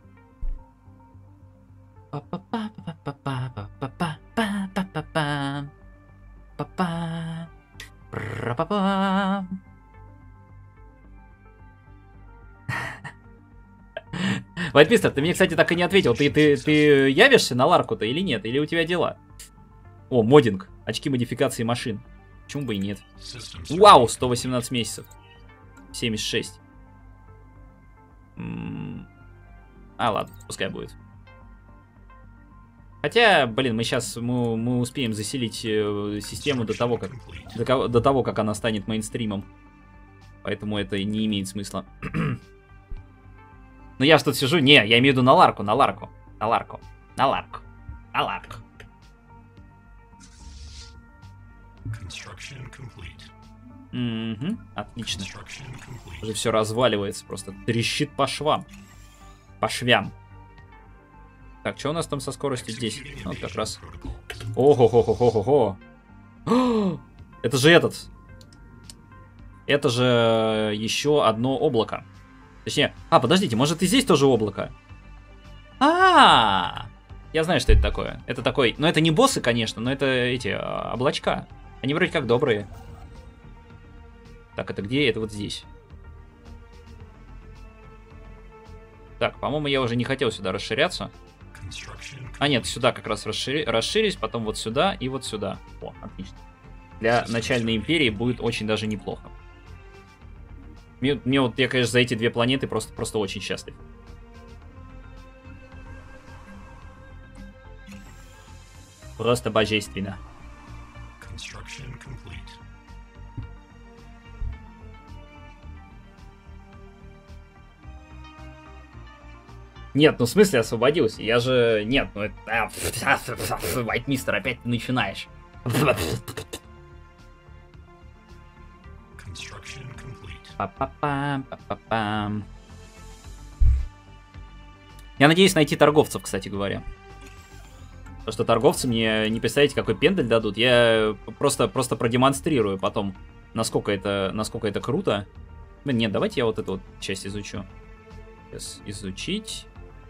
Вайтмистер, ты мне, кстати, так и не ответил. Ты явишься на Ларку-то или нет? Или у тебя дела? О, моддинг. Очки модификации машин. Почему бы и нет? Вау, 118 месяцев. 76. А, ладно, пускай будет. Хотя, блин, мы успеем заселить систему до того, как она станет мейнстримом. Поэтому это не имеет смысла. Но я ж тут сижу. Не, я имею в виду на Ларку. Угу, отлично. Уже все разваливается, просто трещит по швам. По швям. Так, что у нас там со скоростью 10? Вот как раз. Ого-го-го-го-го-го. Это же Это же еще одно облако. Точнее, подождите, может и здесь тоже облако? Я знаю, что это такое. Это такой, но это не боссы, конечно, но это эти облачка. Они вроде как добрые. Так, это где? Это вот здесь. Так, по-моему, я уже не хотел сюда расширяться. А нет, сюда как раз расширюсь, потом вот сюда и вот сюда. О, отлично. Для начальной империи будет очень даже неплохо. Мне вот, я, конечно, за эти две планеты просто очень счастлив. Просто божественно. Нет, ну в смысле освободился? Я же... Нет, ну это... Вайтмистер, опять ты начинаешь. Па-па-пам, па-па-пам. Я надеюсь найти торговцев, кстати говоря. Потому что торговцы мне, не представляете, какой пендель дадут. Я просто продемонстрирую потом, насколько это круто. Нет, давайте я вот эту вот часть изучу. Сейчас изучить.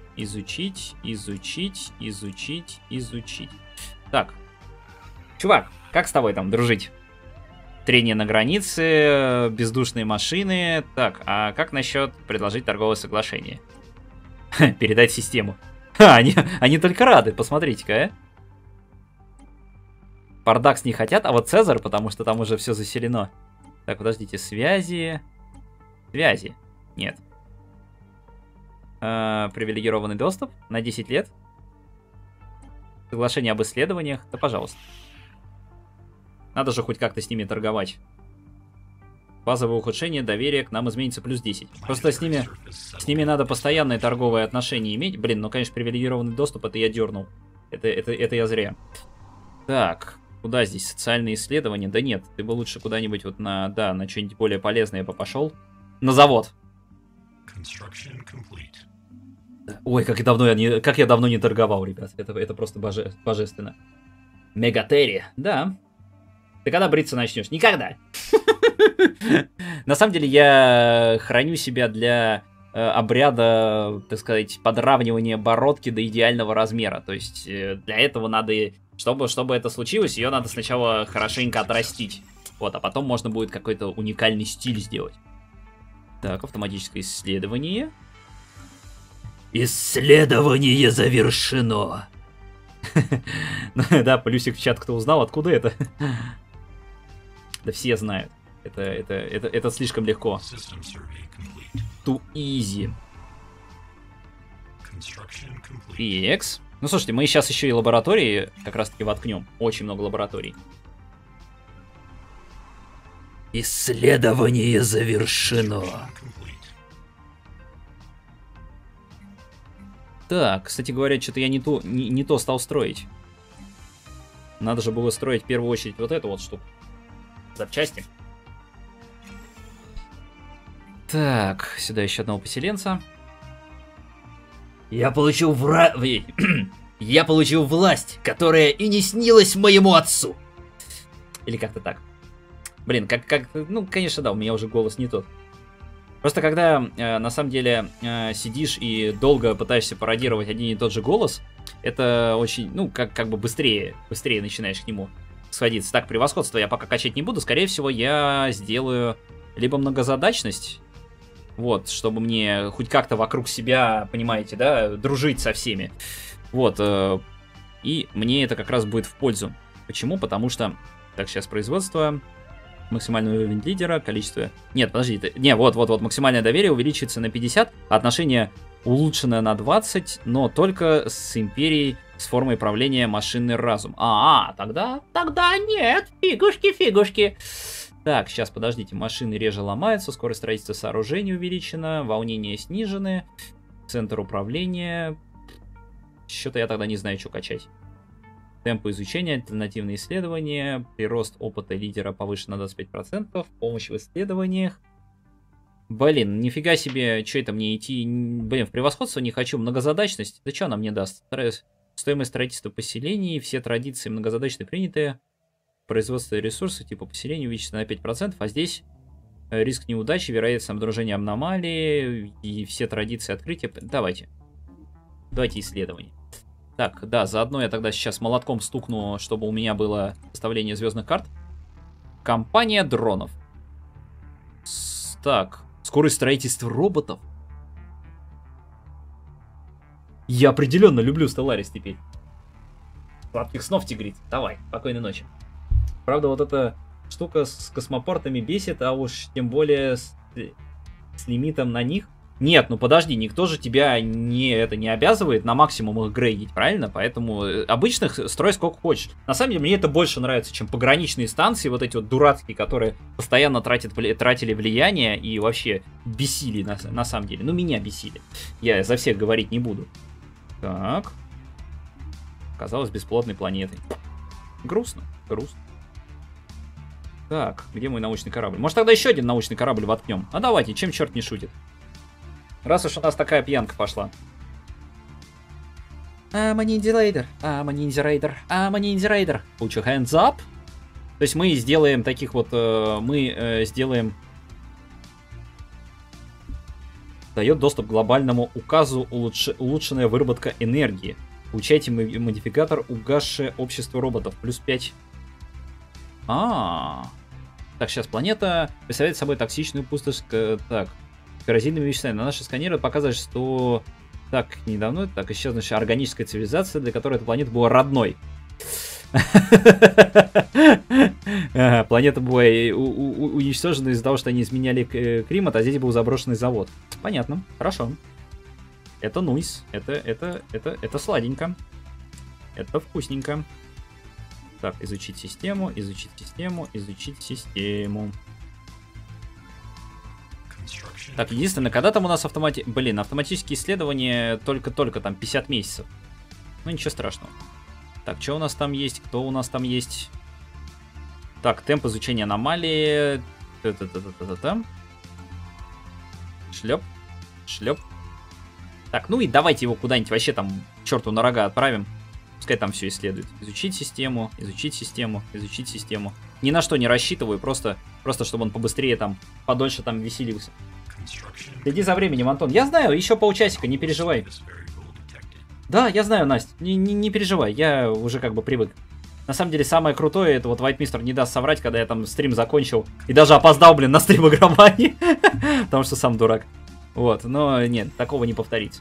Так. Чувак, как с тобой там дружить? Трение на границе, бездушные машины. Так, а как насчет предложить торговое соглашение? Передать систему. Они только рады, посмотрите-ка, а. Пардакс не хотят, а вот Цезарь, потому что там уже все заселено. Так, подождите, связи. Связи. Нет. Привилегированный доступ на 10 лет. Соглашение об исследованиях. Да, пожалуйста. Надо же хоть как-то с ними торговать. Базовое ухудшение, доверие к нам изменится плюс 10. Просто с ними надо постоянные торговые отношения иметь. Блин, ну, конечно, привилегированный доступ, это я дернул. Это я зря. Так, куда здесь социальные исследования? Да нет, ты бы лучше куда-нибудь вот на что-нибудь более полезное бы пошел. На завод. Ой, как я давно не торговал, ребят. Это просто божественно. Мегатерри, да. Ты когда бриться начнешь? Никогда. На самом деле я храню себя для обряда, так сказать, подравнивания бородки до идеального размера. То есть для этого надо, чтобы это случилось, ее надо сначала хорошенько отрастить. Вот, а потом можно будет какой-то уникальный стиль сделать. Так, автоматическое исследование. Исследование завершено. Да, плюсик в чат, кто узнал, откуда это? Да все знают. Это слишком легко. Too easy. PX. Ну, слушайте, мы сейчас еще и лаборатории как раз-таки воткнем. Очень много лабораторий. Исследование завершено. Так, кстати говоря, что-то я не то стал строить. Надо же было строить в первую очередь вот эту вот штуку. Запчасти. Так, сюда еще одного поселенца. Я получил Я получил власть, которая и не снилась моему отцу. Или как-то так. Блин, ну, конечно, да, у меня уже голос не тот. Просто когда, на самом деле, сидишь и долго пытаешься пародировать один и тот же голос, это очень, ну, как бы быстрее начинаешь к нему сходиться. Так, превосходство я пока качать не буду. Скорее всего, я сделаю либо многозадачность, вот, чтобы мне хоть как-то вокруг себя, понимаете, да, дружить со всеми. Вот, и мне это как раз будет в пользу. Почему? Потому что, так, сейчас производство... Максимальный уровень лидера, количество... Нет, подождите. Не, вот, максимальное доверие увеличится на 50, а отношение улучшено на 20, но только с империей с формой правления машинный разум. Тогда нет, фигушки. Так, сейчас, подождите. Машины реже ломаются, скорость строительства сооружений увеличена, волнения снижены, центр управления... Что-то я тогда не знаю, что качать. Темпы изучения, альтернативные исследования, прирост опыта лидера повышен на 25%, помощь в исследованиях. Блин, нифига себе, что это мне идти? Блин, в превосходство не хочу, многозадачность. Да что она мне даст? Стоимость строительства поселений, все традиции многозадачные приняты. Производство ресурсов типа поселений увеличится на 5%, а здесь риск неудачи, вероятность обнаружения аномалии и все традиции открытия. Давайте исследования. Так, да, заодно я тогда сейчас молотком стукну, чтобы у меня было составление звездных карт. Компания дронов. Так, скорость строительства роботов. Я определенно люблю Stellaris теперь. Сладких снов, тигрица. Давай, спокойной ночи. Правда, вот эта штука с космопортами бесит, а уж тем более с лимитом на них. Нет, ну подожди, никто же тебя не обязывает на максимум их грейдить, правильно? Поэтому обычных строй сколько хочешь. На самом деле, мне это больше нравится, чем пограничные станции, вот эти вот дурацкие, которые постоянно тратили влияние и вообще бесили на самом деле. Ну, меня бесили. Я за всех говорить не буду. Так. Оказалось бесплотной планетой. Грустно, грустно. Так, где мой научный корабль? Может, тогда еще один научный корабль воткнем? А давайте, чем черт не шутит. Раз уж у нас такая пьянка пошла. I'm a Ninja Raider, I'm a Ninja Raider, I'm a Ninja Raider. Put your hands up. То есть мы сделаем таких вот... сделаем... Дает доступ к глобальному указу улучшенная выработка энергии. Получайте модификатор угасшее общество роботов. Плюс 5. Так, сейчас планета представляет собой токсичную пустошь. Так. Коррозийными веществами. На наши сканеры показывает, что так недавно так исчезнувшая органическая цивилизация, для которой эта планета была родной. Планета была уничтожена из-за того, что они изменяли климат, а здесь был заброшенный завод. Понятно, хорошо. Это нуйс, это сладенько. Это вкусненько. Так, изучить систему, изучить систему, изучить систему. Так, единственное, когда там у нас автоматические исследования только-только там 50 месяцев. Ну, ничего страшного. Так, что у нас там есть? Кто у нас там есть? Так, темп изучения аномалии. Шлеп. Шлеп. Так, ну и давайте его куда-нибудь вообще там черту на рога отправим. Пускай там все исследует. Изучить систему, изучить систему, изучить систему. Ни на что не рассчитываю, просто чтобы он побыстрее там, подольше там веселился. Следи за временем, Антон. Я знаю, еще полчасика, не переживай. Да, я знаю, Настя, не переживай, я уже как бы привык. На самом деле, самое крутое, это вот Вайтмистер не даст соврать, когда я там стрим закончил. И даже опоздал, блин, на стрим игромании. Потому что сам дурак. Вот, но нет, такого не повторится.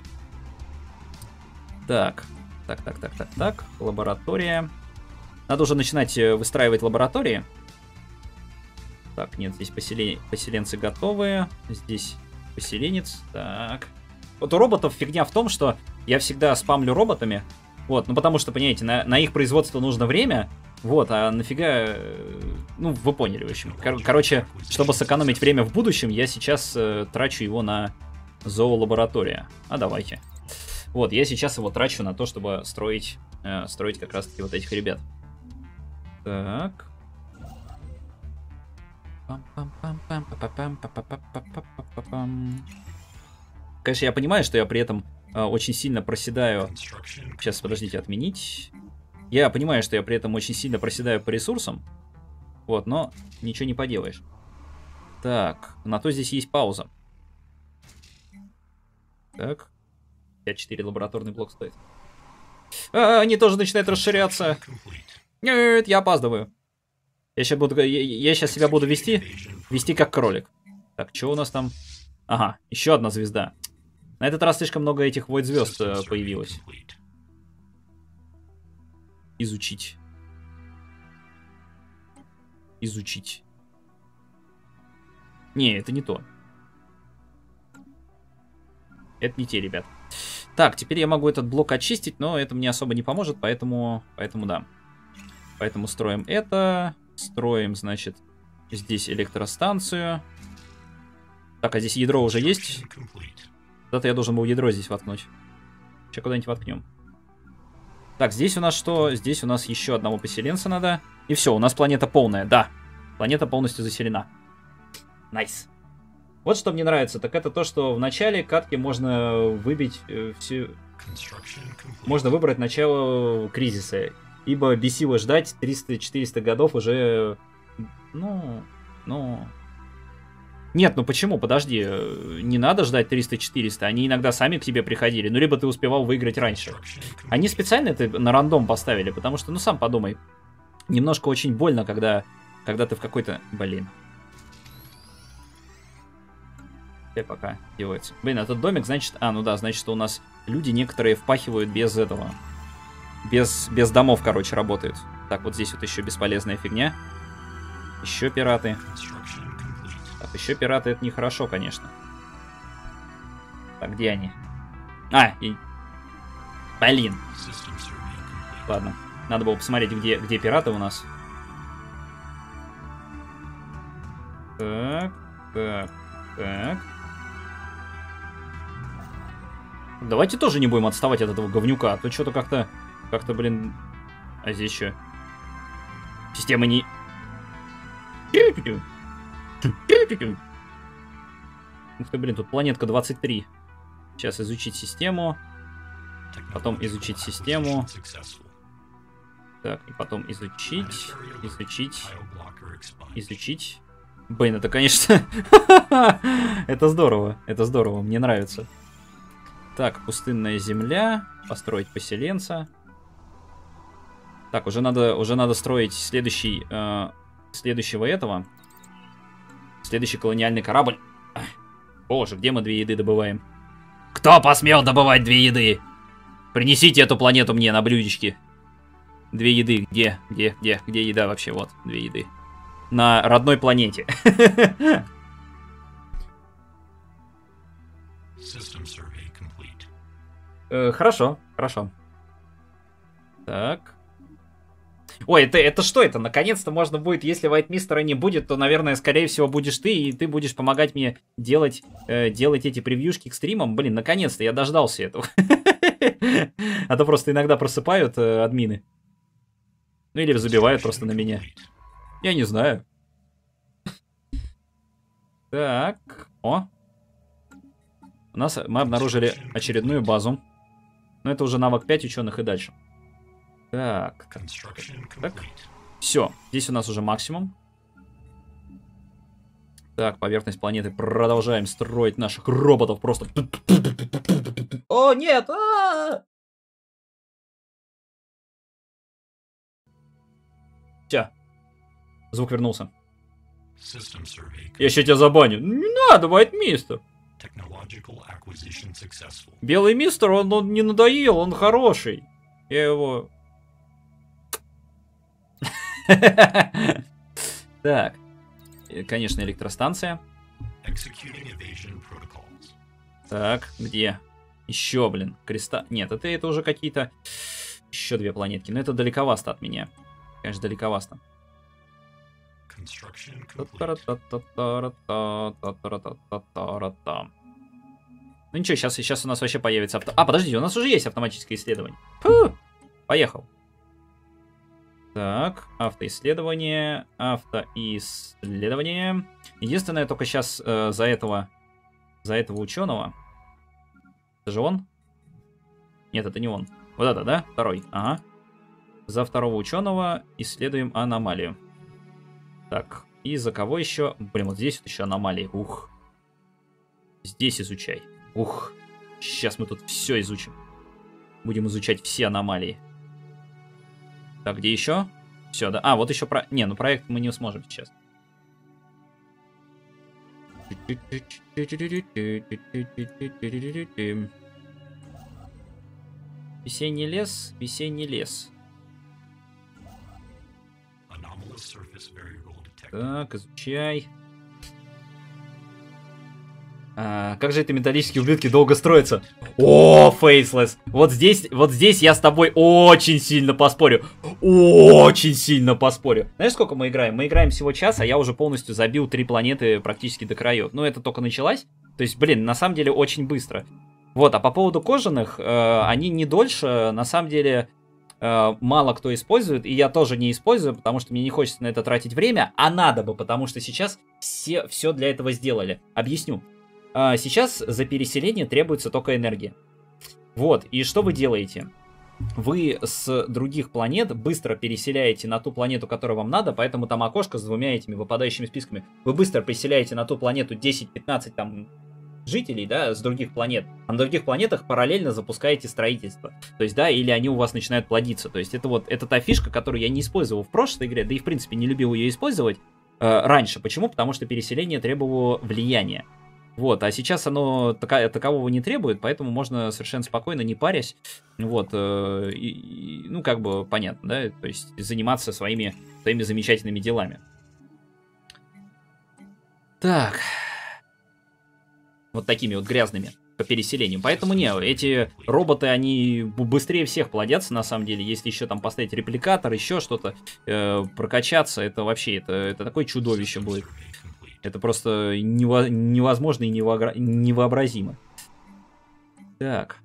Так. Лаборатория. Надо уже начинать выстраивать лаборатории. Так, нет, здесь поселенцы готовы. Здесь поселенец. Так. Вот у роботов фигня в том, что я всегда спамлю роботами. Вот, ну потому что, понимаете, на их производство нужно время. Вот, а нафига... Ну, вы поняли, в общем. Короче, чтобы сэкономить время в будущем, я сейчас трачу его на зоолабораторию. А давайте. Вот, я сейчас его трачу на то, чтобы строить как раз-таки вот этих ребят. Так. Конечно, я понимаю, что я при этом очень сильно проседаю. Сейчас, подождите, отменить. Я понимаю, что я при этом очень сильно проседаю по ресурсам. Вот, но ничего не поделаешь. Так, на то здесь есть пауза. Так. 5-4 лабораторный блок стоит. Они тоже начинают расширяться. Нет, я опаздываю. Я сейчас себя буду вести как кролик. Так, что у нас там? Ага, еще одна звезда. На этот раз слишком много этих Void звезд появилось. Изучить. Изучить. Не, это не то. Это не те, ребят. Так, теперь я могу этот блок очистить, но это мне особо не поможет, поэтому да. Поэтому строим это. Строим, значит, здесь электростанцию. Так, а здесь ядро уже есть. Куда-то я должен был ядро здесь воткнуть. Сейчас куда-нибудь воткнем. Так, здесь у нас что? Здесь у нас еще одного поселенца надо. И все, у нас планета полная, да. Планета полностью заселена. Найс. Вот что мне нравится, так это то, что в начале катки можно выбить все... Можно выбрать начало кризиса. Ибо бесило ждать 300-400 годов уже... Ну... Нет, ну почему? Подожди. Не надо ждать 300-400. Они иногда сами к тебе приходили. Ну, либо ты успевал выиграть раньше. Они специально это на рандом поставили, потому что, ну, сам подумай. Немножко очень больно, когда ты в какой-то... Блин. Пока делается. Блин, этот домик, значит... А, ну да, значит, что у нас Люди некоторые впахивают без этого. Без домов, короче, работают. Так, вот здесь вот еще бесполезная фигня. Еще пираты. Так, еще пираты, это нехорошо, конечно. Так, где они? Блин. Ладно, надо было посмотреть, где пираты у нас. Так. Давайте тоже не будем отставать от этого говнюка, а то что-то как-то, блин... А здесь что? Система не... Ух ты, блин, тут планетка 23. Сейчас изучить систему. Потом изучить систему. Так, и потом изучить. Блин, это, конечно... Это здорово, мне нравится. Так, пустынная земля. Построить поселенца. Так, уже надо строить следующего этого. Следующий колониальный корабль. Боже, где мы 2 еды добываем? Кто посмел добывать 2 еды? Принесите эту планету мне на блюдечке. 2 еды. Где еда вообще? Вот, 2 еды. На родной планете. Хорошо. Так. Ой, это что это? Наконец-то можно будет, если Вайтмистера не будет, то, наверное, скорее всего, будешь ты, и ты будешь помогать мне делать эти превьюшки к стримам. Блин, наконец-то я дождался этого. А то просто иногда просыпают админы. Ну или забивают просто на меня. Я не знаю. Так. О. Мы обнаружили очередную базу. Но это уже навык 5 ученых и дальше. Так. Все. Здесь у нас уже максимум. Так, поверхность планеты. Продолжаем строить наших роботов. Просто... О, нет! Все. Звук вернулся. Я еще тебя забаню. Не надо, Вайтмистер. Белый мистер, он не надоел, он хороший. Я его... Так. Конечно, электростанция. Так, где? Еще, блин, креста... Нет, это уже какие-то... Еще 2 планетки. Но это далековасто от меня. Конечно, далековасто. Ну ничего, сейчас у нас вообще появится подождите, у нас уже есть автоматическое исследование. Фу, поехал. Так, автоисследование. Единственное, только сейчас за этого ученого. Это же он? Нет, это не он. Вот это, да? Второй. Ага. За второго ученого исследуем аномалию. Так, и за кого еще? Блин, вот здесь вот еще аномалии. Ух. Здесь изучай. Ух. Сейчас мы тут все изучим. Будем изучать все аномалии. Так, где еще? Все, да. Вот еще про... Не, ну проект мы не сможем сейчас. Весенний лес. Так, изучай. Как же эти металлические ублюдки долго строятся? О, Фейслесс. Вот здесь я с тобой очень сильно поспорю. Знаешь, сколько мы играем? Мы играем всего час, а я уже полностью забил 3 планеты практически до краев. Ну, это только началось. То есть, блин, на самом деле очень быстро. Вот, а по поводу кожаных, они не дольше, на самом деле... мало кто использует, и я тоже не использую, потому что мне не хочется на это тратить время, а надо бы, потому что сейчас все для этого сделали. Объясню. Сейчас за переселение требуется только энергия. Вот, и что вы делаете? Вы с других планет быстро переселяете на ту планету, которая вам надо, поэтому там окошко с 2 этими выпадающими списками. Вы быстро переселяете на ту планету 10-15 там... жителей, да, с других планет. А на других планетах параллельно запускаете строительство. То есть, да, или они у вас начинают плодиться. То есть, это та фишка, которую я не использовал в прошлой игре, да и, в принципе, не любил ее использовать раньше. Почему? Потому что переселение требовало влияния. Вот, а сейчас оно такового не требует, поэтому можно совершенно спокойно, не парясь, вот, ну, как бы, понятно, да, то есть заниматься своими замечательными делами. Так, вот такими вот грязными по переселению. Поэтому не, эти роботы, они быстрее всех плодятся, на самом деле. Если еще там поставить репликатор, еще что-то, прокачаться, это вообще, это такое чудовище будет. Это просто невозможно и невообразимо. Так.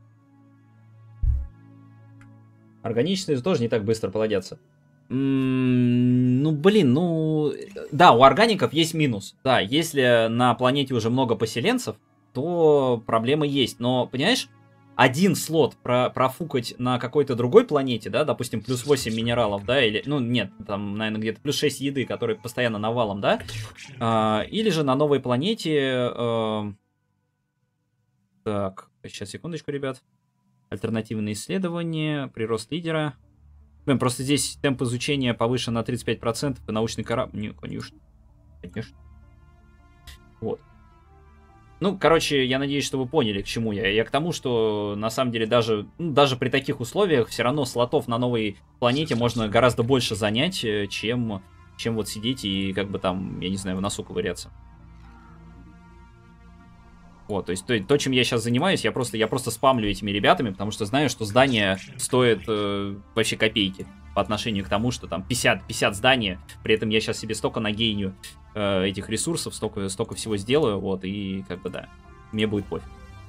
Органичные тоже не так быстро плодятся. Ну, блин, ну... Да, у органиков есть минус. Да, если на планете уже много поселенцев, то проблемы есть. Но, понимаешь, один слот профукать на какой-то другой планете, да, допустим, плюс 8 минералов, да, или, ну, нет, там, наверное, где-то плюс 6 еды, которые постоянно навалом, да, или же на новой планете, так, сейчас, секундочку, ребят, альтернативные исследования, прирост лидера, блин, просто здесь темп изучения повышен на 35%, и научный корабль, не, конечно, вот. Ну, короче, я надеюсь, что вы поняли, к чему я. Я к тому, что, на самом деле, даже при таких условиях, все равно слотов на новой планете можно гораздо больше занять, чем вот сидеть и, как бы там, я не знаю, в носу ковыряться. Вот, то есть, то, чем я сейчас занимаюсь, я просто спамлю этими ребятами, потому что знаю, что здание стоит вообще копейки по отношению к тому, что там 50 зданий, при этом я сейчас себе столько нагейню этих ресурсов, столько всего сделаю, вот, и как бы да, мне будет пофиг.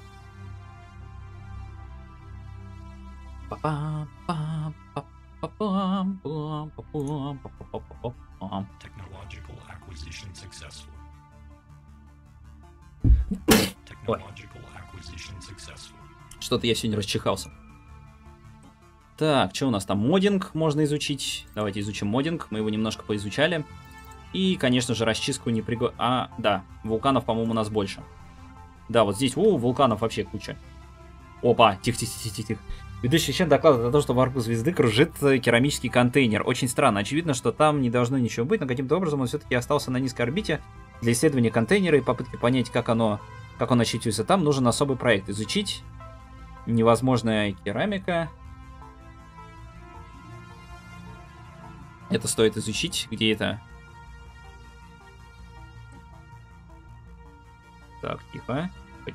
Что-то я сегодня расчихался. Так, что у нас там? Моддинг можно изучить. Давайте изучим моддинг. Мы его немножко поизучали. И, конечно же, расчистку не приго... А, да, вулканов, по-моему, у нас больше. Да, вот здесь, вулканов вообще куча. Опа, тихо. Ведущий член докладывает о том, что в арку звезды кружит керамический контейнер. Очень странно. Очевидно, что там не должно ничего быть, но каким-то образом он все-таки остался на низкой орбите. Для исследования контейнера и попытки понять, как он очутился там, нужен особый проект. Изучить невозможная керамика. Это стоит изучить. Где это? Так, тихо.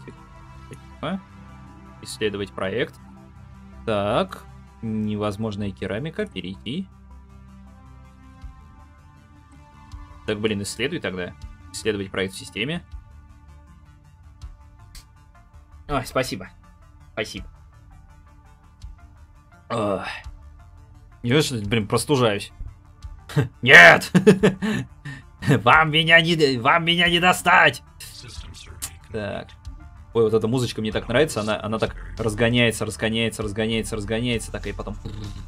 Исследовать проект. Так. Невозможная керамика. Перейти. Так, блин, исследуй тогда. Исследовать проект в системе. Ой, спасибо. Я, блин, простужаюсь. Нет! Вам меня не достать! Так. Ой, вот эта музычка мне так нравится. Она так разгоняется, так и потом...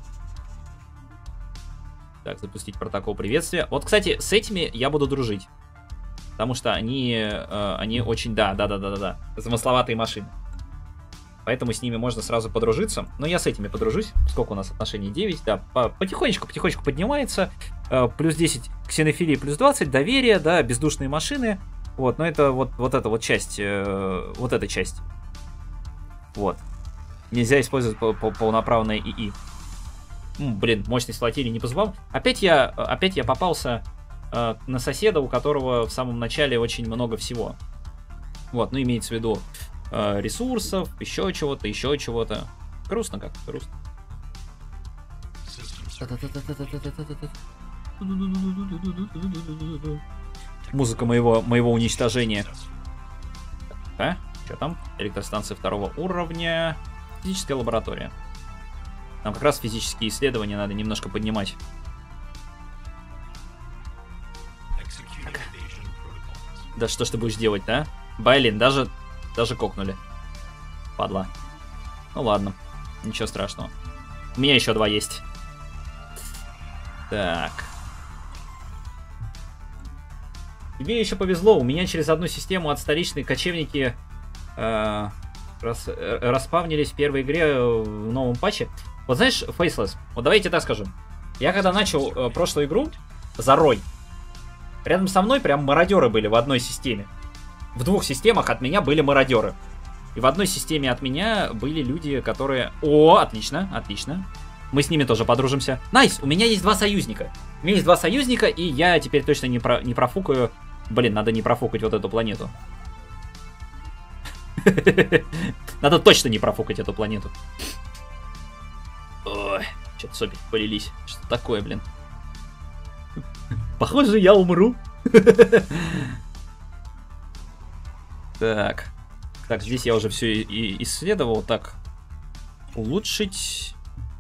Так, запустить протокол приветствия. Вот, кстати, с этими я буду дружить. Потому что они очень... Да. Замысловатые машины. Поэтому с ними можно сразу подружиться. Но я с этими подружусь. Сколько у нас отношений? 9. Да, потихонечку поднимается. Плюс 10 ксенофилии, плюс 20. Доверие, да, бездушные машины. Вот, но это вот эта вот часть. Вот эта часть. Вот. Нельзя использовать полноправное ИИ. Блин, мощность флотилии не позвал. Опять я попался на соседа, у которого в самом начале очень много всего. Вот, ну имеется в виду ресурсов, еще чего-то. Грустно как, грустно. Музыка моего уничтожения. А? Что там? Электростанция 2-го уровня. Физическая лаборатория. Нам как раз физические исследования надо немножко поднимать. Так. Да что ж ты будешь делать, да? Блин, даже кокнули. Падла. Ну ладно. Ничего страшного. У меня еще 2 есть. Так. Тебе еще повезло. У меня через одну систему от столичной кочевники распавнились в первой игре в новом патче. Вот знаешь, Faceless, вот давайте так скажем. Я когда начал прошлую игру, Зарой, рядом со мной прям мародеры были в одной системе. В 2 системах от меня были мародеры. И в одной системе от меня были люди, которые... О, отлично, отлично. Мы с ними тоже подружимся. Найс, у меня есть 2 союзника. У меня есть 2 союзника, и я теперь точно не профукаю. Блин, надо не профукать вот эту планету. Надо точно не профукать эту планету. Ой, что-то сопики полились. Что такое, блин? Похоже, я умру. Так. Так, здесь я уже все исследовал. Так. Улучшить.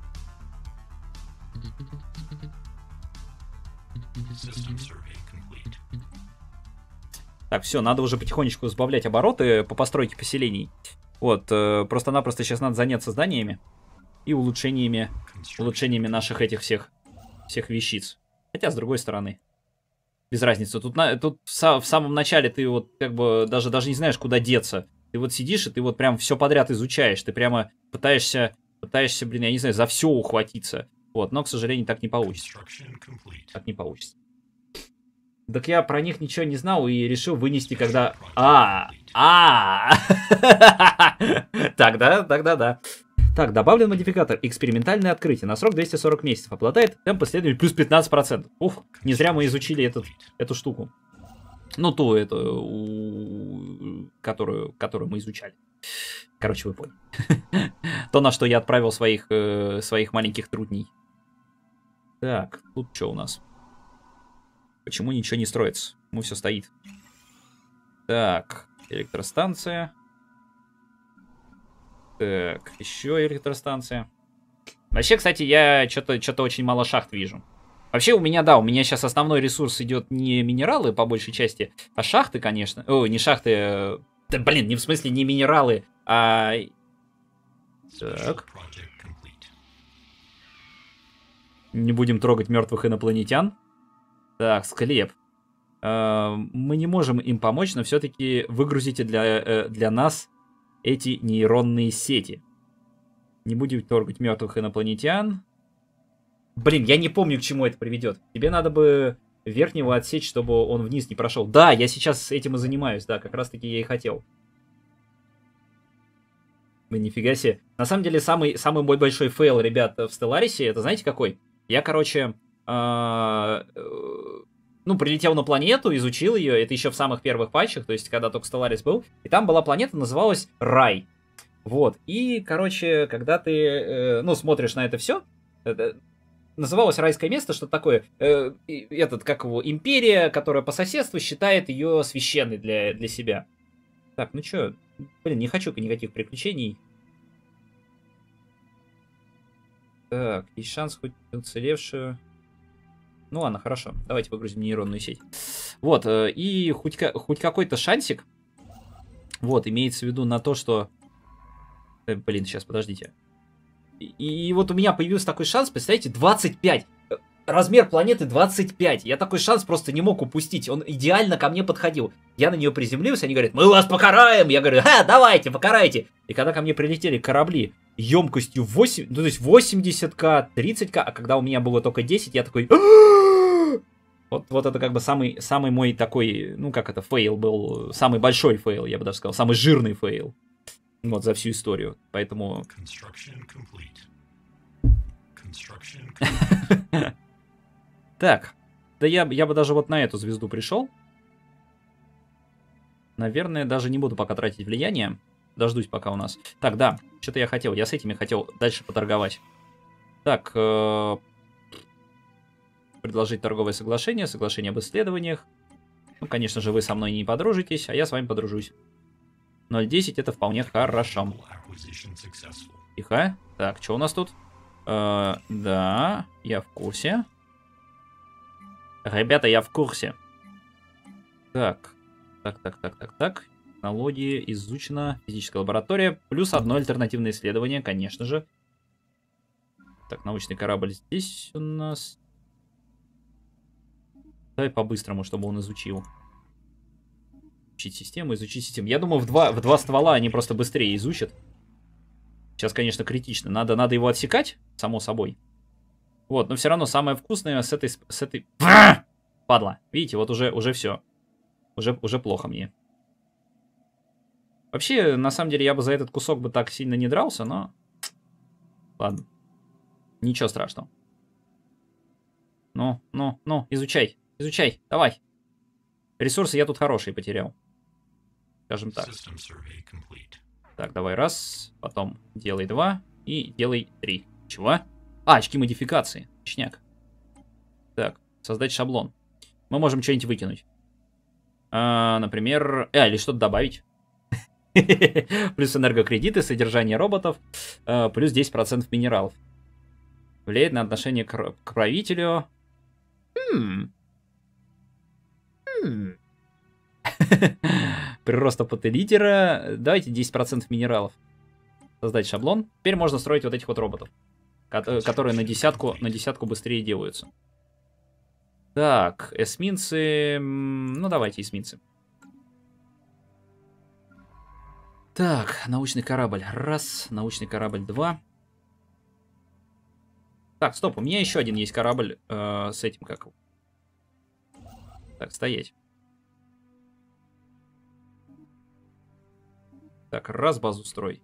Так, все, надо уже потихонечку сбавлять обороты по постройке поселений. Вот, просто-напросто сейчас надо заняться зданиями и улучшениями наших этих всех вещиц. Хотя, с другой стороны, без разницы. Тут в самом начале ты вот как бы даже не знаешь, куда деться. Ты вот сидишь, и ты вот прям все подряд изучаешь. Ты прямо пытаешься, блин, я не знаю, за все ухватиться. Вот, но, к сожалению, так не получится. Так не получится. Так я про них ничего не знал и решил вынести, когда... Тогда да. Так, добавлен модификатор. Экспериментальное открытие. На срок 240 месяцев. Обладает темп исследования плюс 15%. Ух, не зря мы изучили эту штуку. Ну, которую мы изучали. Короче, вы поняли. То, на что я отправил своих маленьких трудней. Так, тут что у нас? Почему ничего не строится? Почему все стоит? Так, электростанция. Так, еще электростанция. Вообще, кстати, я что-то очень мало шахт вижу. Вообще, у меня сейчас основной ресурс идет не минералы, по большей части, а шахты, конечно. О, не шахты. Да, блин, не в смысле не минералы, а... Так. Не будем трогать мертвых инопланетян. Так, склеп. Мы не можем им помочь, но все-таки выгрузите для нас эти нейронные сети. Не будем трогать мертвых инопланетян. Блин, я не помню, к чему это приведет. Тебе надо бы верхнего отсечь, чтобы он вниз не прошел. Да, я сейчас этим и занимаюсь, да, как раз таки я и хотел. Блин, нифига себе. На самом деле, самый мой большой фейл, ребят, в Stellaris, это знаете какой? Я, короче, прилетел на планету, изучил ее, это еще в самых первых патчах, то есть, когда только Stellaris был, и там была планета, называлась Рай. Вот, и, короче, когда ты, смотришь на это все, называлось райское место, что такое, империя, которая по соседству считает ее священной для себя. Так, ну чё, блин, не хочу никаких приключений. Так, есть шанс хоть уцелевшую... Ну ладно, хорошо. Давайте выгрузим нейронную сеть. Вот, и хоть какой-то шансик. Вот, имеется в виду на то, что... Блин, сейчас, подождите. И вот у меня появился такой шанс, представляете, 25. Размер планеты 25. Я такой шанс просто не мог упустить. Он идеально ко мне подходил. Я на нее приземлился, они говорят, мы вас покараем. Я говорю, давайте, покарайте. И когда ко мне прилетели корабли емкостью 8, ну то есть 80к, 30к, а когда у меня было только 10, я такой... Вот это как бы самый мой такой, фейл был, самый большой фейл, я бы даже сказал, самый жирный фейл. Вот, за всю историю. Поэтому... Так, да я бы даже вот на эту звезду пришел. Наверное, даже не буду пока тратить влияние. Дождусь пока у нас. Так, да, что-то я хотел. Я с этими хотел дальше поторговать. Так, предложить торговое соглашение, соглашение об исследованиях. Ну, конечно же, вы со мной не подружитесь, а я с вами подружусь. 0.10 это вполне хорошо. Тихо. Так, что у нас тут? Да, я в курсе. Ребята, я в курсе. Так. Технологии изучена. Физическая лаборатория. Плюс одно альтернативное исследование, конечно же. Так, научный корабль здесь у нас. Давай по-быстрому, чтобы он изучил. Изучить систему. Я думаю, в два ствола они просто быстрее изучат. Сейчас, конечно, критично. Надо его отсекать, само собой. Вот, но все равно самое вкусное с этой... Падла. Видите, вот уже все. Уже плохо мне. Вообще, на самом деле, я бы за этот кусок бы так сильно не дрался, но... Ладно. Ничего страшного. Ну, изучай. Изучай, давай. Ресурсы я тут хорошие потерял. Скажем так. Так, давай раз, потом делай 2 и делай 3. Чего? А, очки модификации. Точняк. Так, создать шаблон. Мы можем что-нибудь выкинуть. Например... или что-то добавить. Плюс энергокредиты, содержание роботов, плюс 10% минералов. Влияет на отношение к правителю. Прирост опыта лидера. Давайте 10% минералов. Создать шаблон. Теперь можно строить вот этих вот роботов, которые на десятку быстрее делаются. Так, эсминцы. Ну, давайте эсминцы. Так, научный корабль. Раз, научный корабль 2. Так, стоп, у меня еще один есть корабль с этим как. Так, стоять. Так, раз базу строй.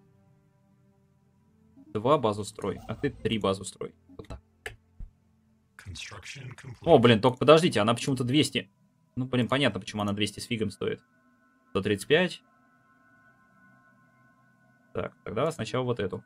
2 базу строй. А ты 3 базу строй. Вот так. О, блин, только подождите, она почему-то 200. Ну, блин, понятно, почему она 200 с фигом стоит. 135. Так, тогда сначала вот эту.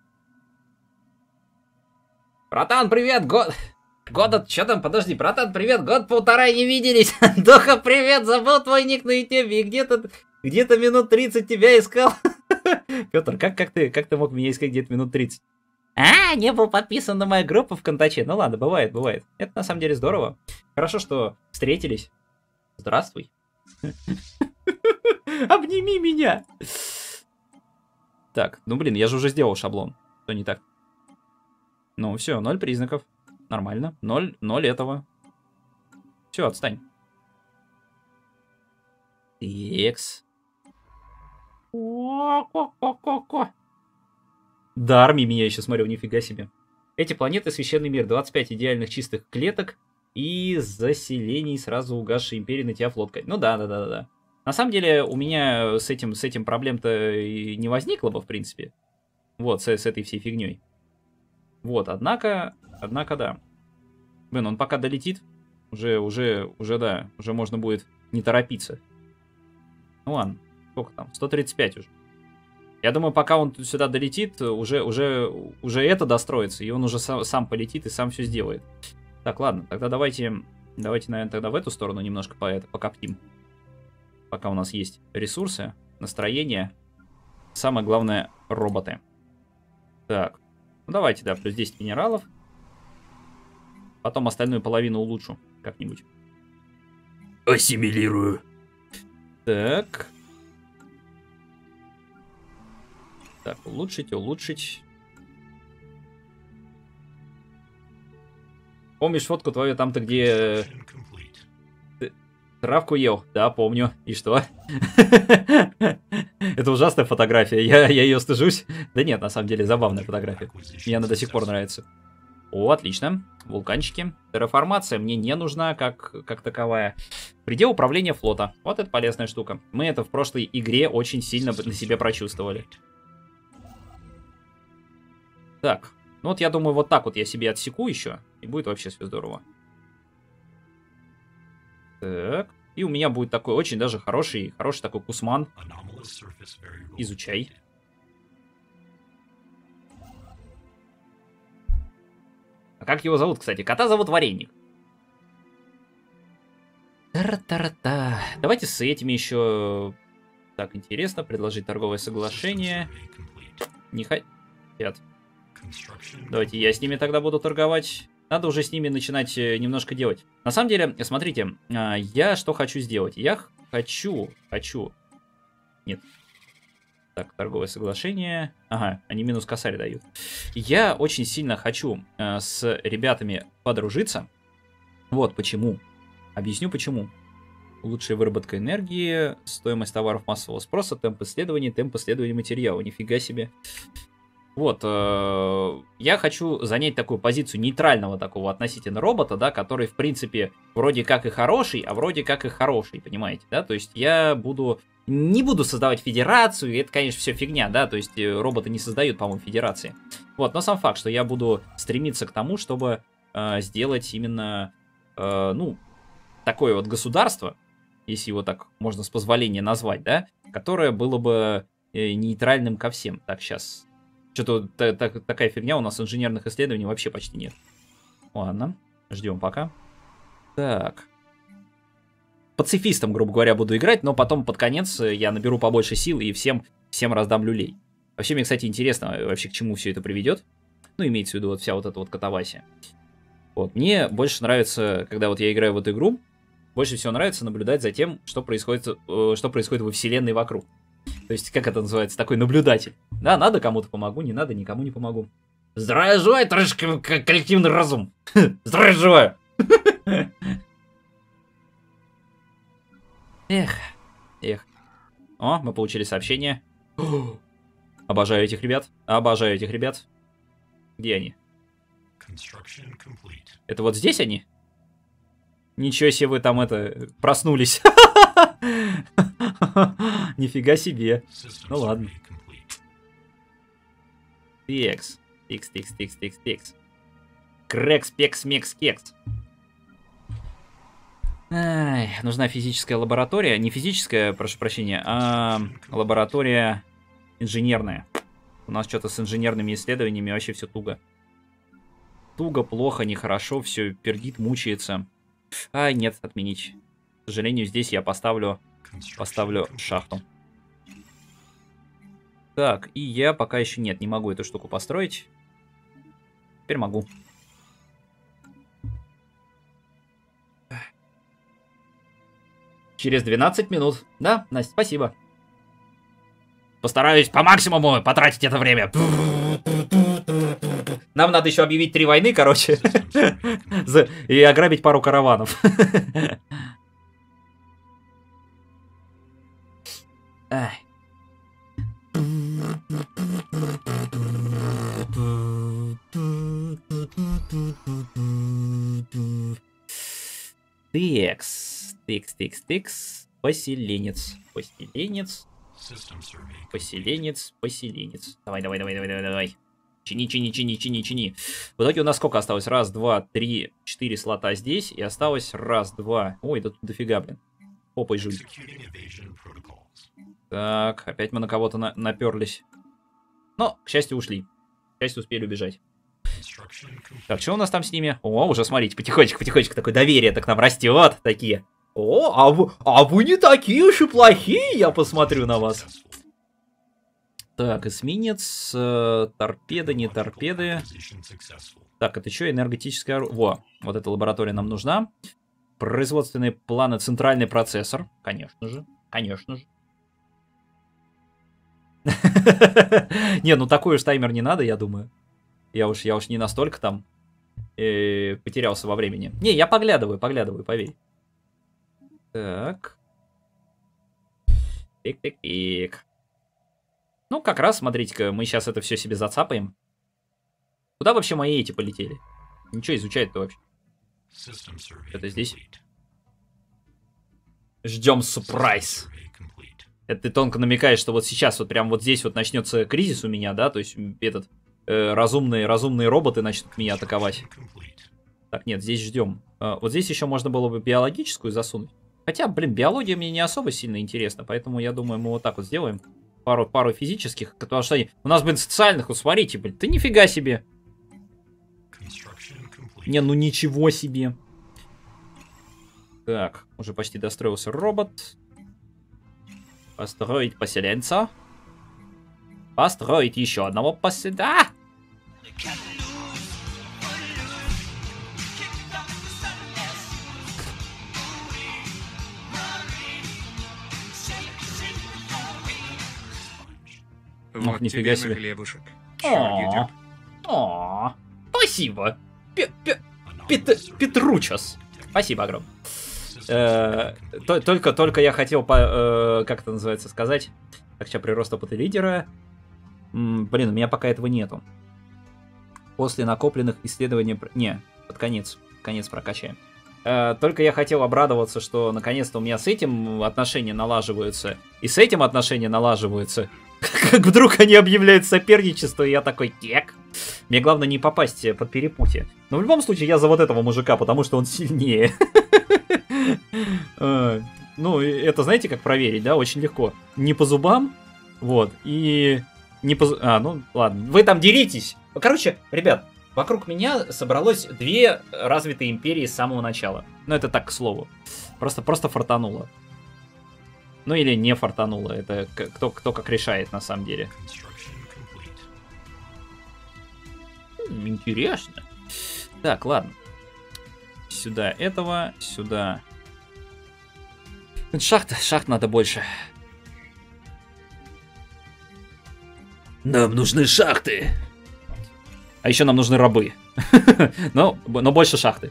Братан, привет, Года, что там, подожди, братан, привет, год полтора не виделись. Доха, привет, забыл твой ник на ютубе, и где-то минут 30 тебя искал. Петр, как ты мог меня искать где-то минут 30? Не был подписан на мою группу в Контаче. Ну ладно, бывает. Это на самом деле здорово. Хорошо, что встретились. Здравствуй. Обними меня. Так, ну блин, я же уже сделал шаблон. Что не так? Ну все, 0 признаков. Нормально. 0 этого. Все, отстань. Текс. Да, армии меня еще смотрю, нифига себе. Эти планеты священный мир. 25 идеальных чистых клеток и заселений сразу угасшей империи на тебя флоткой. Ну да. На самом деле у меня с этим проблем-то и не возникло бы, в принципе. Вот, с этой всей фигней. Вот, однако, да. Блин, он пока долетит, уже можно будет не торопиться. Ну ладно, сколько там? 135 уже. Я думаю, пока он сюда долетит, уже это достроится, и он уже сам полетит и сам все сделает. Так, ладно, тогда давайте, наверное, тогда в эту сторону немножко покоптим. Пока у нас есть ресурсы, настроение, самое главное, роботы. Так, ну давайте, да, плюс 10 минералов. Потом остальную половину улучшу как-нибудь. Ассимилирую. Так. Так, улучшить. Помнишь фотку твою там-то, где травку ел? Да, помню. И что? Это ужасная фотография. Я ее стыжусь. Да нет, на самом деле, забавная фотография. Мне она до сих пор нравится. О, отлично. Вулканчики. Терраформация мне не нужна как таковая. Предел управления флота. Вот это полезная штука. Мы это в прошлой игре очень сильно на себе прочувствовали. Так. Ну вот я думаю, вот так вот я себе отсеку еще. И будет вообще все здорово. Так. И у меня будет такой очень даже хороший такой кусман. Изучай. А как его зовут, кстати? Кота зовут Вареник. Тара-тара-та. Давайте с этими еще... Так, интересно. Предложить торговое соглашение. Не хотят. Давайте я с ними тогда буду торговать. Надо уже с ними начинать немножко делать. На самом деле, смотрите, я что хочу сделать? Я хочу... Нет. Так, торговое соглашение. Ага, они минус косарь дают. Я очень сильно хочу с ребятами подружиться. Вот почему. Объясню почему. Лучшая выработка энергии, стоимость товаров массового спроса, темп исследования материала. Нифига себе. Вот, я хочу занять такую позицию нейтрального такого относительно робота, да, который, в принципе, вроде как и хороший, а вроде как и хороший, понимаете, да? То есть я не буду создавать федерацию, и это, конечно, все фигня, да, то есть роботы не создают, по-моему, федерации. Вот, но сам факт, что я буду стремиться к тому, чтобы сделать именно, ну, такое вот государство, если его так можно с позволения назвать, да, которое было бы нейтральным ко всем. Так, сейчас... Что-то такая фигня, у нас инженерных исследований вообще почти нет. Ладно, ждем пока. Так. Пацифистом, грубо говоря, буду играть, но потом под конец я наберу побольше сил и всем раздам люлей. Вообще, мне, кстати, интересно, вообще к чему все это приведет. Ну, имеется в виду вот вся вот эта вот катавасия. Вот, мне больше нравится, когда вот я играю в эту игру, больше всего нравится наблюдать за тем, что происходит во вселенной вокруг. То есть, как это называется, такой наблюдатель. Да, надо кому-то помогу, не надо, никому не помогу. Здравия желаю, товарищ коллективный разум. Здравия желаю. Эх. О, мы получили сообщение. Обожаю этих ребят. Где они? Это вот здесь они? Ничего себе вы там проснулись. Нифига себе. Ну ладно. Текс. Крекс, пекс, мекс, кекс. Ай, нужна физическая лаборатория. Не физическая, прошу прощения, а лаборатория инженерная. У нас что-то с инженерными исследованиями вообще все туго. Туго, плохо, нехорошо, все пердит, мучается. Ай, нет, отменить. К сожалению, здесь я поставлю шахту. Так, и я пока еще не могу эту штуку построить. Теперь могу. Через 12 минут. Да, Настя, спасибо. Постараюсь по максимуму потратить это время. Нам надо еще объявить 3 войны, короче. И ограбить пару караванов. Ай. Текс. Поселенец. Давай. Чини. В итоге у нас сколько осталось? 1, 2, 3, 4 слота здесь. И осталось 1, 2. Ой, да тут дофига, блин. Попой жуй. Так, опять мы на кого-то наперлись. Но, к счастью, ушли. К счастью, успели убежать. Так, что у нас там с ними? О, уже смотрите, потихонечку такое доверие так нам растет. Такие. О, а вы не такие уж и плохие, я посмотрю на вас. Так, эсминец, торпеды, не торпеды. Так, это что, энергетическое оружие? Во, вот эта лаборатория нам нужна. Производственные планы, центральный процессор. Конечно же. Не, ну такой уж таймер не надо, я думаю. Я уж не настолько там потерялся во времени. Не, я поглядываю, поверь. Так. Тик. Ну, как раз, смотрите-ка, мы сейчас это все себе зацапаем. Куда вообще мои эти полетели? Ничего изучать-то вообще. Это здесь. Ждем сюрприз. Это ты тонко намекаешь, что вот сейчас вот прям вот здесь вот начнется кризис у меня, да? То есть этот разумные роботы начнут меня атаковать. Так, нет, здесь ждем. Вот здесь еще можно было бы биологическую засунуть. Хотя, блин, биология мне не особо сильно интересна, поэтому я думаю, мы вот так вот сделаем. Пару физических, потому что у нас, блин, социальных, вот смотрите, блин, ты нифига себе. Не, ну ничего себе. Так, уже почти достроился робот. Построить поселенца. Построить еще одного поселенца. Вот нифига себе. Хлебушек. О, спасибо. Петручас. Спасибо огромное. Только я хотел, как это называется, сказать. Так, сейчас прирост опыта лидера. Блин, у меня пока этого нету. После накопленных исследований... Не, под конец. Конец прокачаем. Только я хотел обрадоваться, что наконец-то у меня с этим отношения налаживаются. И с этим отношения налаживаются. Как вдруг они объявляют соперничество, и я такой, кек. Мне главное не попасть под перепутье. Но в любом случае я за вот этого мужика, потому что он сильнее. Ну, это знаете, как проверить, да? Очень легко. Не по зубам, вот, и не по... ну, ладно. Вы там деритесь. Короче, ребят, вокруг меня собралось 2 развитые империи с самого начала. Ну, это так, к слову. Просто фартануло. Ну, или не фартануло. Это кто как решает, на самом деле. Интересно. Так, ладно. Сюда этого, сюда... Шахт надо больше. Нам нужны шахты. А еще нам нужны рабы. но больше шахты.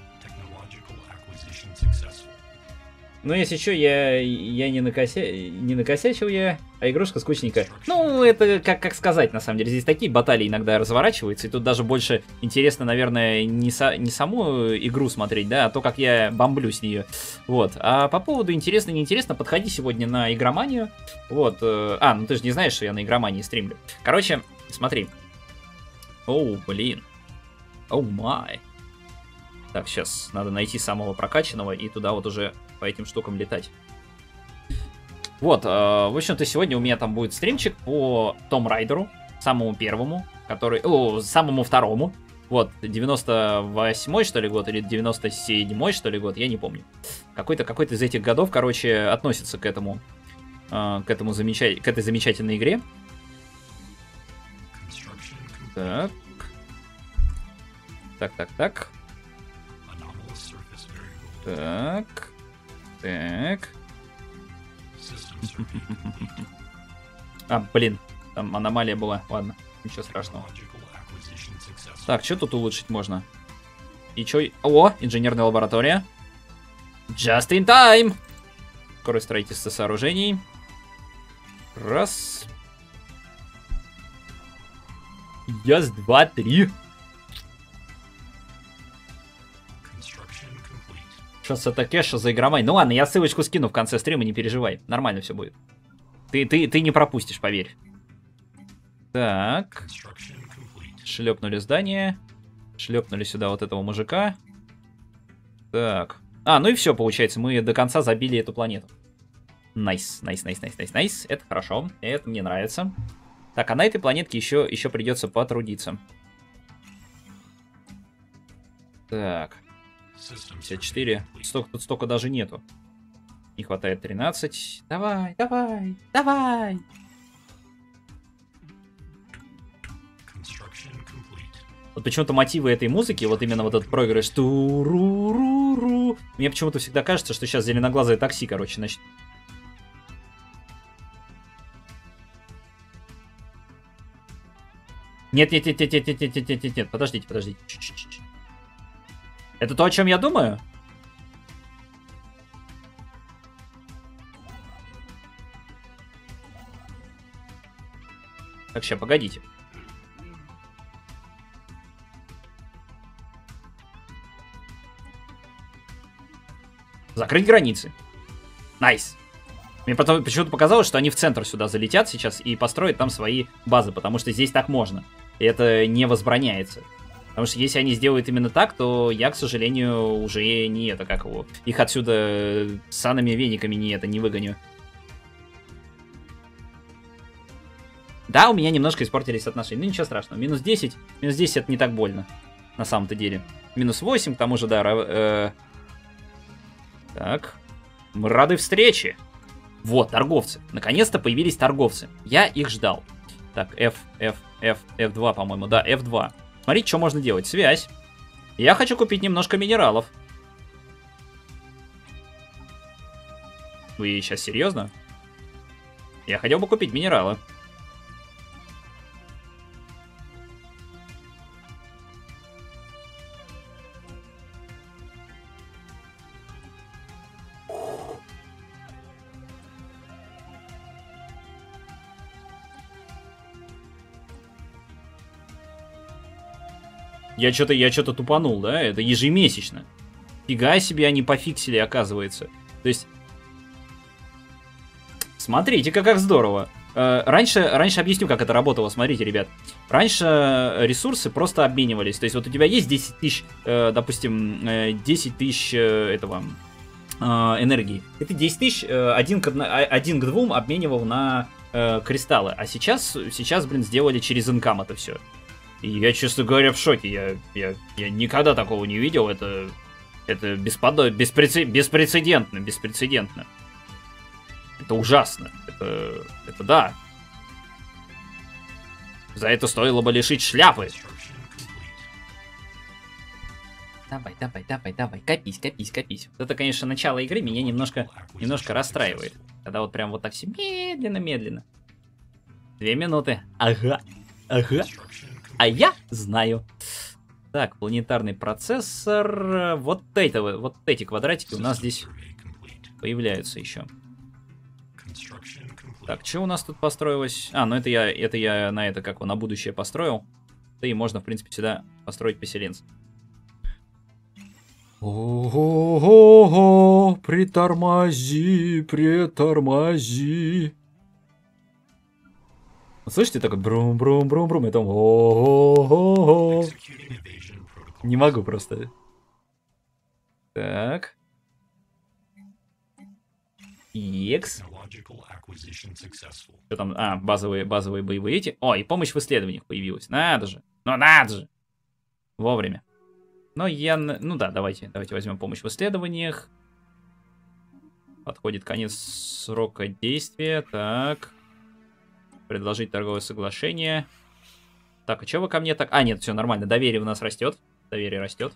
Ну, если что, я не накосячил я, а игрушка скучненькая. Ну, это как сказать, на самом деле. Здесь такие баталии иногда разворачиваются, и тут даже больше интересно, наверное, не саму игру смотреть, да, а то, как я бомблю с нее. Вот. А по поводу интересно-неинтересно, подходи сегодня на игроманию. Вот. Ну ты же не знаешь, что я на игромании стримлю. Короче, смотри. Оу, блин. Оу, май. Так, сейчас надо найти самого прокачанного и туда вот уже по этим штукам летать. Вот, в общем-то, сегодня у меня там будет стримчик по Том Райдеру, самому первому, самому второму. Вот, 98-й, что ли, год, или 97-й, что ли, год, я не помню. Какой-то из этих годов, короче, относится к этой замечательной игре. Так. Так. Так. Блин, там аномалия была. Ладно, ничего страшного. Так, что тут улучшить можно? И чё? О, инженерная лаборатория. Just in time. Скорость строительства сооружений. Раз. Раз, два, три. Сейчас это кэша за игромай. Ну ладно, я ссылочку скину в конце стрима, не переживай. Нормально все будет. Ты не пропустишь, поверь. Так. Шлепнули здание. Шлепнули сюда вот этого мужика. Так. Ну и все, получается, мы до конца забили эту планету. Найс. Это хорошо. Это мне нравится. Так, а на этой планетке еще придется потрудиться. Так. 54. Тут столько даже нету. Не хватает 13. Давай. Вот почему-то мотивы этой музыки, вот именно вот этот проигрыш. Ту-ру-ру-ру. Мне почему-то всегда кажется, что сейчас зеленоглазое такси, короче, начнет. Нет, подождите. Это то, о чем я думаю? Так, сейчас, погодите. Закрыть границы. Найс. Мне потом почему-то показалось, что они в центр сюда залетят сейчас и построят там свои базы, потому что здесь так можно. И это не возбраняется. Потому что если они сделают именно так, то я, к сожалению, уже не это, как его, их отсюда санными вениками не выгоню. Да, у меня немножко испортились отношения. Ну, ничего страшного. Минус 10 это не так больно. На самом-то деле. Минус 8, к тому же, да. Так. Мы рады встрече. Вот, торговцы. Наконец-то появились торговцы. Я их ждал. Так, F2, по-моему. Да, F2. Смотрите, что можно делать. Связь. Я хочу купить немножко минералов. Вы сейчас серьезно? Я хотел бы купить минералы. Я что-то тупанул, да? Это ежемесячно. Фига себе они пофиксили, оказывается. То есть... Смотрите-ка, как здорово. Раньше объясню, как это работало. Смотрите, ребят. Раньше ресурсы просто обменивались. То есть вот у тебя есть 10 тысяч, допустим, 10 тысяч этого энергии. И ты 10 тысяч один к двум обменивал на кристаллы. А сейчас, блин, сделали через инкам это все. И я, честно говоря, в шоке. Я никогда такого не видел. Это беспрецедентно. Это ужасно. Это да. За это стоило бы лишить шляпы. Давай. Копись. Это, конечно, начало игры меня немножко расстраивает. Когда вот прям вот так все медленно. 2 минуты. Ага. А я знаю. Так, планетарный процессор. Вот эти квадратики у нас здесь появляются еще. Так, что у нас тут построилось? Ну это я на будущее построил. Да и можно, в принципе, сюда построить поселенцев. Ого, притормози. Слышите, такой брум-брум-брум-брум, и там ого. Не могу просто. Так. Екс. Что там? Базовые боевые эти. О, и помощь в исследованиях появилась. Надо же. Вовремя. Ну да, давайте возьмем помощь в исследованиях. Подходит конец срока действия. Так. Предложить торговое соглашение. Так, а что вы ко мне так... нет, все нормально. Доверие у нас растет. Доверие растет.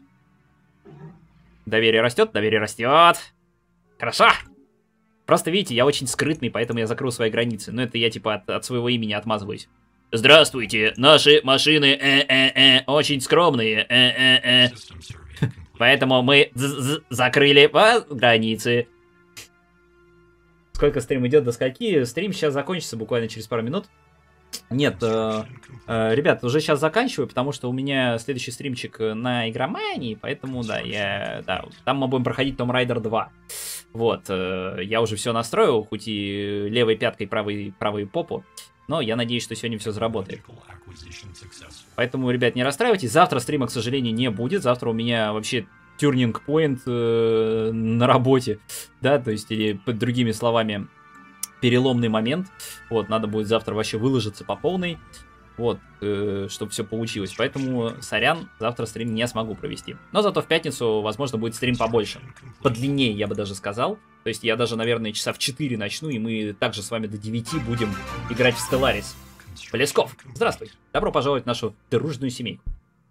Хорошо. Просто, видите, я очень скрытный, поэтому я закрыл свои границы. Но это я, типа, от своего имени отмазываюсь. Здравствуйте, наши машины очень скромные. Поэтому мы закрыли границы. Сколько стрим идет, до скольки? Стрим сейчас закончится буквально через пару минут. Нет, ребят, уже сейчас заканчиваю, потому что у меня следующий стримчик на игромании, поэтому, там мы будем проходить Tomb Raider 2. Вот, я уже все настроил, хоть и левой пяткой правой попу, но я надеюсь, что сегодня все заработает. Поэтому, ребят, не расстраивайтесь, завтра стрима, к сожалению, не будет, завтра у меня вообще turning point на работе, да, то есть, или под другими словами, переломный момент. Вот, надо будет завтра вообще выложиться по полной. Вот, чтобы все получилось. Поэтому, сорян, завтра стрим не смогу провести. Но зато в пятницу, возможно, будет стрим побольше. Подлиннее, я бы даже сказал. То есть я даже, наверное, часа в 4 начну, и мы также с вами до 9 будем играть в Stellaris. Полесков, здравствуй. Добро пожаловать в нашу дружную семейку.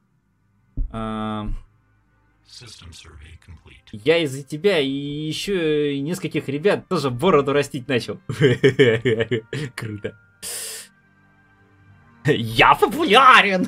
Я из-за тебя и еще нескольких ребят тоже бороду растить начал. Круто. Я популярен!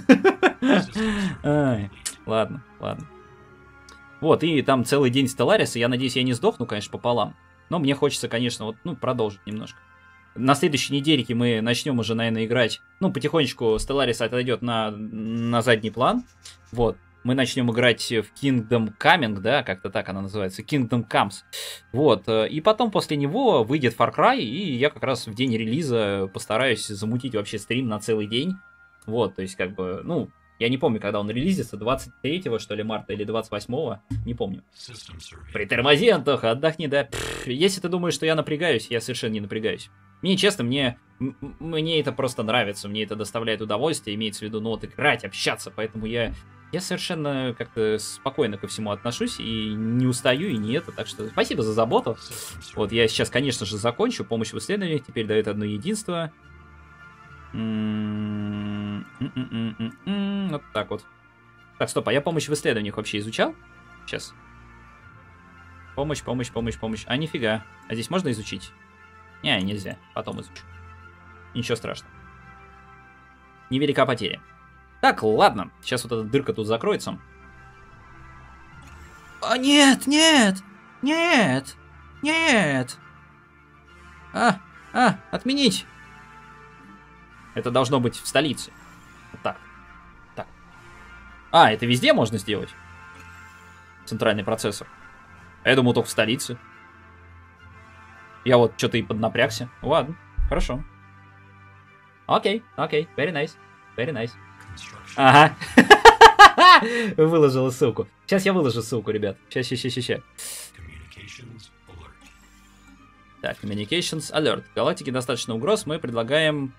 Ладно. Вот, и там целый день Stellaris, и я надеюсь, я не сдохну, конечно, пополам. Но мне хочется, конечно, продолжить немножко. На следующей недельке мы начнем уже, наверное, играть. Потихонечку Stellaris отойдет на задний план. Вот. Мы начнем играть в Kingdom Coming, да, как-то так она называется, Kingdom Comes. Вот, и потом после него выйдет Far Cry, и я как раз в день релиза постараюсь замутить вообще стрим на целый день. Вот, то есть, как бы, я не помню, когда он релизится, 23-го, что ли, марта или 28-го, не помню. Притормози, Антоха, отдохни, да. Если ты думаешь, что я напрягаюсь, я совершенно не напрягаюсь. Мне, честно, мне это просто нравится, мне это доставляет удовольствие, имеется в виду, играть, общаться, поэтому я совершенно как-то спокойно ко всему отношусь и не устаю, и не это. Так что спасибо за заботу. Вот, я сейчас, конечно же, закончу. Помощь в исследованиях теперь дает одно единство. Вот так вот. Так, стоп, а я помощь в исследованиях вообще изучал? Сейчас. Помощь. А, нифига. А здесь можно изучить? Не, нельзя. Потом изучу. Ничего страшного. Невелика потеря. Так, ладно. Сейчас вот эта дырка тут закроется. А, нет! Отменить! Это должно быть в столице. Вот так. А, это везде можно сделать? Центральный процессор. А я думал, только в столице. Я вот что-то и поднапрягся. Ладно, хорошо. Окей, very nice, very nice. Ага. Выложила ссылку. Сейчас я выложу ссылку, ребят. Сейчас. Так, Communications Alert. Галактике достаточно угроз. Мы предлагаем...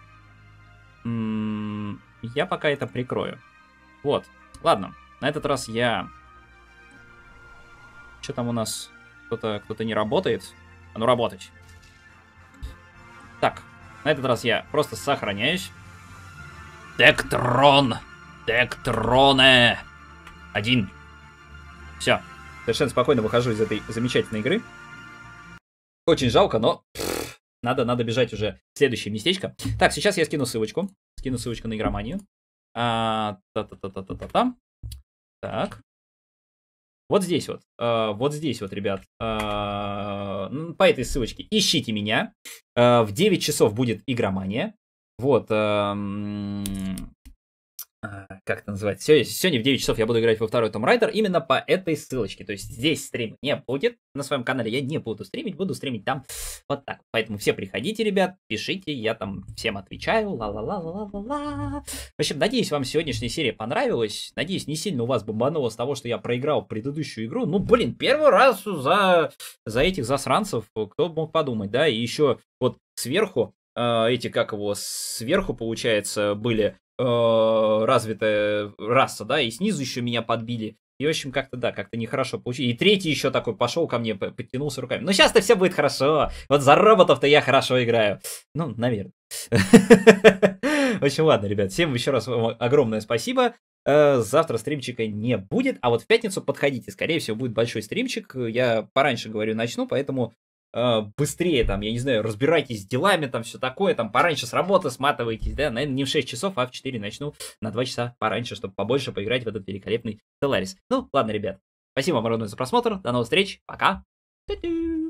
Я пока это прикрою. Вот. Ладно. На этот раз я... Что там у нас? Кто-то не работает? А ну работать. Так. На этот раз я просто сохраняюсь. Тектрон. Тектроне. 1. Все. Совершенно спокойно выхожу из этой замечательной игры. Очень жалко, но надо бежать уже в следующее местечко. Так, сейчас я скину ссылочку. Скину ссылочку на игроманию. Так. Вот здесь вот. Вот здесь вот, ребят. По этой ссылочке ищите меня. В 9 часов будет игромания. Вот. Как это называется? Сегодня в 9 часов я буду играть во второй Tomb Raider именно по этой ссылочке. То есть здесь стрим не будет. На своем канале я не буду стримить там вот так. Поэтому все приходите, ребят, пишите, я там всем отвечаю. Ла-ла-ла-ла-ла-ла. В общем, надеюсь, вам сегодняшняя серия понравилась. Надеюсь, не сильно у вас бомбануло с того, что я проиграл предыдущую игру. Ну, блин, первый раз за этих засранцев, кто мог подумать, да? И еще вот сверху, сверху, получается, были... развитая раса, да, и снизу еще меня подбили. И, в общем, как-то, да, как-то нехорошо получилось. И третий еще такой пошел ко мне, подтянулся руками. Ну, сейчас-то все будет хорошо. Вот за роботов-то я хорошо играю. Ну, наверное. В общем, ладно, ребят, всем еще раз огромное спасибо. Завтра стримчика не будет, а вот в пятницу подходите. Скорее всего, будет большой стримчик. Я пораньше, говорю, начну, поэтому... быстрее, там, я не знаю, разбирайтесь с делами, там, все такое, там, пораньше с работы сматывайтесь, да, наверное, не в 6 часов, а в 4 начну на 2 часа пораньше, чтобы побольше поиграть в этот великолепный Stellaris. Ну, ладно, ребят, спасибо вам огромное за просмотр, до новых встреч, пока!